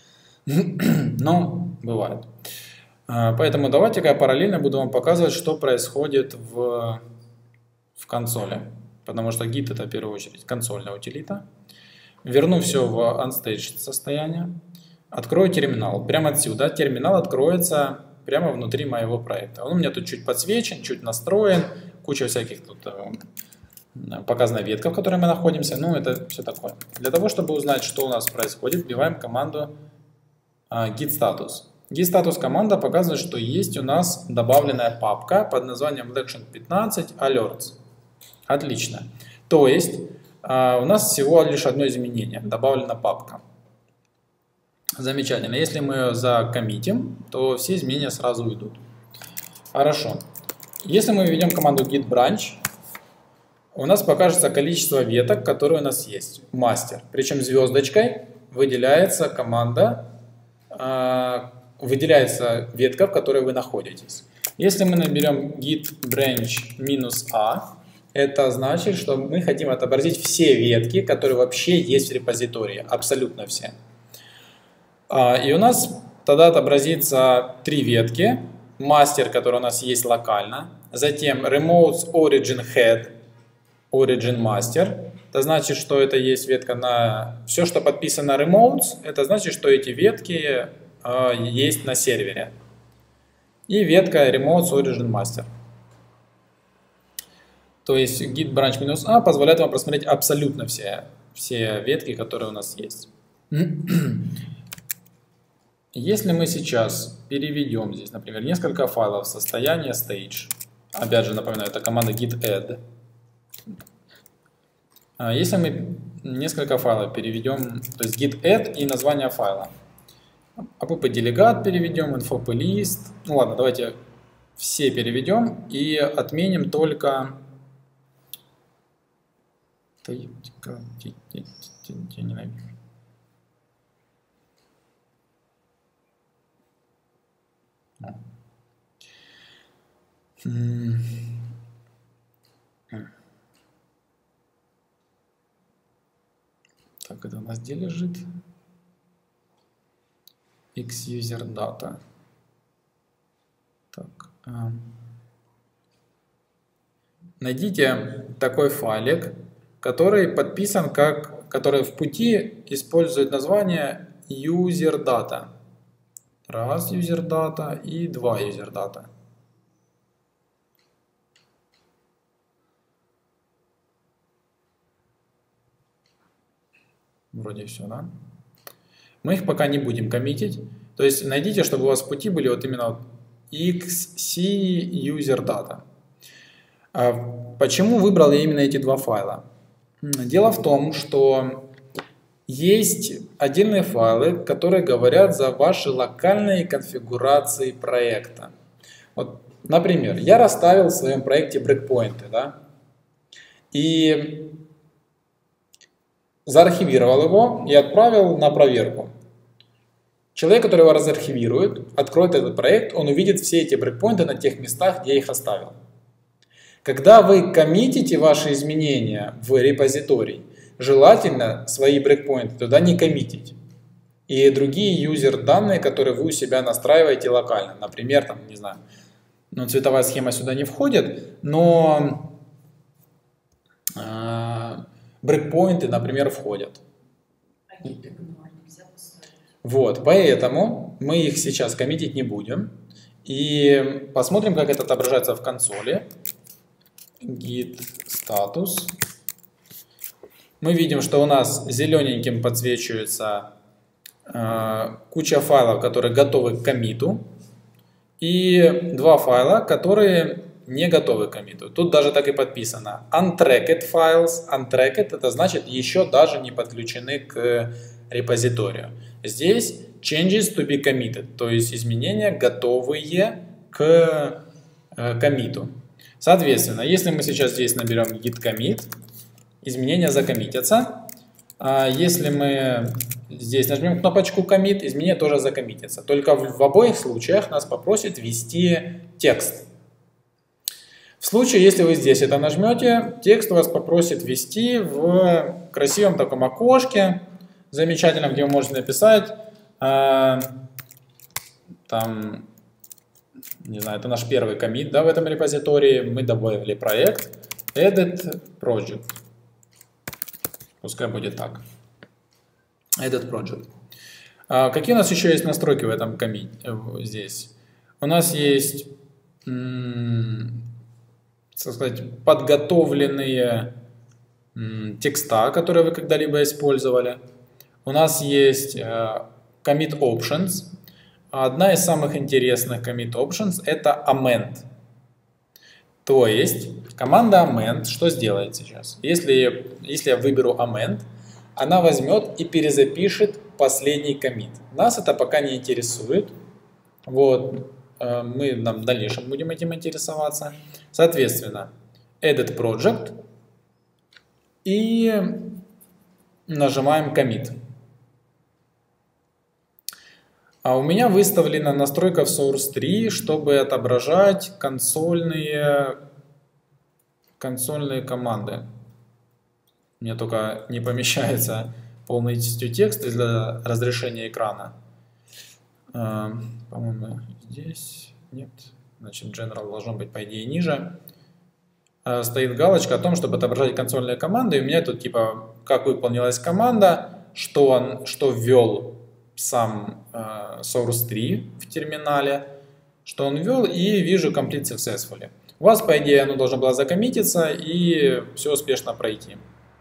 Ну, бывает. Поэтому давайте-ка я параллельно буду вам показывать, что происходит в, в консоли. Потому что гид это в первую очередь консольная утилита. Верну все в unstaged состояние. Открою терминал. Прямо отсюда терминал откроется прямо внутри моего проекта. Он у меня тут чуть подсвечен, чуть настроен. Куча всяких тут показана ветка, в которой мы находимся. Ну, это все такое. Для того, чтобы узнать, что у нас происходит, вбиваем команду git status. Git status команда показывает, что есть у нас добавленная папка под названием Collection пятнадцать alerts. Отлично. То есть у нас всего лишь одно изменение. Добавлена папка. Замечательно. Если мы ее закоммитим, то все изменения сразу уйдут. Хорошо. Если мы введем команду git branch, у нас покажется количество веток, которые у нас есть. Мастер. Причем звездочкой выделяется команда выделяется ветка, в которой вы находитесь. Если мы наберем git branch минус a, это значит, что мы хотим отобразить все ветки, которые вообще есть в репозитории, абсолютно все. И у нас тогда отобразится три ветки. Мастер, который у нас есть локально, затем remotes origin head, origin master. Это значит, что это есть ветка на все, что подписано remotes, это значит, что эти ветки э, есть на сервере. И ветка remotes origin master. То есть git branch минус a позволяет вам просмотреть абсолютно все, все ветки, которые у нас есть. Если мы сейчас переведем здесь, например, несколько файлов в состояние stage, опять же напоминаю, это команда git add. Если мы несколько файлов переведем, то есть git add и название файла, app-делегат переведем, info-list, ну ладно, давайте все переведем и отменим только... Я ненавижу. Так, это у нас где лежит? X-user-data. Так. А. Найдите такой файлик, который подписан как, который в пути использует название user-data. Раз user-data и два user-data. Вроде все, да? Мы их пока не будем коммитить. То есть найдите, чтобы у вас в пути были вот именно вот xc-user-data. А почему выбрал я именно эти два файла? Дело в том, что есть отдельные файлы, которые говорят за ваши локальные конфигурации проекта. Вот, например, я расставил в своем проекте брейкпоинты, да, и заархивировал его и отправил на проверку. Человек, который его разархивирует, откроет этот проект, он увидит все эти брейкпоинты на тех местах, где я их оставил. Когда вы коммитите ваши изменения в репозиторий, желательно свои брейкпоинты туда не коммитить. И другие юзер-данные, которые вы у себя настраиваете локально. Например, там, не знаю, ну, цветовая схема сюда не входит, но э, брейкпоинты, например, входят. Вот, поэтому мы их сейчас коммитить не будем. И посмотрим, как это отображается в консоли. Git status. Мы видим, что у нас зелененьким подсвечивается э, куча файлов, которые готовы к коммиту, и два файла, которые не готовы к коммиту. Тут даже так и подписано. Untracked files. Untracked — это значит еще даже не подключены к репозиторию. Здесь changes to be committed, то есть изменения, готовые к э, коммиту. Соответственно, если мы сейчас здесь наберем git commit, изменения закоммитятся. А если мы здесь нажмем кнопочку commit, изменения тоже закоммитятся. Только в, в обоих случаях нас попросит ввести текст. В случае, если вы здесь это нажмете, текст вас попросит ввести в красивом таком окошке, замечательном, где вы можете написать, э, там, не знаю, это наш первый коммит, да, в этом репозитории, мы добавили проект, edit project. Пускай будет так. Edit project. А какие у нас еще есть настройки в этом коммите здесь? У нас есть, так сказать, подготовленные текста, которые вы когда-либо использовали. У нас есть commit options. Одна из самых интересных commit options — это amend. То есть команда amend что сделает сейчас? Если, если я выберу amend, она возьмет и перезапишет последний commit. Нас это пока не интересует. Вот, мы нам в дальнейшем будем этим интересоваться. Соответственно, edit project и нажимаем commit. А у меня выставлена настройка в Source три, чтобы отображать консольные, консольные команды. Мне только не помещается полностью текст для разрешения экрана. По-моему, здесь нет. Значит, General должно быть, по идее, ниже. Стоит галочка о том, чтобы отображать консольные команды. И у меня тут типа, как выполнилась команда, что он, что ввел сам э, Source три в терминале, что он ввел, и вижу Complete Successfully. У вас, по идее, оно должно было закоммититься и все успешно пройти.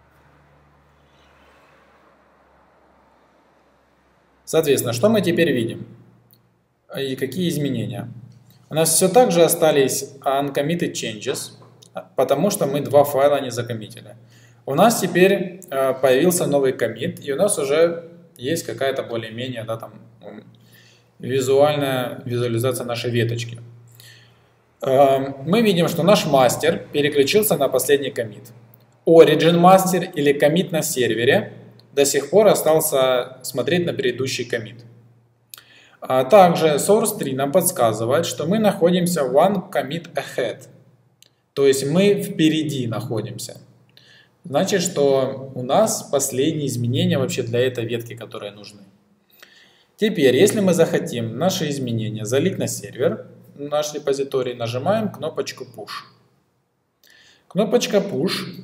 Соответственно, что мы теперь видим? И какие изменения? У нас все так же остались uncommitted changes, потому что мы два файла не закоммитили. У нас теперь э, появился новый коммит, и у нас уже есть какая-то более-менее, да, там, визуальная визуализация нашей веточки. Э, мы видим, что наш мастер переключился на последний коммит. Origin мастер или коммит на сервере до сих пор остался смотреть на предыдущий коммит. А также Source три нам подсказывает, что мы находимся one commit ahead. То есть мы впереди находимся. Значит, что у нас последние изменения вообще для этой ветки, которые нужны. Теперь, если мы захотим наши изменения залить на сервер, наш репозиторий, нажимаем кнопочку Push. Кнопочка Push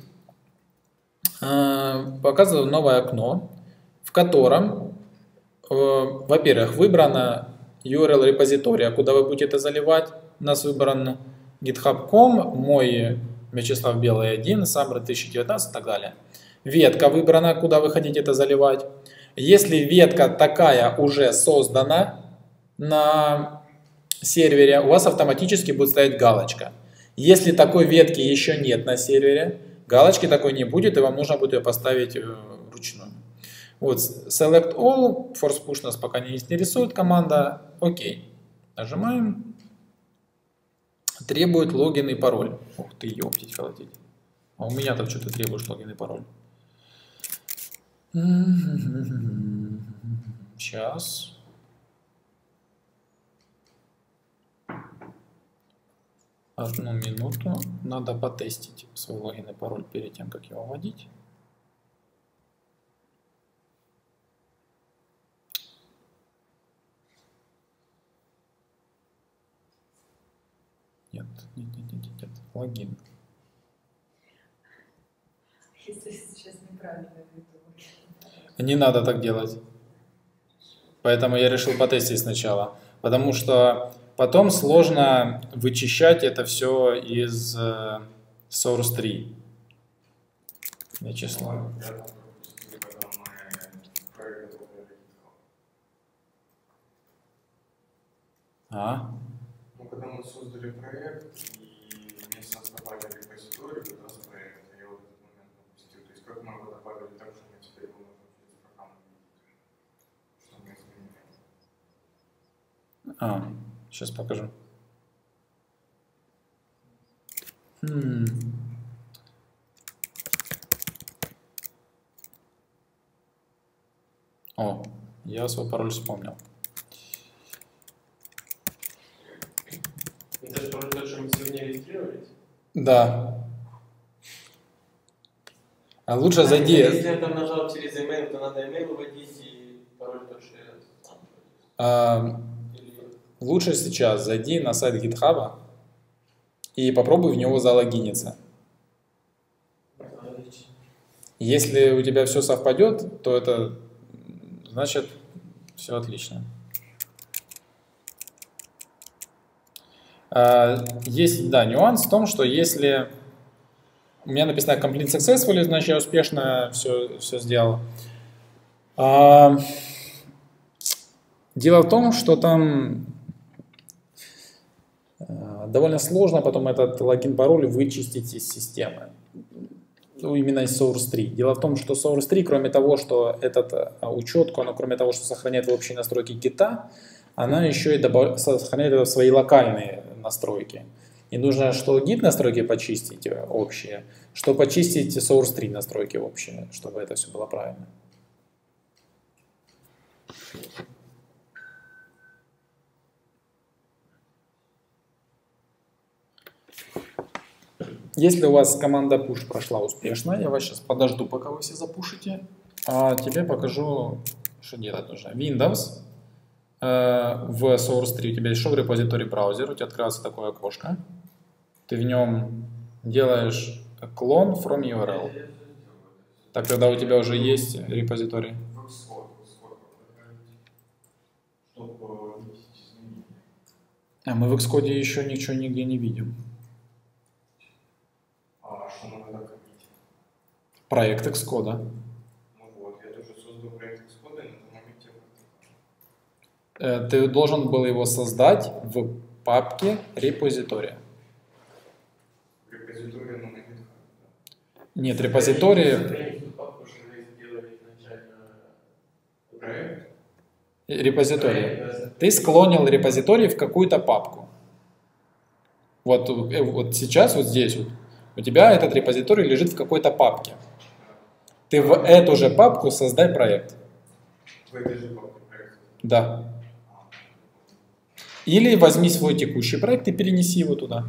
э, показывает новое окно, в котором, э, во-первых, выбрана ю ар эл репозитория, куда вы будете это заливать. У нас выбран гитхаб точка ком, мой Вячеслав Белый один, Summer две тысячи девятнадцать и так далее. Ветка выбрана, куда вы хотите это заливать. Если ветка такая уже создана на сервере, у вас автоматически будет стоять галочка. Если такой ветки еще нет на сервере, галочки такой не будет, и вам нужно будет ее поставить вручную. Вот, Select All, Force Push нас пока не интересует команда. Окей. Нажимаем. Требует логин и пароль. Ух ты, ёптить, холодить. А у меня там что-то требуешь логин и пароль. Сейчас. Одну минуту. Надо потестить свой логин и пароль перед тем, как его вводить. Нет, нет, нет, нет, нет, логин. Если сейчас неправильно введу. Не надо так делать. Поэтому я решил потестить сначала. Потому что потом сложно вычищать это все из э, Source три. Вячеслав. А? Ну, когда мы создали проект и не создавали репозиторий, как раз проект, я вот этот момент пропустил. То есть как мы его добавили так, что мы теперь его можем через программу видеть, что мы изменили. А, сейчас покажу. Хм. О, я свой пароль вспомнил. Это же пароль тот, что мы сегодня регистрировались? Да. А лучше А зайди. Если я там нажал через email, то надо email вводить и пароль тот, что я сам А, Или... лучше сейчас зайди на сайт GitHub и попробуй в него залогиниться. Если у тебя все совпадет, то это значит все отлично. Есть, да, нюанс в том, что если у меня написано Complete Successfully, значит я успешно все, все сделал. Дело в том, что там довольно сложно потом этот логин-пароль вычистить из системы. Ну, именно из Source три. Дело в том, что Source три, кроме того, что этот учетку, она кроме того, что сохраняет в общие настройки гита, она еще и добав... сохраняет это в свои локальные настройки. И нужно что гит настройки почистить общие, что почистить Source три настройки общие, чтобы это все было правильно. Если у вас команда push прошла успешно, я вас сейчас подожду, пока вы все запушите, а тебе покажу, что делать нужно. Windows, э, в source три у тебя есть show repository браузер, у тебя открывается такое окошко, ты в нем делаешь клон from ю ар эл. Так, когда у тебя уже есть репозиторий. А мы в Xcode еще ничего нигде не видим. А что надо коммитить? Проект Xcode. Ну вот, я тоже создал проект Xcode, и на том моменте... Э, Ты должен был его создать в папке репозитория. Репозитория, ну, на GitHub, да. Нет, репозитории... Проект? Репозитории. Ты склонил репозиторий в какую-то папку. Вот, э, вот сейчас, вот здесь вот, у тебя этот репозиторий лежит в какой-то папке. Ты в эту же папку создай проект. В этой же папке проект? Да. Или возьми свой текущий проект и перенеси его туда.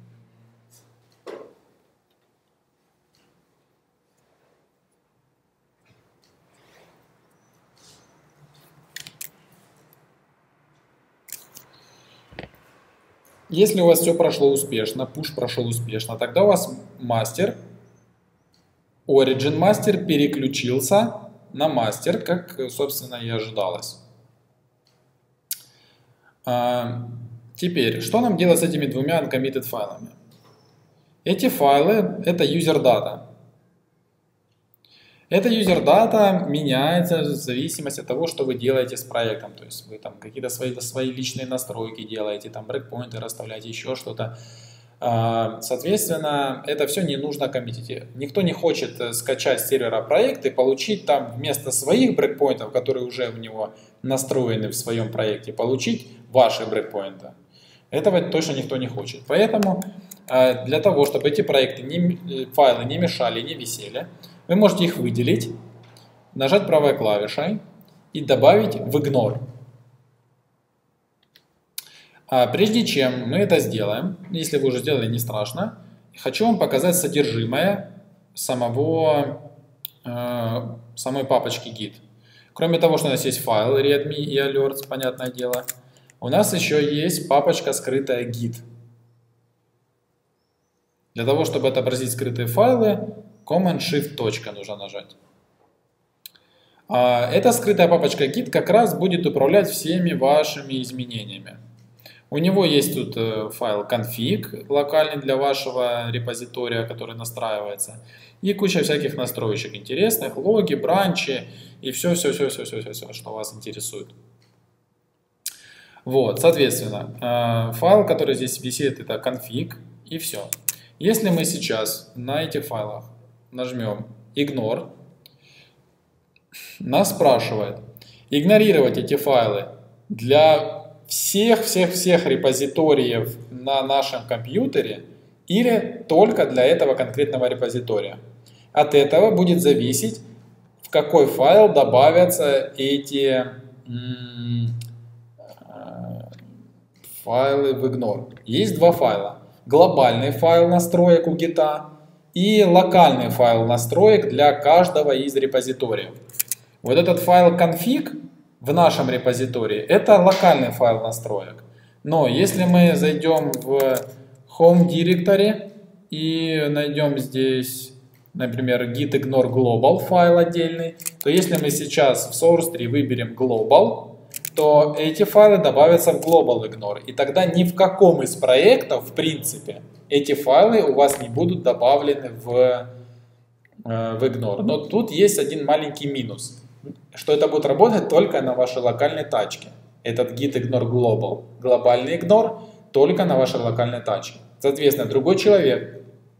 Если у вас все прошло успешно, push прошел успешно, тогда у вас мастер, origin мастер переключился на мастер, как, собственно, и ожидалось. А, теперь, что нам делать с этими двумя uncommitted файлами? Эти файлы – это user data. Эта user data меняется в зависимости от того, что вы делаете с проектом. То есть вы там какие-то свои, свои личные настройки делаете, там брейкпоинты расставляете, еще что-то. Соответственно, это все не нужно коммитить. Никто не хочет скачать с сервера проект и получить там вместо своих брейкпоинтов, которые уже у него настроены в своем проекте, получить ваши брейкпоинты. Этого точно никто не хочет. Поэтому для того, чтобы эти проекты, не, файлы не мешали, не висели, вы можете их выделить, нажать правой клавишей и добавить в ignore. А прежде чем мы это сделаем, если вы уже сделали, не страшно, хочу вам показать содержимое самого, э, самой папочки git. Кроме того, что у нас есть файл readme и alerts, понятное дело, у нас еще есть папочка скрытая git. Для того, чтобы отобразить скрытые файлы, Command-Shift точка нужно нажать. А эта скрытая папочка git как раз будет управлять всеми вашими изменениями. У него есть тут файл config, локальный для вашего репозитория, который настраивается, и куча всяких настроечек интересных, логи, бранчи и все-все-все-все-все-все, что вас интересует. Вот, соответственно, файл, который здесь висит, это config, и все. Если мы сейчас на этих файлах нажмем ignore, нас спрашивает игнорировать эти файлы для всех-всех-всех репозиториев на нашем компьютере или только для этого конкретного репозитория. От этого будет зависеть, в какой файл добавятся эти файлы в ignore. Есть два файла. Глобальный файл настроек у гита и локальный файл настроек для каждого из репозиториев. Вот этот файл config в нашем репозитории – это локальный файл настроек. Но если мы зайдем в Home Directory и найдем здесь, например, git ignore global файл отдельный, то если мы сейчас в source три выберем global, то эти файлы добавятся в global ignore. И тогда ни в каком из проектов, в принципе, эти файлы у вас не будут добавлены в, в ignore. Но тут есть один маленький минус, что это будет работать только на вашей локальной тачке. Этот git ignore global, глобальный ignore, только на вашей локальной тачке. Соответственно, другой человек,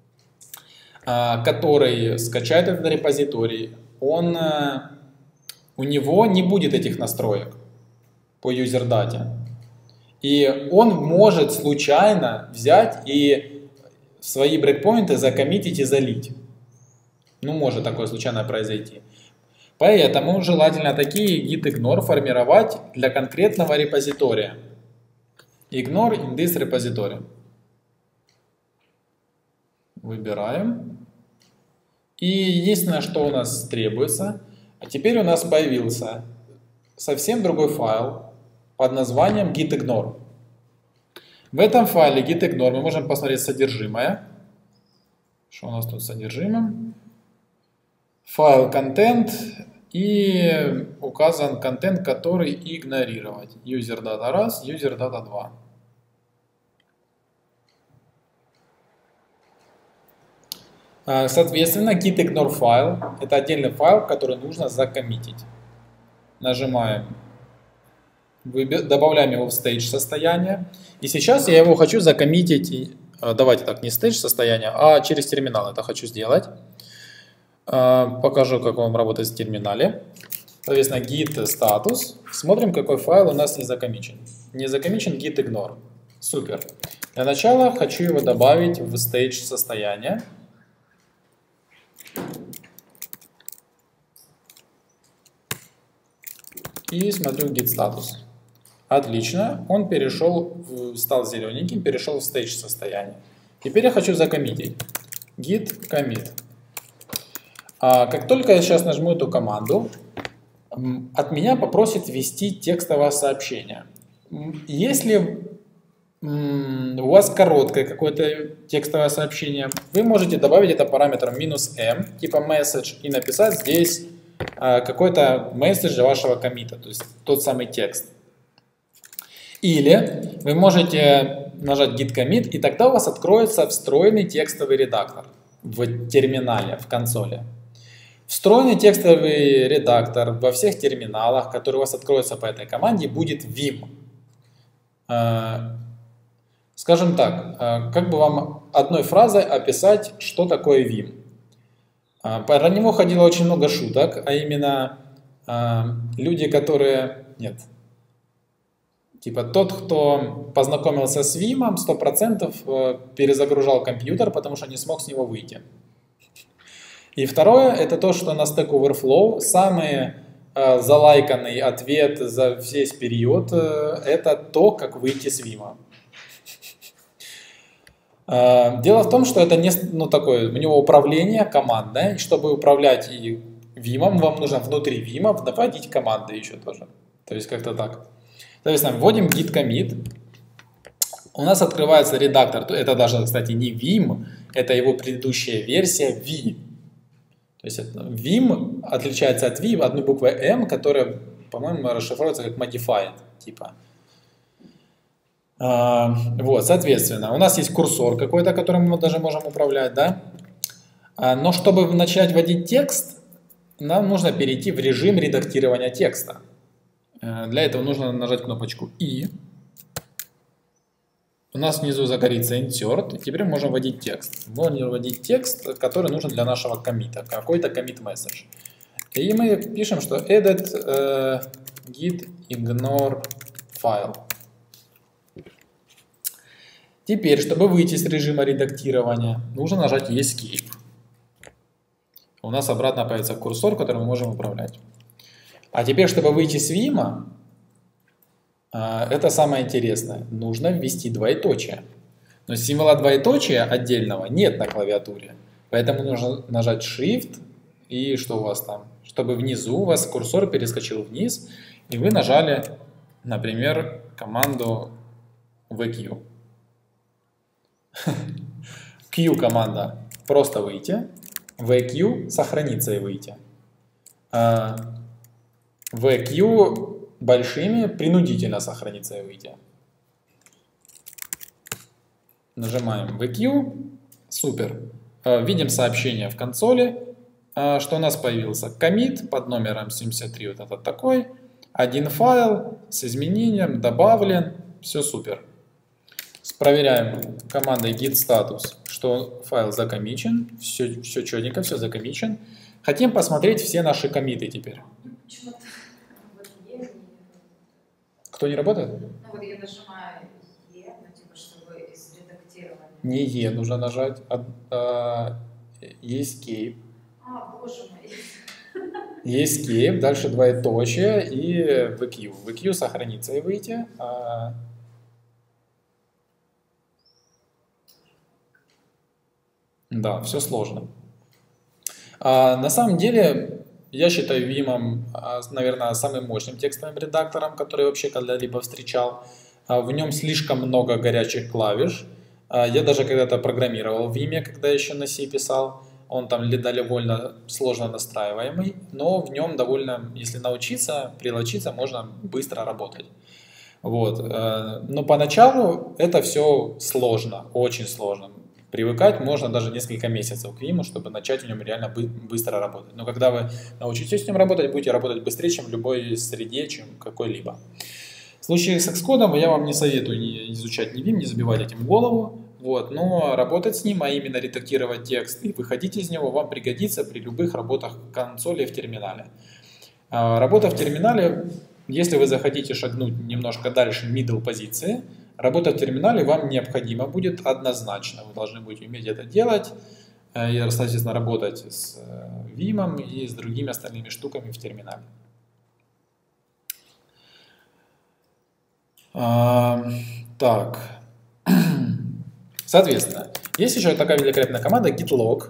который скачает этот репозиторий, он, у него не будет этих настроек по юзердате. И он может случайно взять и свои брейкпоинты закоммитить и залить. Ну, может такое случайно произойти. Поэтому желательно такие git ignore формировать для конкретного репозитория. Ignore in this repository. Выбираем. И единственное, что у нас требуется, а теперь у нас появился совсем другой файл под названием gitignore. В этом файле gitignore мы можем посмотреть содержимое. Что у нас тут содержимое? Файл контент и указан контент, который игнорировать. User-data один, user-data два. Соответственно, gitignore файл — это отдельный файл, который нужно закоммитить. Нажимаем, добавляем его в stage состояние. И сейчас я его хочу закоммитить, давайте так, не stage состояние, а через терминал это хочу сделать. Покажу, как он работает в терминале. Соответственно, git status. Смотрим, какой файл у нас не закоммичен. Не закоммичен gitignore. Супер. Для начала хочу его добавить в stage состояние. И смотрю git status. Отлично. Он перешел, стал зелененьким, перешел в stage состояние. Теперь я хочу закоммитить. Git commit. А как только я сейчас нажму эту команду, от меня попросит ввести текстовое сообщение. Если у вас короткое какое-то текстовое сообщение, вы можете добавить это параметром "-m", типа message, и написать здесь какой-то месседж для вашего коммита, то есть тот самый текст. Или вы можете нажать git commit, и тогда у вас откроется встроенный текстовый редактор в терминале, в консоли. Встроенный текстовый редактор во всех терминалах, который у вас откроется по этой команде, будет vim. Скажем так, как бы вам одной фразой описать, что такое vim. Про него ходило очень много шуток, а именно люди, которые... Нет. Типа тот, кто познакомился с vim, сто процентов перезагружал компьютер, потому что не смог с него выйти. И второе, это то, что на Stack Overflow самый э, залайканный ответ за весь период э, это то, как выйти с vim. Э, дело в том, что это не, ну, такое, у него управление командное, и чтобы управлять и vim, вам нужно внутри vim вводить команды еще тоже. То есть как-то так. Соответственно, вводим git commit. У нас открывается редактор, это даже, кстати, не vim, это его предыдущая версия v. То есть vim отличается от v одной буквой m, которая, по-моему, расшифровывается как modified, типа. А, вот, соответственно, у нас есть курсор какой-то, которым мы даже можем управлять, да? А, но чтобы начать вводить текст, нам нужно перейти в режим редактирования текста. А, для этого нужно нажать кнопочку I. У нас внизу загорится insert, и теперь мы можем вводить текст. Можем вводить текст, который нужен для нашего коммита, какой-то commit message. И мы пишем, что edit э, git ignore file. Теперь, чтобы выйти из режима редактирования, нужно нажать escape. У нас обратно появится курсор, которым мы можем управлять. А теперь, чтобы выйти с vim, это самое интересное. Нужно ввести двоеточие. Но символа двоеточия отдельного нет на клавиатуре. Поэтому нужно нажать Shift и что у вас там? Чтобы внизу у вас курсор перескочил вниз, и вы нажали, например, команду ви кью. Q команда просто выйти. ви кью сохраниться и выйти. ви кью большими принудительно сохраниться и выйти. Нажимаем ви кью. Супер. Видим сообщение в консоли, что у нас появился commit под номером семьдесят три, вот этот такой. Один файл с изменением добавлен. Все супер. Проверяем командой git status, что файл закоммичен. Все, все четенько, все закоммичен. Хотим посмотреть все наши коммиты теперь. Кто не работает? Ну вот я нажимаю E, ну типа, чтобы из редактирования. Не E, нужно нажать а, а, Escape. А, боже мой. Escape, дальше двоеточие и ви кью. ви кью сохранится и выйти. А... Да, все сложно. А, на самом деле, я считаю Vim, наверное, самым мощным текстовым редактором, который вообще когда-либо встречал. А, в нем слишком много горячих клавиш. А, я даже когда-то программировал в Vim, когда еще на C писал. Он там довольно сложно настраиваемый, но в нем довольно, если научиться, прилочиться, можно быстро работать. Вот. Но поначалу это все сложно, очень сложно. Привыкать можно даже несколько месяцев к Vim, чтобы начать в нем реально быстро работать. Но когда вы научитесь с ним работать, будете работать быстрее, чем в любой среде, чем какой-либо. В случае с Xcode я вам не советую не изучать ни Vim, не забивать этим голову. Вот, но работать с ним, а именно редактировать текст и выходить из него, вам пригодится при любых работах в консоли и в терминале. Работа в терминале, если вы захотите шагнуть немножко дальше middle позиции, работа в терминале вам необходима будет однозначно. Вы должны будете уметь это делать и, соответственно, работать с Vim и с другими остальными штуками в терминале. А, так. Соответственно, есть еще такая великолепная команда git-log.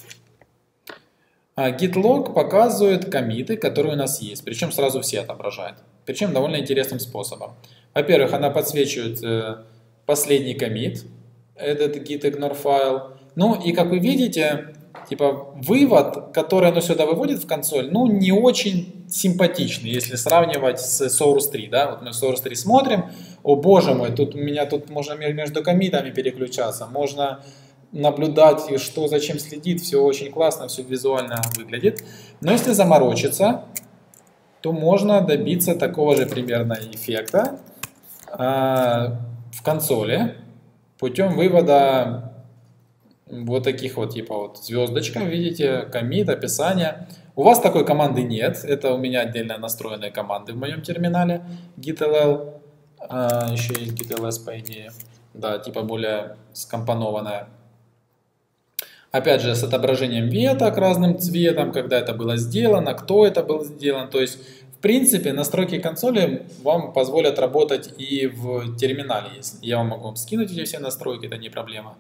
Git-log показывает коммиты, которые у нас есть, причем сразу все отображает. Причем довольно интересным способом. Во-первых, она подсвечивает последний коммит, этот git-ignore файл. Ну и как вы видите, типа вывод, который оно сюда выводит в консоль, ну не очень симпатичный, если сравнивать с source три. Да? Вот мы в source три смотрим, о боже мой, тут у меня тут можно между коммитами переключаться, можно наблюдать, что зачем следит, все очень классно, все визуально выглядит. Но если заморочиться, то можно добиться такого же примерно эффекта э, в консоли путем вывода вот таких вот типа вот звездочка, видите, коммит, описание. У вас такой команды нет, это у меня отдельно настроенные команды в моем терминале, git-ll, э, еще есть git-ls по идее, да, типа более скомпонованная. Опять же, с отображением веток разным цветом, когда это было сделано, кто это был сделан. То есть, в принципе, настройки консоли вам позволят работать и в терминале. Я вам могу скинуть эти все настройки, это не проблема.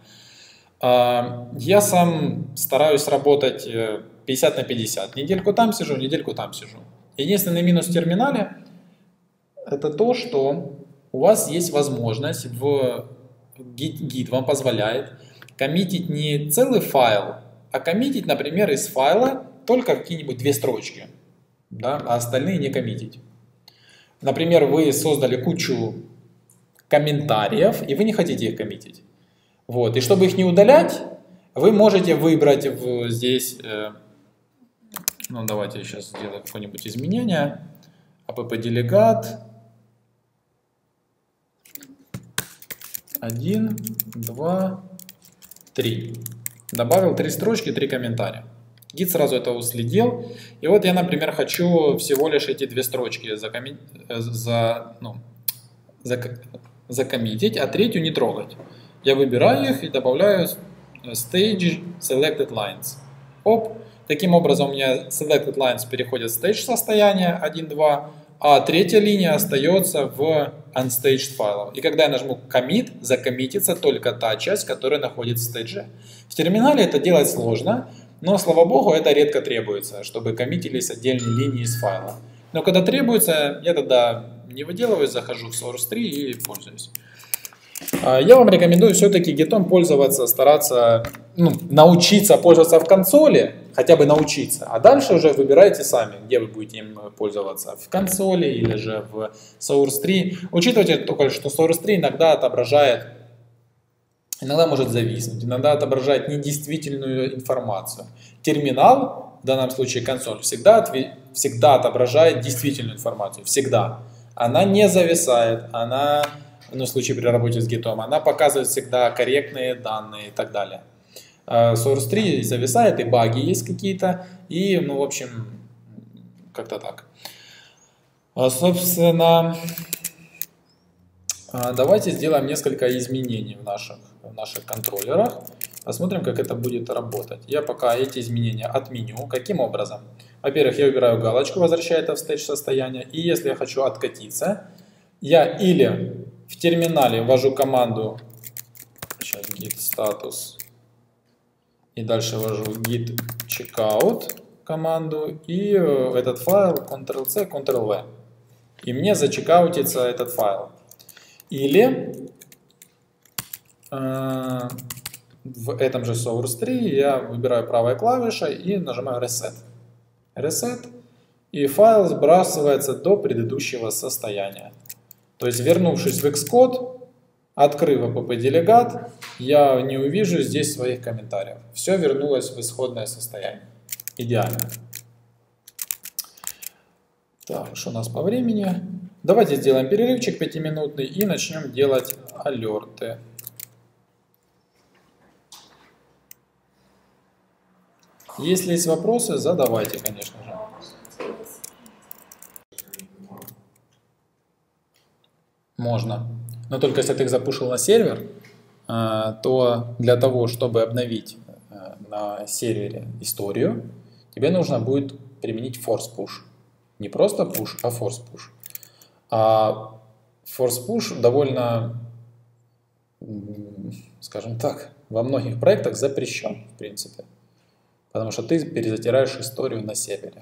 Я сам стараюсь работать пятьдесят на пятьдесят. Недельку там сижу, недельку там сижу. Единственный минус в терминале – это то, что у вас есть возможность в Git вам позволяет коммитить не целый файл, а коммитить, например, из файла только какие-нибудь две строчки, да, а остальные не коммитить. Например, вы создали кучу комментариев, и вы не хотите их коммитить. Вот. И чтобы их не удалять, вы можете выбрать в, здесь, э, ну давайте я сейчас сделаю какое-нибудь изменение, app-delegate, один, два, три. Добавил три строчки, три комментария. Git сразу это уследил. И вот я, например, хочу всего лишь эти две строчки закомми... за... ну, зак... закоммитить, а третью не трогать. Я выбираю их и добавляю stage selected lines. Оп. Таким образом у меня selected lines переходит в stage состояние один, два, а третья линия остается в unstaged файлах. И когда я нажму commit, закоммитится только та часть, которая находится в стейдже. В терминале это делать сложно, но, слава богу, это редко требуется, чтобы коммитились отдельные линии из файла. Но когда требуется, я тогда не выделываюсь, захожу в source три и пользуюсь. Я вам рекомендую все-таки гитом пользоваться, стараться ну, научиться пользоваться в консоли, хотя бы научиться, а дальше уже выбирайте сами, где вы будете им пользоваться, в консоли или же в source три. Учитывайте только, что source три иногда отображает, иногда может зависнуть, иногда отображает недействительную информацию. Терминал, в данном случае консоль, всегда, всегда отображает действительную информацию, всегда. Она не зависает, она... ну, в случае при работе с гитом, она показывает всегда корректные данные и так далее. source три зависает, и баги есть какие-то, и, ну, в общем, как-то так. Собственно, давайте сделаем несколько изменений в наших, в наших контроллерах. Посмотрим, как это будет работать. Я пока эти изменения отменю. Каким образом? Во-первых, я убираю галочку, возвращаю это в stage состояние, и если я хочу откатиться, я или в терминале ввожу команду сейчас git status И дальше ввожу git checkout команду и этот файл контрол си, контрол ви. И мне зачекаутится этот файл. Или э, в этом же source три я выбираю правой клавишей и нажимаю reset. Reset. И файл сбрасывается до предыдущего состояния. То есть, вернувшись в Xcode, открыв эй пи пи-делегат, я не увижу здесь своих комментариев. Все вернулось в исходное состояние. Идеально. Так, что у нас по времени? Давайте сделаем перерывчик пятиминутный и начнем делать алерты. Если есть вопросы, задавайте, конечно же. Можно. Но только если ты их запушил на сервер, то для того, чтобы обновить на сервере историю, тебе нужно будет применить force push. Не просто push, а force push. А force push довольно, скажем так, во многих проектах запрещен, в принципе. Потому что ты перезатираешь историю на сервере.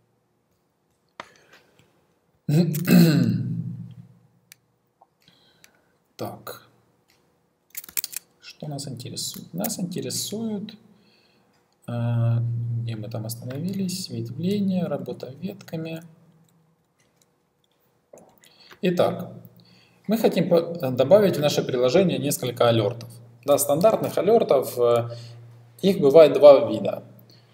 Так, что нас интересует? Нас интересует, э, где мы там остановились, ветвление, работа ветками. Итак, мы хотим добавить в наше приложение несколько алертов. Да, стандартных алертов, э, их бывает два вида.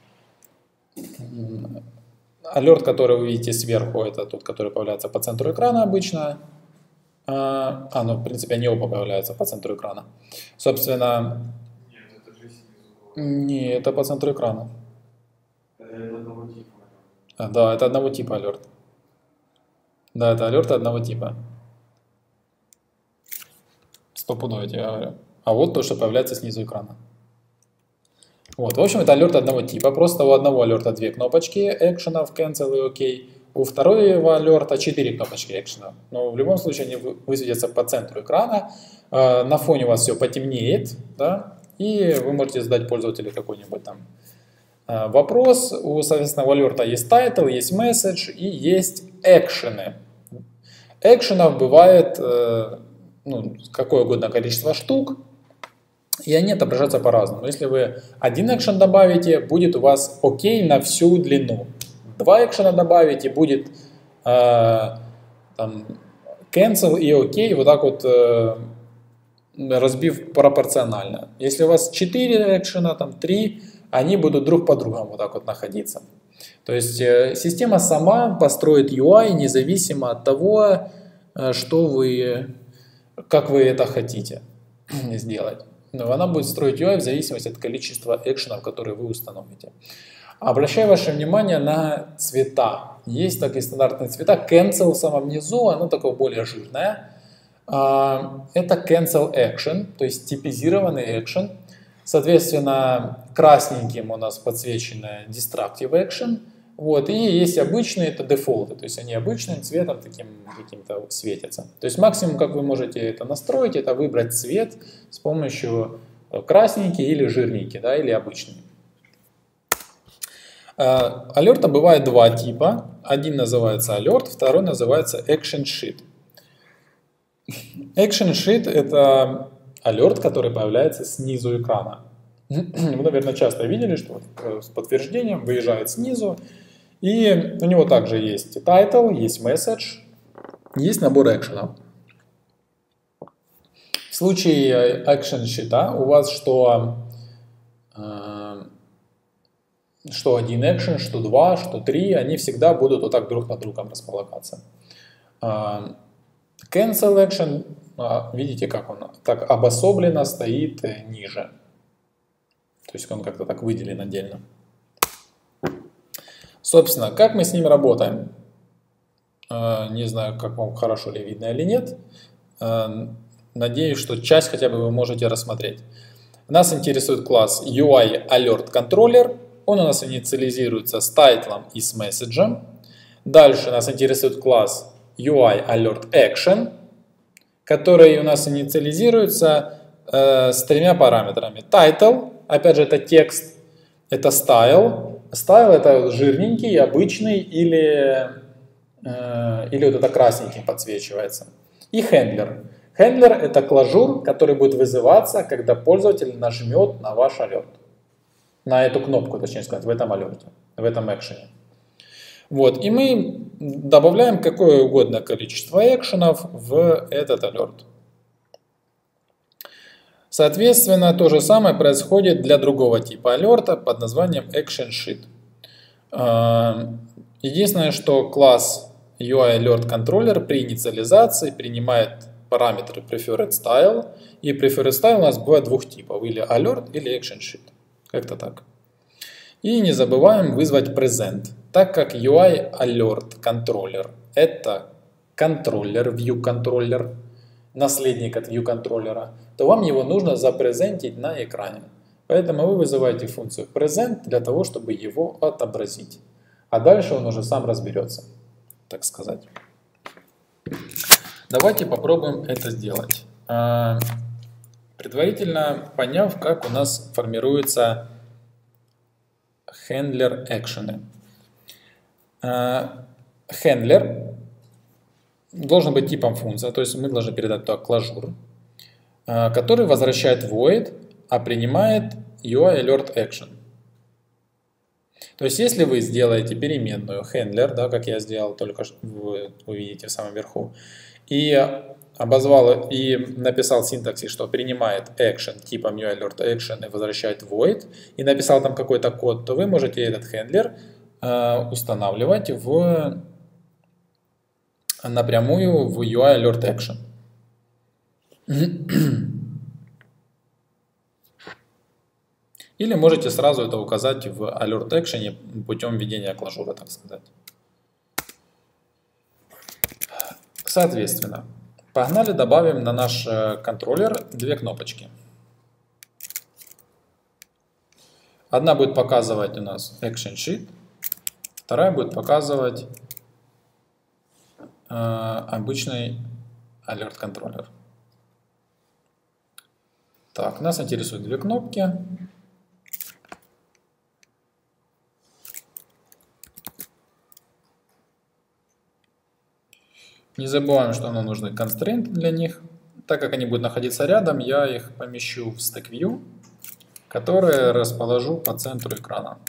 Алерт, который вы видите сверху, это тот, который появляется по центру экрана обычно. А, а, ну, в принципе, они оба появляются по центру экрана. Собственно... Нет, это же снизу. Не, это по центру экрана. Это одного типа. А, да, это одного типа алерт. Да, это алерты одного типа. Стопудово, я тебе говорю. А вот то, что появляется снизу экрана. Вот, в общем, это алерт одного типа. Просто у одного алерта две кнопочки экшенов, cancel и OK. У второго алерта четыре кнопочки экшена. Но в любом случае они высветятся по центру экрана. На фоне у вас все потемнеет, да, и вы можете задать пользователю какой-нибудь там вопрос. У, соответственно, у алерта есть title, есть message и есть экшены. Экшенов бывает ну, какое угодно количество штук, и они отображаются по-разному. Если вы один экшен добавите, будет у вас OK на всю длину. Два экшена добавите, будет э, там, cancel и OK, вот так вот э, разбив пропорционально. Если у вас четыре экшена, там три, они будут друг по другу вот так вот находиться. То есть э, система сама построит ю ай независимо от того, э, что вы, как вы это хотите сделать. Но она будет строить ю ай в зависимости от количества экшенов, которые вы установите. Обращаю ваше внимание на цвета. Есть такие стандартные цвета. Cancel в самом низу, оно такое более жирное. Это cancel action, то есть типизированный action. Соответственно, красненьким у нас подсвечено destructive action. Вот, и есть обычные, это дефолты, то есть они обычным цветом таким каким-то светятся. То есть максимум, как вы можете это настроить, это выбрать цвет с помощью красненький или жирненький, да, или обычный. Алерта бывает два типа. Один называется алерт, второй называется action sheet. Action sheet — это алерт, который появляется снизу экрана. Вы, наверное, часто видели, что с подтверждением выезжает снизу. И у него также есть title, есть message, есть набор экшенов. В случае action sheet у вас что, что один экшен, что два, что три, они всегда будут вот так друг над другом располагаться. Cancel action, видите, как он так обособленно стоит ниже. То есть он как-то так выделен отдельно. Собственно, как мы с ним работаем? Не знаю, как вам хорошо ли видно или нет. Надеюсь, что часть хотя бы вы можете рассмотреть. Нас интересует класс ю ай Alert Controller. Он у нас инициализируется с тайтлом и с месседжем. Дальше нас интересует класс ю ай Alert Action, который у нас инициализируется э, с тремя параметрами. Title, опять же, это текст, это style. Style это жирненький, обычный или, э, или вот это красненьким подсвечивается. И хендлер. Хендлер это клажур, который будет вызываться, когда пользователь нажмет на ваш алерт. На эту кнопку, точнее сказать, в этом алерте, в этом экшене. Вот, и мы добавляем какое угодно количество экшенов в этот алерт. Соответственно, то же самое происходит для другого типа алерта под названием Action Sheet. Единственное, что класс ю ай Alert Controller при инициализации принимает параметры Preferred Style. И Preferred Style у нас бывает двух типов, или Alert, или Action Sheet. Как-то так. И не забываем вызвать Present. Так как ю ай Alert Controller это контроллер, View Controller, наследник от View контроллера, то вам его нужно запрезентить на экране. Поэтому вы вызываете функцию Present для того, чтобы его отобразить. А дальше он уже сам разберется, так сказать. Давайте попробуем это сделать. Предварительно поняв, как у нас формируется хендлер экшены. Хендлер должен быть типом функция, то есть мы должны передать туда клажур, который возвращает void, а принимает ю ай Alert Action. То есть если вы сделаете переменную handler, да, как я сделал только что, вы увидите в самом верху, и обозвал и написал синтаксис, что принимает action типом ю ай Alert Action и возвращает void, и написал там какой-то код, то вы можете этот handler э, устанавливать в, напрямую в ю ай Alert Action. Или можете сразу это указать в Alert Action путем введения клажура, так сказать. Соответственно, погнали, добавим на наш контроллер две кнопочки. Одна будет показывать у нас Action Sheet, вторая будет показывать э, обычный Alert контроллер. Так, нас интересуют две кнопки. Не забываем, что нам нужны constraint для них. Так как они будут находиться рядом, я их помещу в Stack View, которые расположу по центру экрана.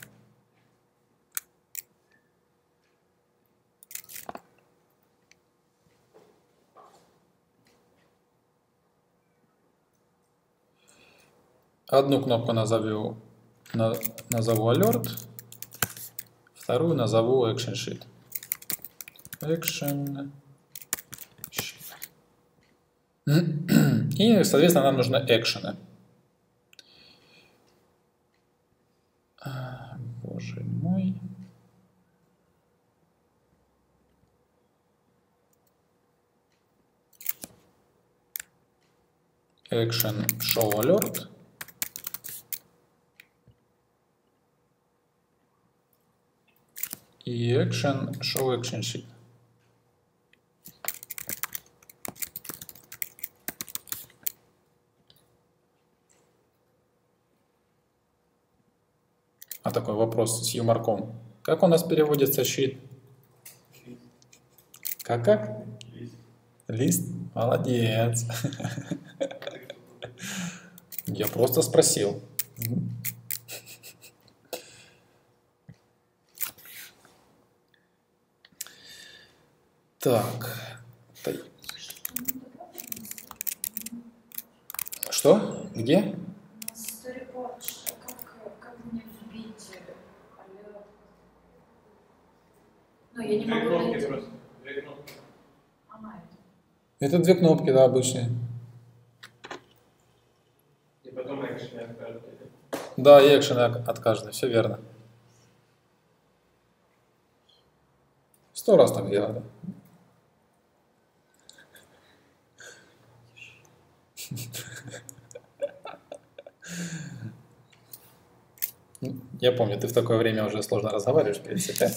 Одну кнопку назову, назову Alert, вторую назову Action Sheet. Action И, соответственно, нам нужны экшены. А, боже мой. Action show alert. И action show action sheet. А такой вопрос с юморком. Как у нас переводится щит? Как как? Лист. Лист? Молодец. Я просто спросил. Так. Что? Где? Ну, я не Две могу кнопки найти. просто. Две кнопки. Ага, Это две кнопки, да, обычные. И потом экшен от каждой. Да, и экшен от каждой, все верно. Сто раз так делали. Я помню, ты в такое время уже сложно разговариваешь, в принципе.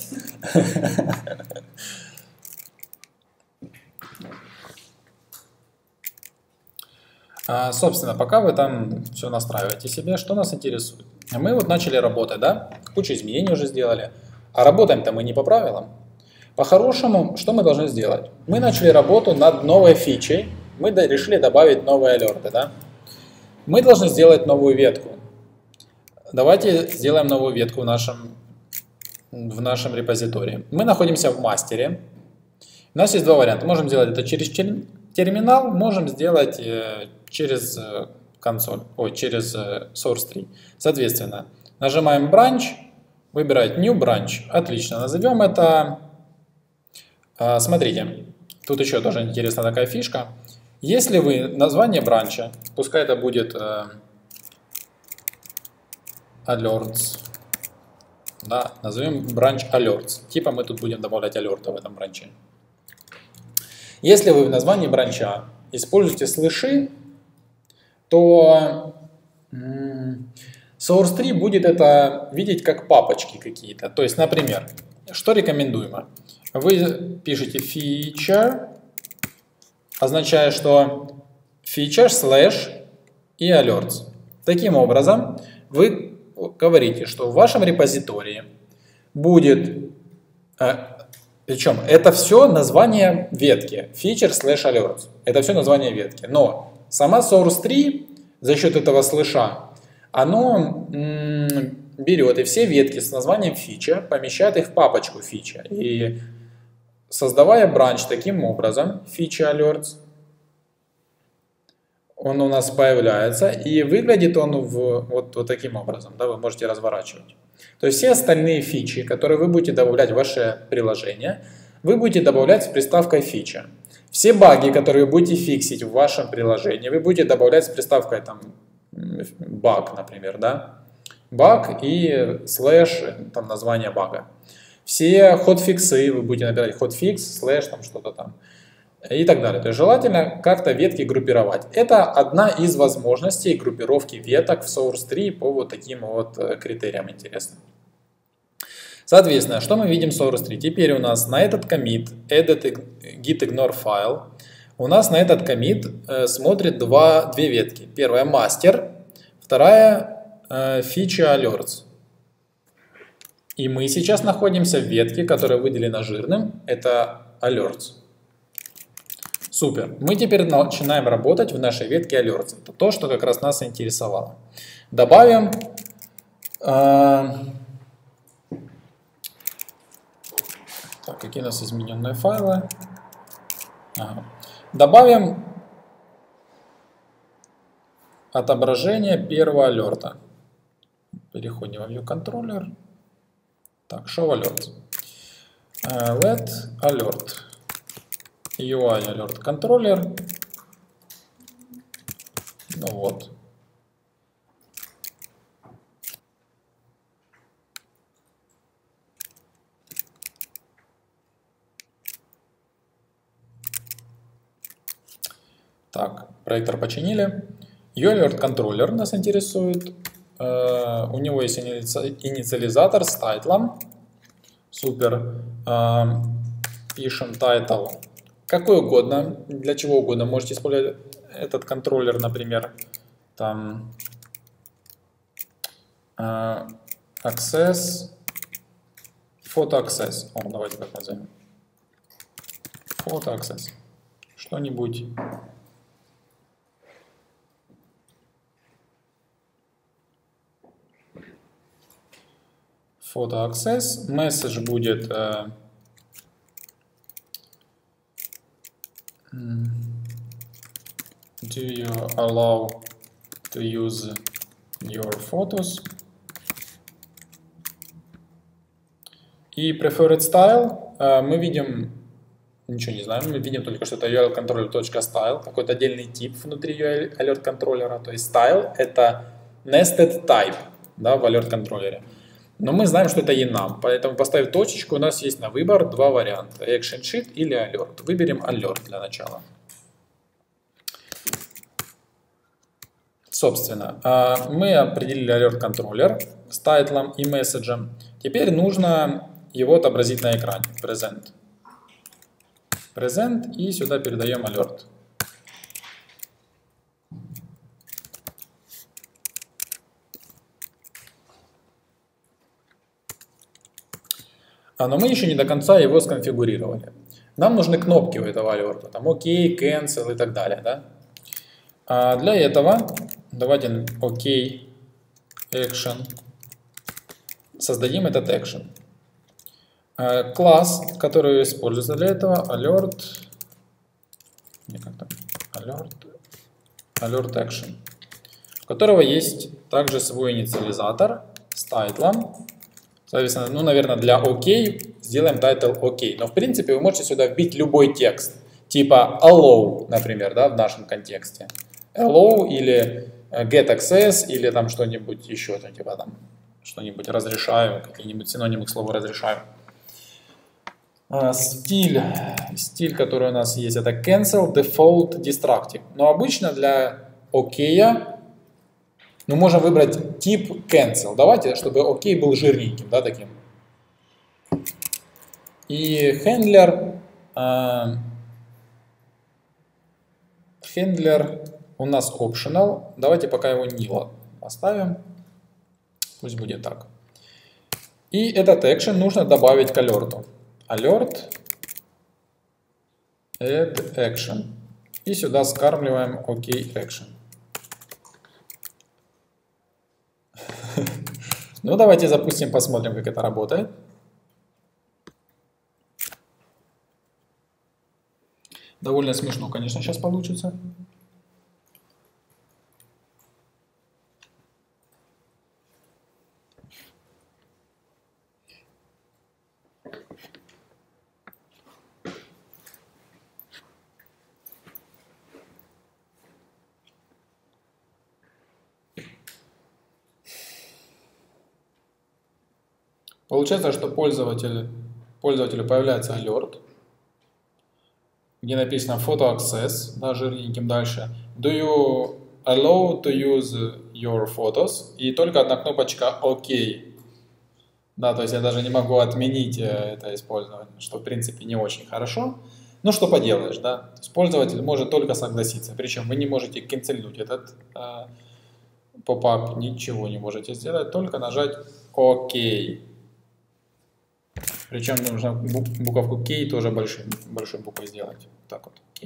А, собственно, пока вы там все настраиваете себе, что нас интересует? Мы вот начали работать, да? Кучу изменений уже сделали. А работаем-то мы не по правилам. По-хорошему, что мы должны сделать? Мы начали работу над новой фичей. Мы решили добавить новые алерты, да? Мы должны сделать новую ветку. Давайте сделаем новую ветку в нашем, в нашем репозитории. Мы находимся в мастере. У нас есть два варианта. Можем сделать это через терминал, можем сделать через консоль, ой, через source tree. Соответственно, нажимаем branch, выбирать new branch. Отлично, назовем это... Смотрите, тут еще тоже интересная такая фишка. Если вы название бранча, пускай это будет alerts, да, назовем branch alerts. Типа мы тут будем добавлять алерты в этом бранче. Если вы в названии бранча используете слэши, то source tree будет это видеть как папочки какие-то. То есть, например, что рекомендуемо? Вы пишете feature, означая, что feature слэш и alerts. Таким образом, вы говорите, что в вашем репозитории будет, э, причем это все название ветки, feature слэш alerts. Это все название ветки. Но сама source tree за счет этого слэша, оно м- берет и все ветки с названием фича, помещает их в папочку фича. И создавая бранч таким образом, feature alerts, он у нас появляется, и выглядит он в, вот, вот таким образом, да, вы можете разворачивать. То есть все остальные фичи, которые вы будете добавлять в ваше приложение, вы будете добавлять с приставкой фича. Все баги, которые вы будете фиксить в вашем приложении, вы будете добавлять с приставкой там баг, например, да, баг и слэш, там название бага. Все хотфиксы вы будете набирать хотфикс, слэш, там что-то там и так далее. То есть желательно как-то ветки группировать. Это одна из возможностей группировки веток в source tree по вот таким вот критериям интересным. Соответственно, что мы видим в source tree? Теперь у нас на этот commit edit git ignore file у нас на этот commit э, смотрит два, две ветки. Первая master, вторая э, feature alerts. И мы сейчас находимся в ветке, которая выделена жирным, это alerts. Супер. Мы теперь начинаем работать в нашей ветке alerts. Это то, что как раз нас интересовало. Добавим э, так, какие у нас измененные файлы. Ага. Добавим отображение первого алерта. Переходим в view controller. Так, show alert. Uh, let alert. ю ай alert controller. Ну вот. Так, проектор починили. ю ай alert controller нас интересует. Uh, у него есть инициализатор с тайтлом. Супер. Uh, пишем title. Какой угодно, для чего угодно. Можете использовать этот контроллер, например, там uh, access, photo access. О, давайте так назовем. Photo access. Что-нибудь. Photo access. Message будет uh, do you allow to use your photos? И preferred style uh, мы видим, ничего не знаем, мы видим только что это ю ай controller.style, какой-то отдельный тип внутри ю ай alert контроллера. То есть style это nested type, да, в alert контроллере. Но мы знаем, что это enum, поэтому поставив точечку, у нас есть на выбор два варианта: action sheet или alert. Выберем alert для начала. Собственно, мы определили alert контроллер с тайтлом и месседжем. Теперь нужно его отобразить на экране. Present. Present, и сюда передаем alert. но мы еще не до конца его сконфигурировали. Нам нужны кнопки у этого алерта, там ОК, cancel и так далее. Да? А для этого давайте ОК, action, создадим этот action. Класс, который используется для этого, alert, не как там, alert, alert action, у которого есть также свой инициализатор с тайтлом. Соответственно, ну, наверное, для OK сделаем title OK. Но, в принципе, вы можете сюда вбить любой текст. Типа allow, например, да, в нашем контексте. Allow или get access, или там что-нибудь еще, типа там что-нибудь разрешаю, какие-нибудь синонимы к слову разрешаю. Стиль, стиль, который у нас есть, это cancel, default, destructive. Но обычно для OK мы можем выбрать тип cancel. Давайте, чтобы OK был жирненьким, да, таким. И handler, э, handler у нас optional. Давайте пока его nil оставим. Пусть будет так. И этот action нужно добавить к алерту. Alert, add action. И сюда скармливаем OK action. Ну, давайте запустим, посмотрим, как это работает. Довольно смешно, конечно, сейчас получится. Получается, что пользователь, пользователю появляется alert, где написано photo access, да, жирненьким дальше. Do you allow to use your photos? И только одна кнопочка OK. Да, то есть я даже не могу отменить это использование, что в принципе не очень хорошо. Ну что поделаешь, да? То есть пользователь может только согласиться, причем вы не можете канцельнуть этот э, поп-ап, ничего не можете сделать, только нажать OK. Причем нужно буковку K тоже большой, большой буквой сделать. Так вот, K.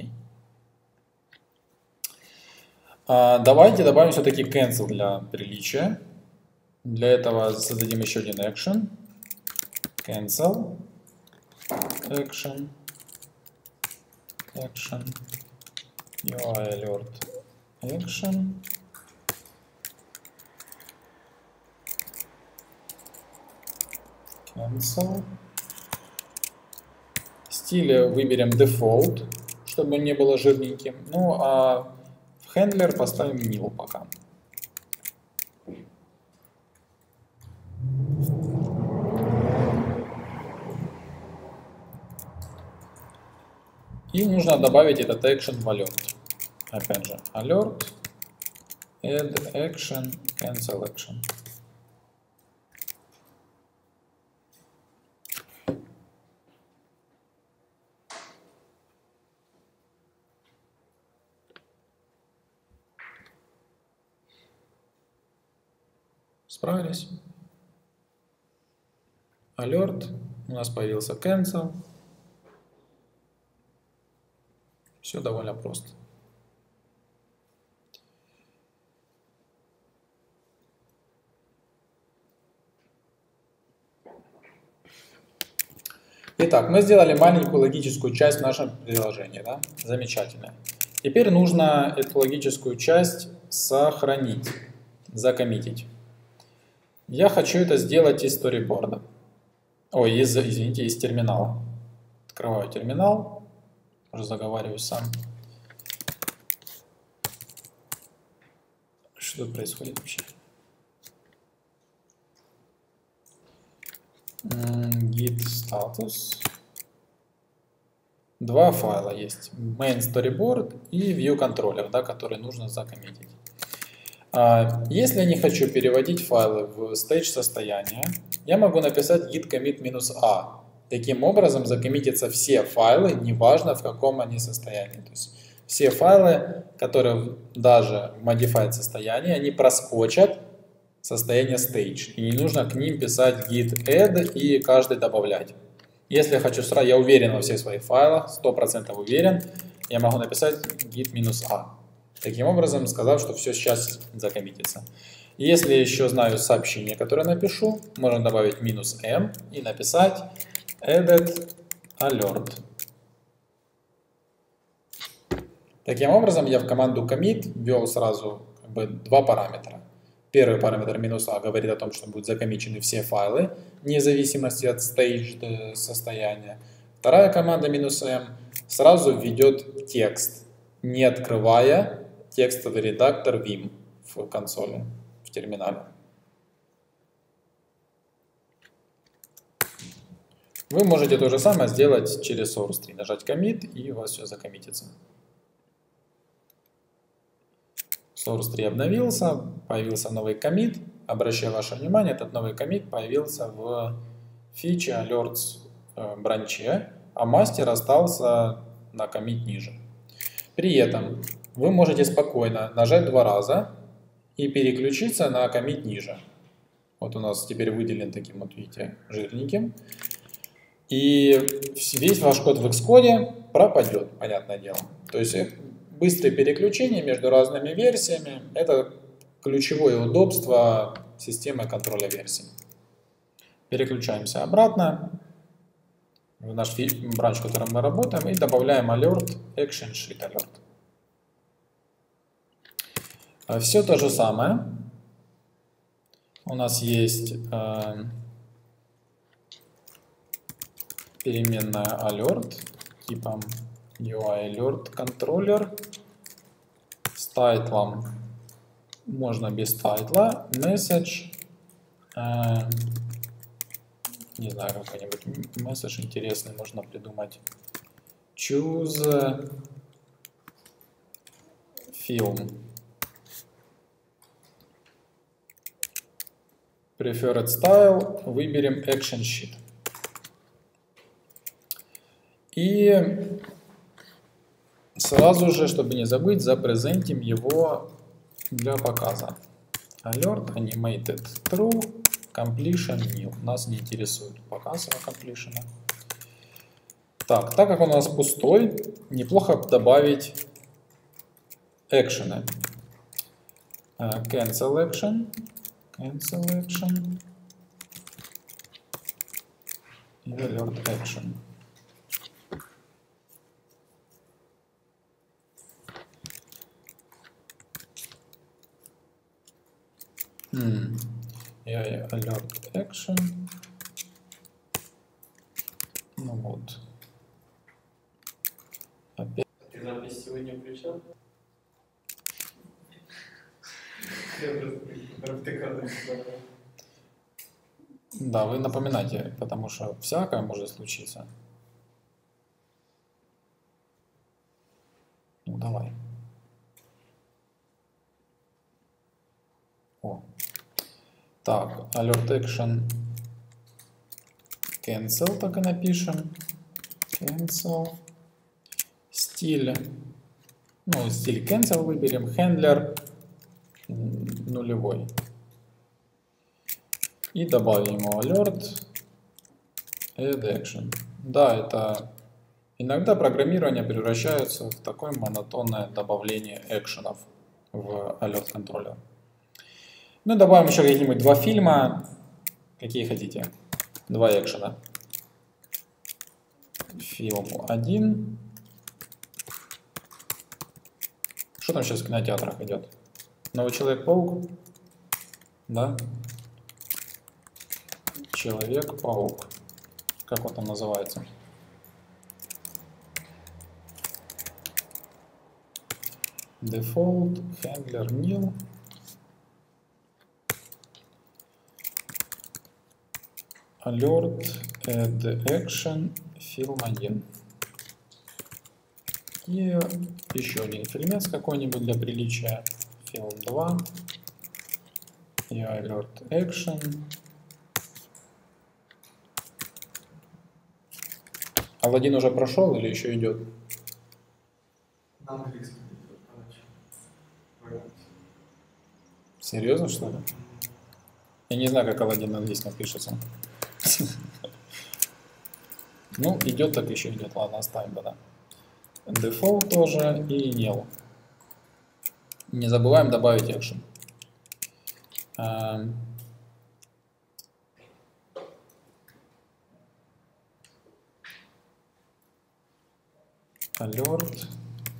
А, давайте добавим все-таки cancel для приличия. Для этого создадим еще один action. Cancel. Action. Action. ю ай alert. Action. Cancel. Стиль выберем default, чтобы не было жирненьким. Ну а в handler поставим nil пока. И нужно добавить этот action в alert. Опять же, alert, add action, cancel action. Справились. Alert. У нас появился cancel. Все довольно просто. Итак, мы сделали маленькую логическую часть в нашем приложении. Да? Замечательно. Теперь нужно эту логическую часть сохранить, закоммитить. Я хочу это сделать из сториборда. Ой, из, извините, из терминала. Открываю терминал. Уже заговариваюсь сам. Что тут происходит вообще? Git status. Два файла есть. Main storyboard и view controller, да, который нужно закоммитить. Если я не хочу переводить файлы в stage состояние, я могу написать git commit -a. Таким образом закоммитятся все файлы, неважно в каком они состоянии. То есть все файлы, которые даже в modified состоянии, они проскочат состояние stage. И не нужно к ним писать git add и каждый добавлять. Если я хочу сразу, я уверен во всех своих файлах, сто процентов уверен, я могу написать git-a. Таким образом, сказав, что все сейчас закоммитится. И если еще знаю сообщение, которое напишу, можно добавить минус m и написать added alert. Таким образом, я в команду commit ввел сразу как бы два параметра. Первый параметр минус a говорит о том, что будут закоммичены все файлы, вне зависимости от stage состояния. Вторая команда минус m сразу введет текст, не открывая текстовый редактор vim в консоли, в терминале. Вы можете то же самое сделать через source три. Нажать commit, и у вас все закоммитится. source три обновился, появился новый commit. Обращаю ваше внимание, этот новый commit появился в фиче alerts бранче, а мастер остался на commit ниже. При этом вы можете спокойно нажать два раза и переключиться на commit ниже. Вот у нас теперь выделен таким вот, видите, жирненьким. И весь ваш код в Xcode пропадет, понятное дело. То есть быстрое переключение между разными версиями – это ключевое удобство системы контроля версий. Переключаемся обратно в наш бранч, в котором мы работаем, и добавляем alert, action sheet alert. Все то же самое. У нас есть э, переменная alert типом ю ай alert controller с тайтлом, можно без тайтла, message, э, не знаю, какой-нибудь message интересный можно придумать, choose film, preferred style, выберем action sheet. И сразу же, чтобы не забыть, запрезентим его для показа. Alert animated true, completion nil. Нас не интересует показ его completion. Так, так как он у нас пустой, неплохо добавить экшены. Cancel action. Cancel action и alert action. Hmm. И alert action. Ну вот. Опять. Ты запись сегодня включал? Да, вы напоминайте, потому что всякое может случиться. Ну, давай. О. Так, alert action cancel, так и напишем. Cancel. Стиль. Ну, стиль cancel выберем. Handler нулевой. И добавим ему alert add action. Да, это иногда программирование превращается в такое монотонное добавление экшенов в alert контроллер. Ну, добавим еще какие-нибудь два фильма. Какие хотите? Два экшена. Фильм один. Что там сейчас в кинотеатрах идет? Новый Человек-паук? Да? Человек-паук. Как он там называется? Default, handler nil. Alert, add action, film один. И еще один фильмец какой-нибудь для приличия. Film два. И alert action. Аладдин уже прошел или еще идет? На английском идет, Серьезно, что ли? Я не знаю, как Аладдин на английском пишется. Ну, идет так еще идет. Ладно, оставим тогда. Default тоже и nil. Не забываем добавить action. Alert.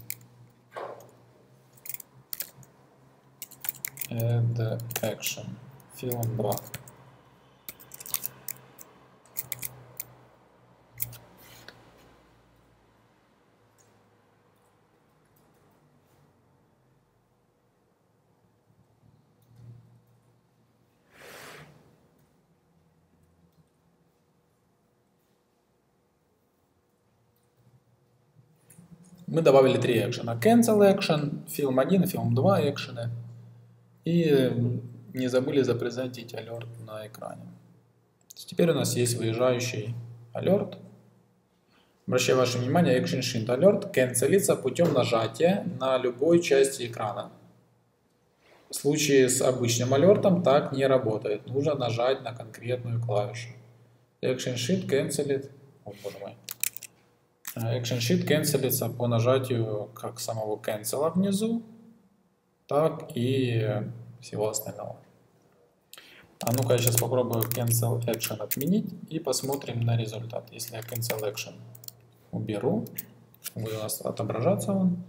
Add action. Film два. Мы добавили три экшена. Cancel action, film один и film два экшены. И не забыли запрезентить alert на экране. Теперь у нас есть выезжающий alert. Обращаю ваше внимание, Action Shift Alert канцелится путем нажатия на любой части экрана. В случае с обычным алертом так не работает. Нужно нажать на конкретную клавишу. Action Shift cancelит. О, боже мой. Action Shift канцелится по нажатию как самого cancel внизу, так и всего остального. А ну-ка я сейчас попробую Cancel Action отменить и посмотрим на результат. Если я Cancel Action уберу, будет у нас отображаться он.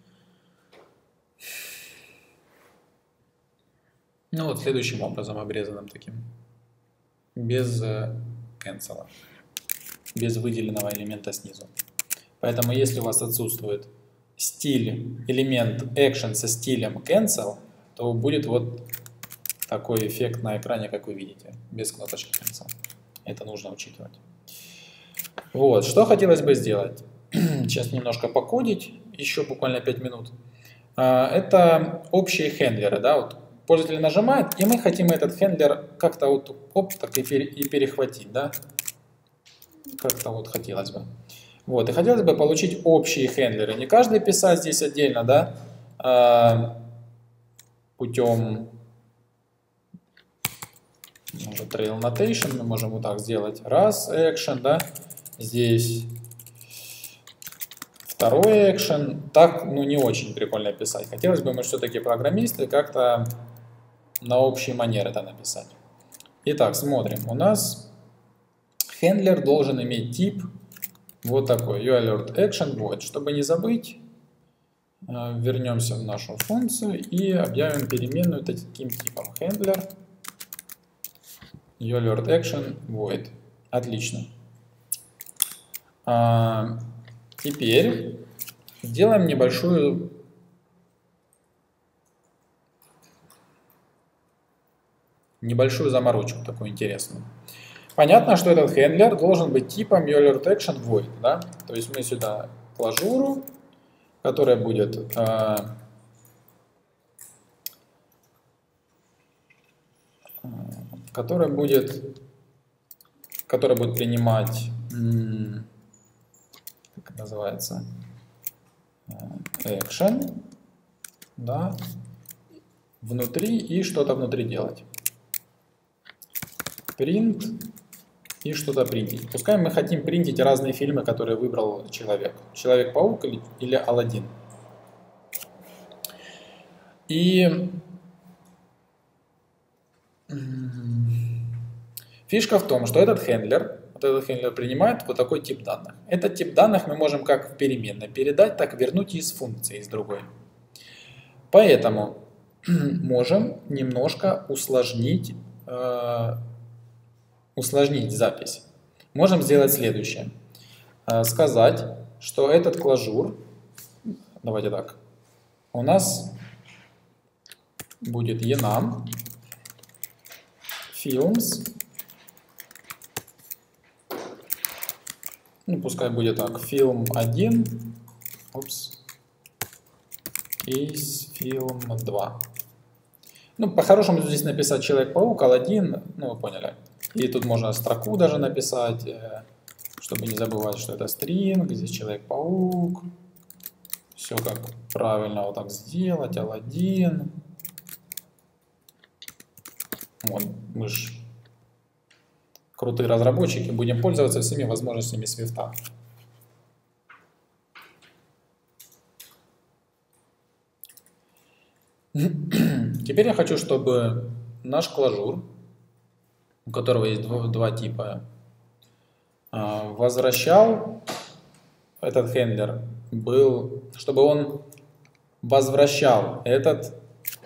Ну вот следующим образом, обрезанным таким. Без cancel, без выделенного элемента снизу. Поэтому если у вас отсутствует стиль, элемент action со стилем cancel, то будет вот такой эффект на экране, как вы видите, без кнопочки cancel. Это нужно учитывать. Вот, что хотелось бы сделать. Сейчас немножко покодить, еще буквально пять минут. Это общие хендлеры, да, вот пользователь нажимает, и мы хотим этот хендлер как-то вот оп, так и, пере, и перехватить, да, как-то вот хотелось бы. Вот, и хотелось бы получить общие хендлеры, не каждый писать здесь отдельно, да, а, путем, может, trail notation, мы можем вот так сделать, раз, action, да, здесь второй action, так, ну, не очень прикольно писать. Хотелось бы мы все-таки программисты как-то на общий манер это написать. Итак, смотрим. У нас хендлер должен иметь тип вот такой, uAlertAction void. Чтобы не забыть, вернемся в нашу функцию и объявим переменную таким типом. Handler uAlertAction void. Отлично. А, теперь сделаем небольшую небольшую заморочку, такую интересную. Понятно, что этот хендлер должен быть типом uAlertAction void, да? То есть мы сюда клажуру, которая будет э, которая будет которая будет принимать, как это называется, action, да, внутри и что-то внутри делать. Print и что-то принтить. Пускай мы хотим принтить разные фильмы, которые выбрал человек. Человек-паук или, или Аладдин. И фишка в том, что этот хендлер, вот этот хендлер принимает вот такой тип данных. Этот тип данных мы можем как в переменной передать, так и вернуть из функции, из другой. Поэтому можем немножко усложнить э, усложнить запись. Можем сделать следующее. Сказать, что этот клажур, давайте так, у нас будет enum films, ну пускай будет так, film один, упс, из film два. Ну, по-хорошему здесь написать Человек-паук, Аладдин, ну вы поняли. И тут можно строку даже написать, чтобы не забывать, что это string, здесь Человек-паук. Все как правильно вот так сделать, Аладдин. Вот, мы же крутые разработчики, будем пользоваться всеми возможностями Свифта. Теперь я хочу, чтобы наш клажур, у которого есть два, два типа, возвращал этот хендлер, был, чтобы он возвращал этот,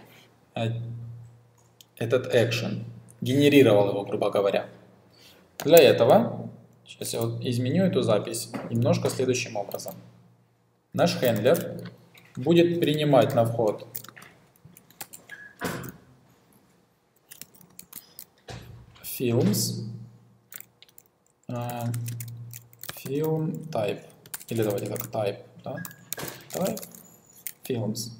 этот action, генерировал его, грубо говоря. Для этого, сейчас я вот изменю эту запись немножко следующим образом. Наш хендлер будет принимать на вход films, uh, film type, или давайте так, type, да? Type, films,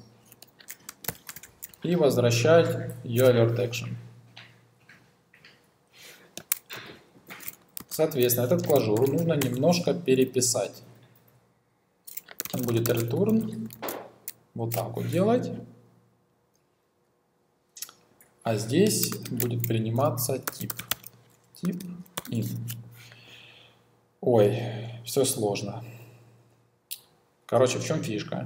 и возвращать uAlertAction. Соответственно, этот клажур нужно немножко переписать. Он будет return вот так вот делать. А здесь будет приниматься тип. Тип in. Ой, все сложно. Короче, в чем фишка?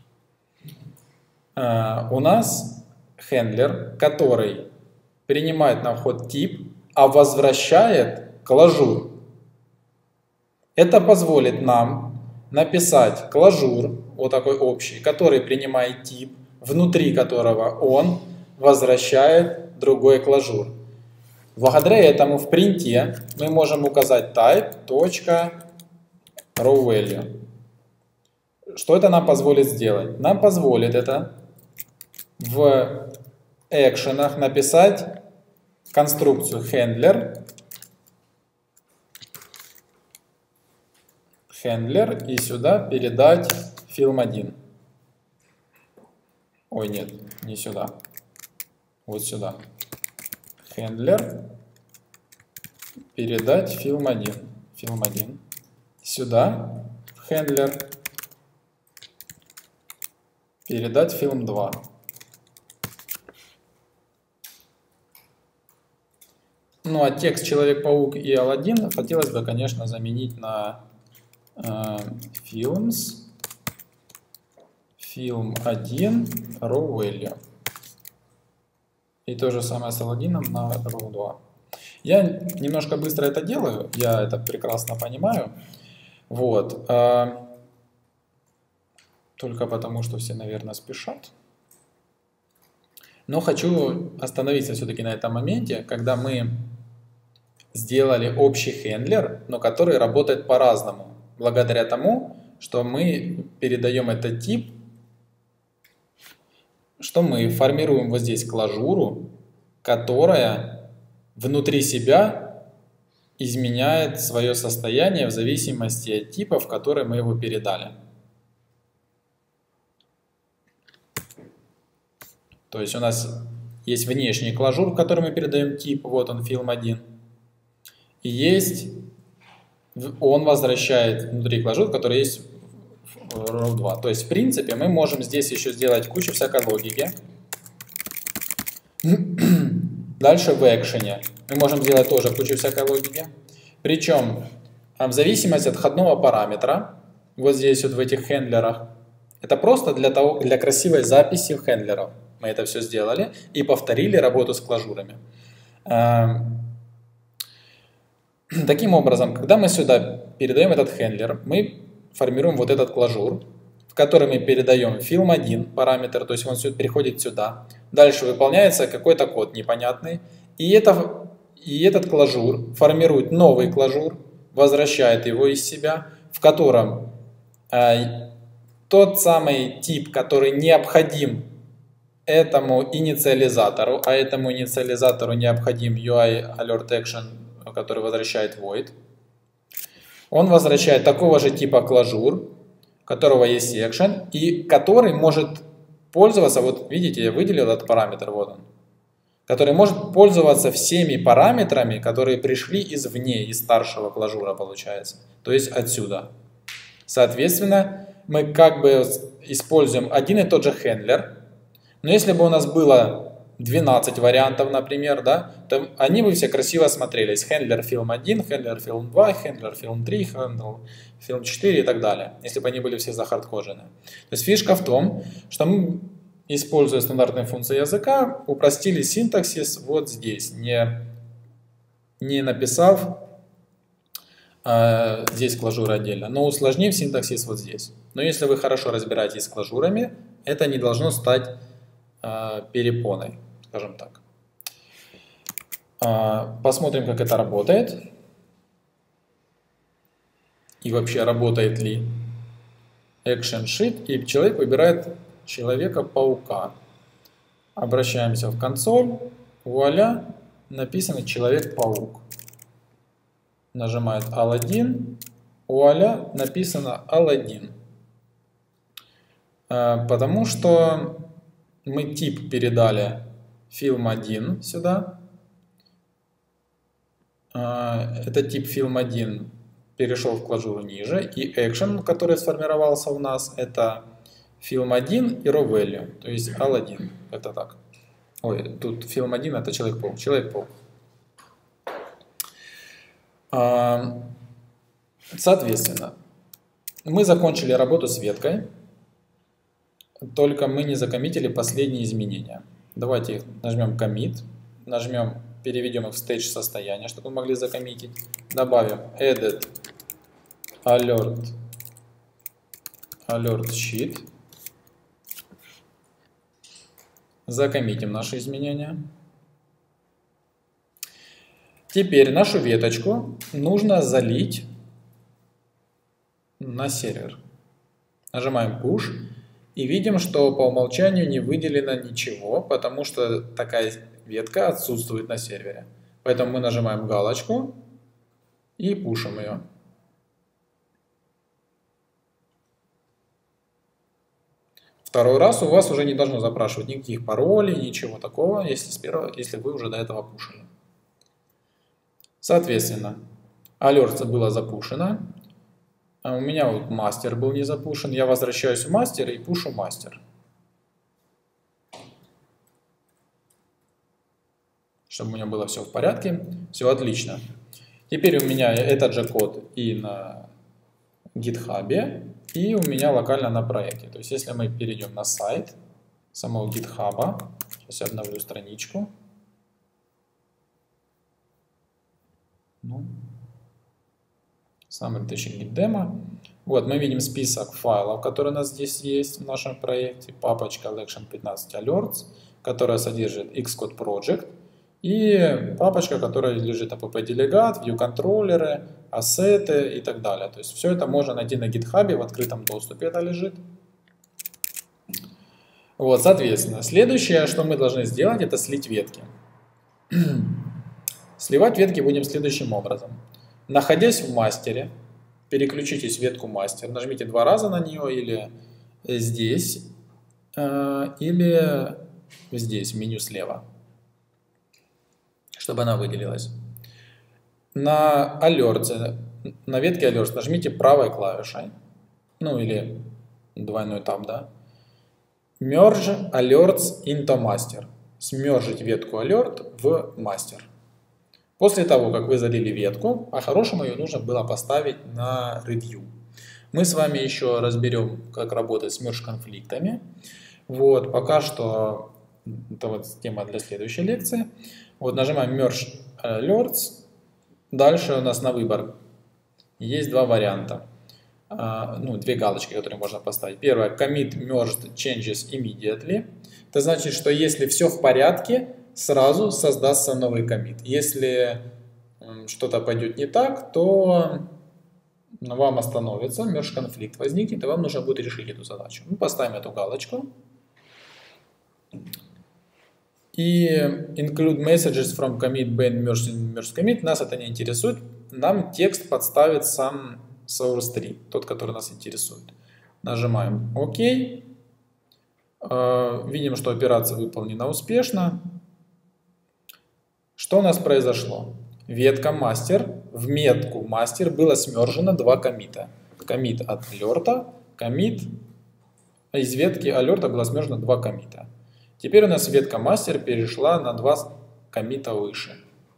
Uh, у нас хендлер, который принимает на вход тип, а возвращает клажур. Это позволит нам написать клажур, вот такой общий, который принимает тип, внутри которого он возвращает другой клажур. Благодаря этому в принте мы можем указать type.rowValue. Что это нам позволит сделать? Нам позволит это в экшенах написать конструкцию handler, handler и сюда передать film один. Ой, нет, не сюда. Вот сюда. Handler, передать film один. Film один. Сюда handler, передать film два. Ну а текст Человек-паук и Аладдин хотелось бы, конечно, заменить на э, films, film один, row value. И то же самое с Аладдином на row два. Я немножко быстро это делаю, я это прекрасно понимаю. Вот. Э, только потому, что все, наверное, спешат. Но хочу остановиться все-таки на этом моменте, когда мы сделали общий хендлер, но который работает по-разному. Благодаря тому, что мы передаем этот тип, что мы формируем вот здесь клажуру, которая внутри себя изменяет свое состояние в зависимости от типа, в который мы его передали. То есть у нас есть внешний клажур, в который мы передаем тип, вот он, film один. И есть, он возвращает внутри клажур, который есть в row два. То есть, в принципе, мы можем здесь еще сделать кучу всякой логики. Дальше в экшене мы можем сделать тоже кучу всякой логики. Причем, в зависимости от входного параметра, вот здесь вот в этих хендлерах, это просто для, того, для красивой записи хендлеров. Мы это все сделали и повторили работу с клажурами. Таким образом, когда мы сюда передаем этот хендлер, мы формируем вот этот клажур, в который мы передаем film один параметр, то есть он переходит сюда. Дальше выполняется какой-то код непонятный. И, это, и этот клажур формирует новый клажур, возвращает его из себя, в котором э, тот самый тип, который необходим этому инициализатору, а этому инициализатору необходим uAlertAction, который возвращает void. Он возвращает такого же типа клажур, у которого есть action, и который может пользоваться, вот видите, я выделил этот параметр, вот он, который может пользоваться всеми параметрами, которые пришли извне, из старшего клажура, получается, то есть отсюда. Соответственно, мы как бы используем один и тот же хендлер, но если бы у нас было двенадцать вариантов, например, да, то они бы все красиво смотрелись. Handler Film один, Handler Film два, Handler Film три, Handler Film четыре и так далее, если бы они были все захардкожены. То есть фишка в том, что мы, используя стандартные функции языка, упростили синтаксис вот здесь, не, не написав э, здесь клажур отдельно, но усложнив синтаксис вот здесь. Но если вы хорошо разбираетесь с клажурами, это не должно стать э, перепоной, скажем так. Э, посмотрим, как это работает. И вообще работает ли Action Sheet. И человек выбирает Человека-паука. Обращаемся в консоль. Вуаля, написано Человек-паук. Нажимает эл один. Вуаля, написано эл один. Потому что мы тип передали Film один сюда. Это тип Film один перешел в клажуру ниже. И Action, который сформировался у нас, это Film один и Raw Value, то есть эл один. Это так. Ой, тут Film один это Человек-паук. Человек-паук. Соответственно, мы закончили работу с веткой, только мы не закоммитили последние изменения. Давайте их нажмем Commit, нажмем, переведем их в stage состояние, чтобы мы могли закоммитить. Добавим Edit Alert, alert Sheet. Закоммитим наши изменения. Теперь нашу веточку нужно залить на сервер. Нажимаем Push и видим, что по умолчанию не выделено ничего, потому что такая ветка отсутствует на сервере. Поэтому мы нажимаем галочку и пушим ее. Второй раз у вас уже не должно запрашивать никаких паролей, ничего такого, если, с первого, если вы уже до этого пушили. Соответственно, алерт было запушено. А у меня вот мастер был не запушен. Я возвращаюсь в мастер и пушу мастер. Чтобы у меня было все в порядке. Все отлично. Теперь у меня этот же код и на GitHub, и у меня локально на проекте. То есть если мы перейдем на сайт самого GitHub, сейчас я обновлю страничку. Ну, Summary Git Demo. Вот мы видим список файлов, которые у нас здесь есть в нашем проекте. Папочка Lection пятнадцать Alerts, которая содержит Xcode Project. И папочка, которая лежит app-делегат, view-контроллеры, ассеты и так далее. То есть все это можно найти на GitHub, в открытом доступе это лежит. Вот, соответственно, следующее, что мы должны сделать, это слить ветки. Сливать ветки будем следующим образом. Находясь в мастере, переключитесь в ветку мастер, нажмите два раза на нее или здесь, или здесь, в меню слева, чтобы она выделилась. На алерте, на ветке алерт нажмите правой клавишой, ну или двойной таб, да. Merge alerts into master. Смержить ветку alert в мастер. После того, как вы залили ветку, по-хорошему ее нужно было поставить на review. Мы с вами еще разберем, как работать с merge-конфликтами. Вот, пока что это вот тема для следующей лекции. Вот нажимаем Merge Alerts. Дальше у нас на выбор есть два варианта. Ну, две галочки, которые можно поставить. Первое, Commit Merged Changes Immediately. Это значит, что если все в порядке, сразу создастся новый коммит. Если что-то пойдет не так, то вам остановится, merge конфликт возникнет, и вам нужно будет решить эту задачу. Мы поставим эту галочку. И include messages from commit ban merge merge commit. Нас это не интересует. Нам текст подставит сам source три, тот, который нас интересует. Нажимаем ОК. Видим, что операция выполнена успешно. Что у нас произошло? Ветка мастер, в метку мастер было смержено два коммита. Коммит от алерта, коммит, из ветки алерта было смержено два коммита. Теперь у нас ветка мастер перешла на два коммита выше.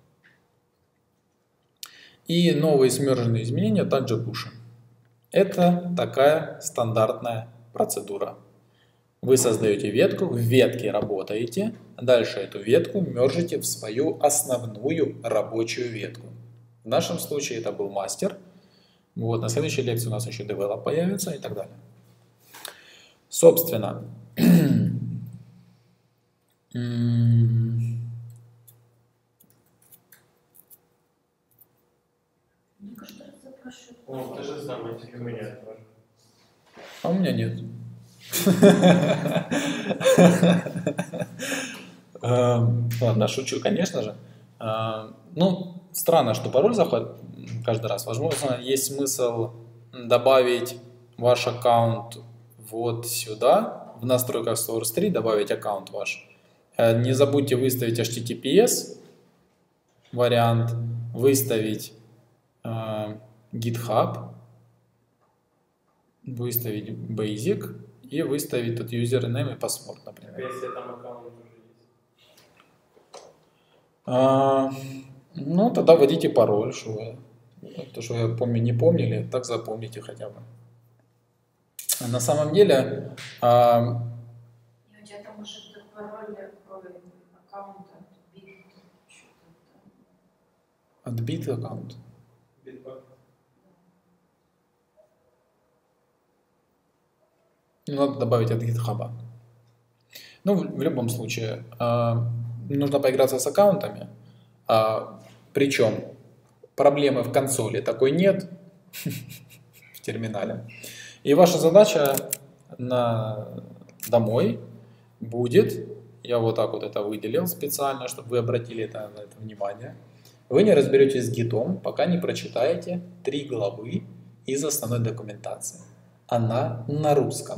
И новые смерженные изменения также пушим. Это такая стандартная процедура. Вы создаете ветку, в ветке работаете, дальше эту ветку мержите в свою основную рабочую ветку. В нашем случае это был мастер. Вот, на следующей лекции у нас еще develop появится и так далее. Собственно, О, то же самое, как у меня тоже. А у меня нет. Ладно, шучу, конечно же. Ну, странно, что пароль заходит каждый раз. Возможно, есть смысл добавить ваш аккаунт вот сюда, в настройках Source три, добавить аккаунт ваш. Не забудьте выставить эйч ти ти пи эс вариант, выставить э, GitHub, выставить Basic и выставить тут username и password, например. Если там аккаунт уже есть. А, ну, тогда вводите пароль, что вы, то, что я помню, не помнили, так запомните хотя бы. На самом деле... А, у тебя там может быть пароль аккаунта отбит аккаунт. Надо добавить от GitHub. Ну, в, в любом случае, э, нужно поиграться с аккаунтами. Э, причем проблемы в консоли такой нет в терминале. И ваша задача на домой будет, я вот так вот это выделил специально, чтобы вы обратили это, на это внимание. Вы не разберетесь с гитом, пока не прочитаете три главы из основной документации. Она на русском.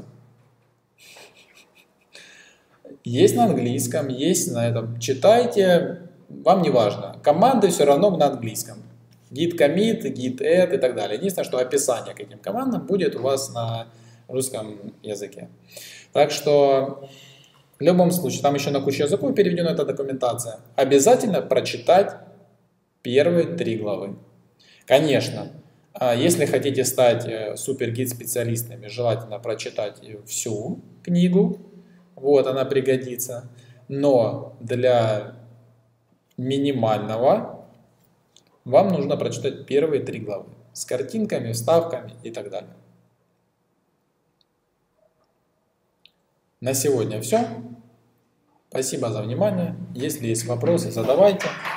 Есть на английском, есть на этом. Читайте, вам не важно. Команды все равно на английском. Git commit, git add и так далее. Единственное, что описание к этим командам будет у вас на русском языке. Так что в любом случае, там еще на кучу языков переведена эта документация. Обязательно прочитать первые три главы. Конечно, если хотите стать супер-гид специалистами, желательно прочитать всю книгу. Вот, она пригодится. Но для минимального вам нужно прочитать первые три главы. С картинками, вставками и так далее. На сегодня все. Спасибо за внимание. Если есть вопросы, задавайте.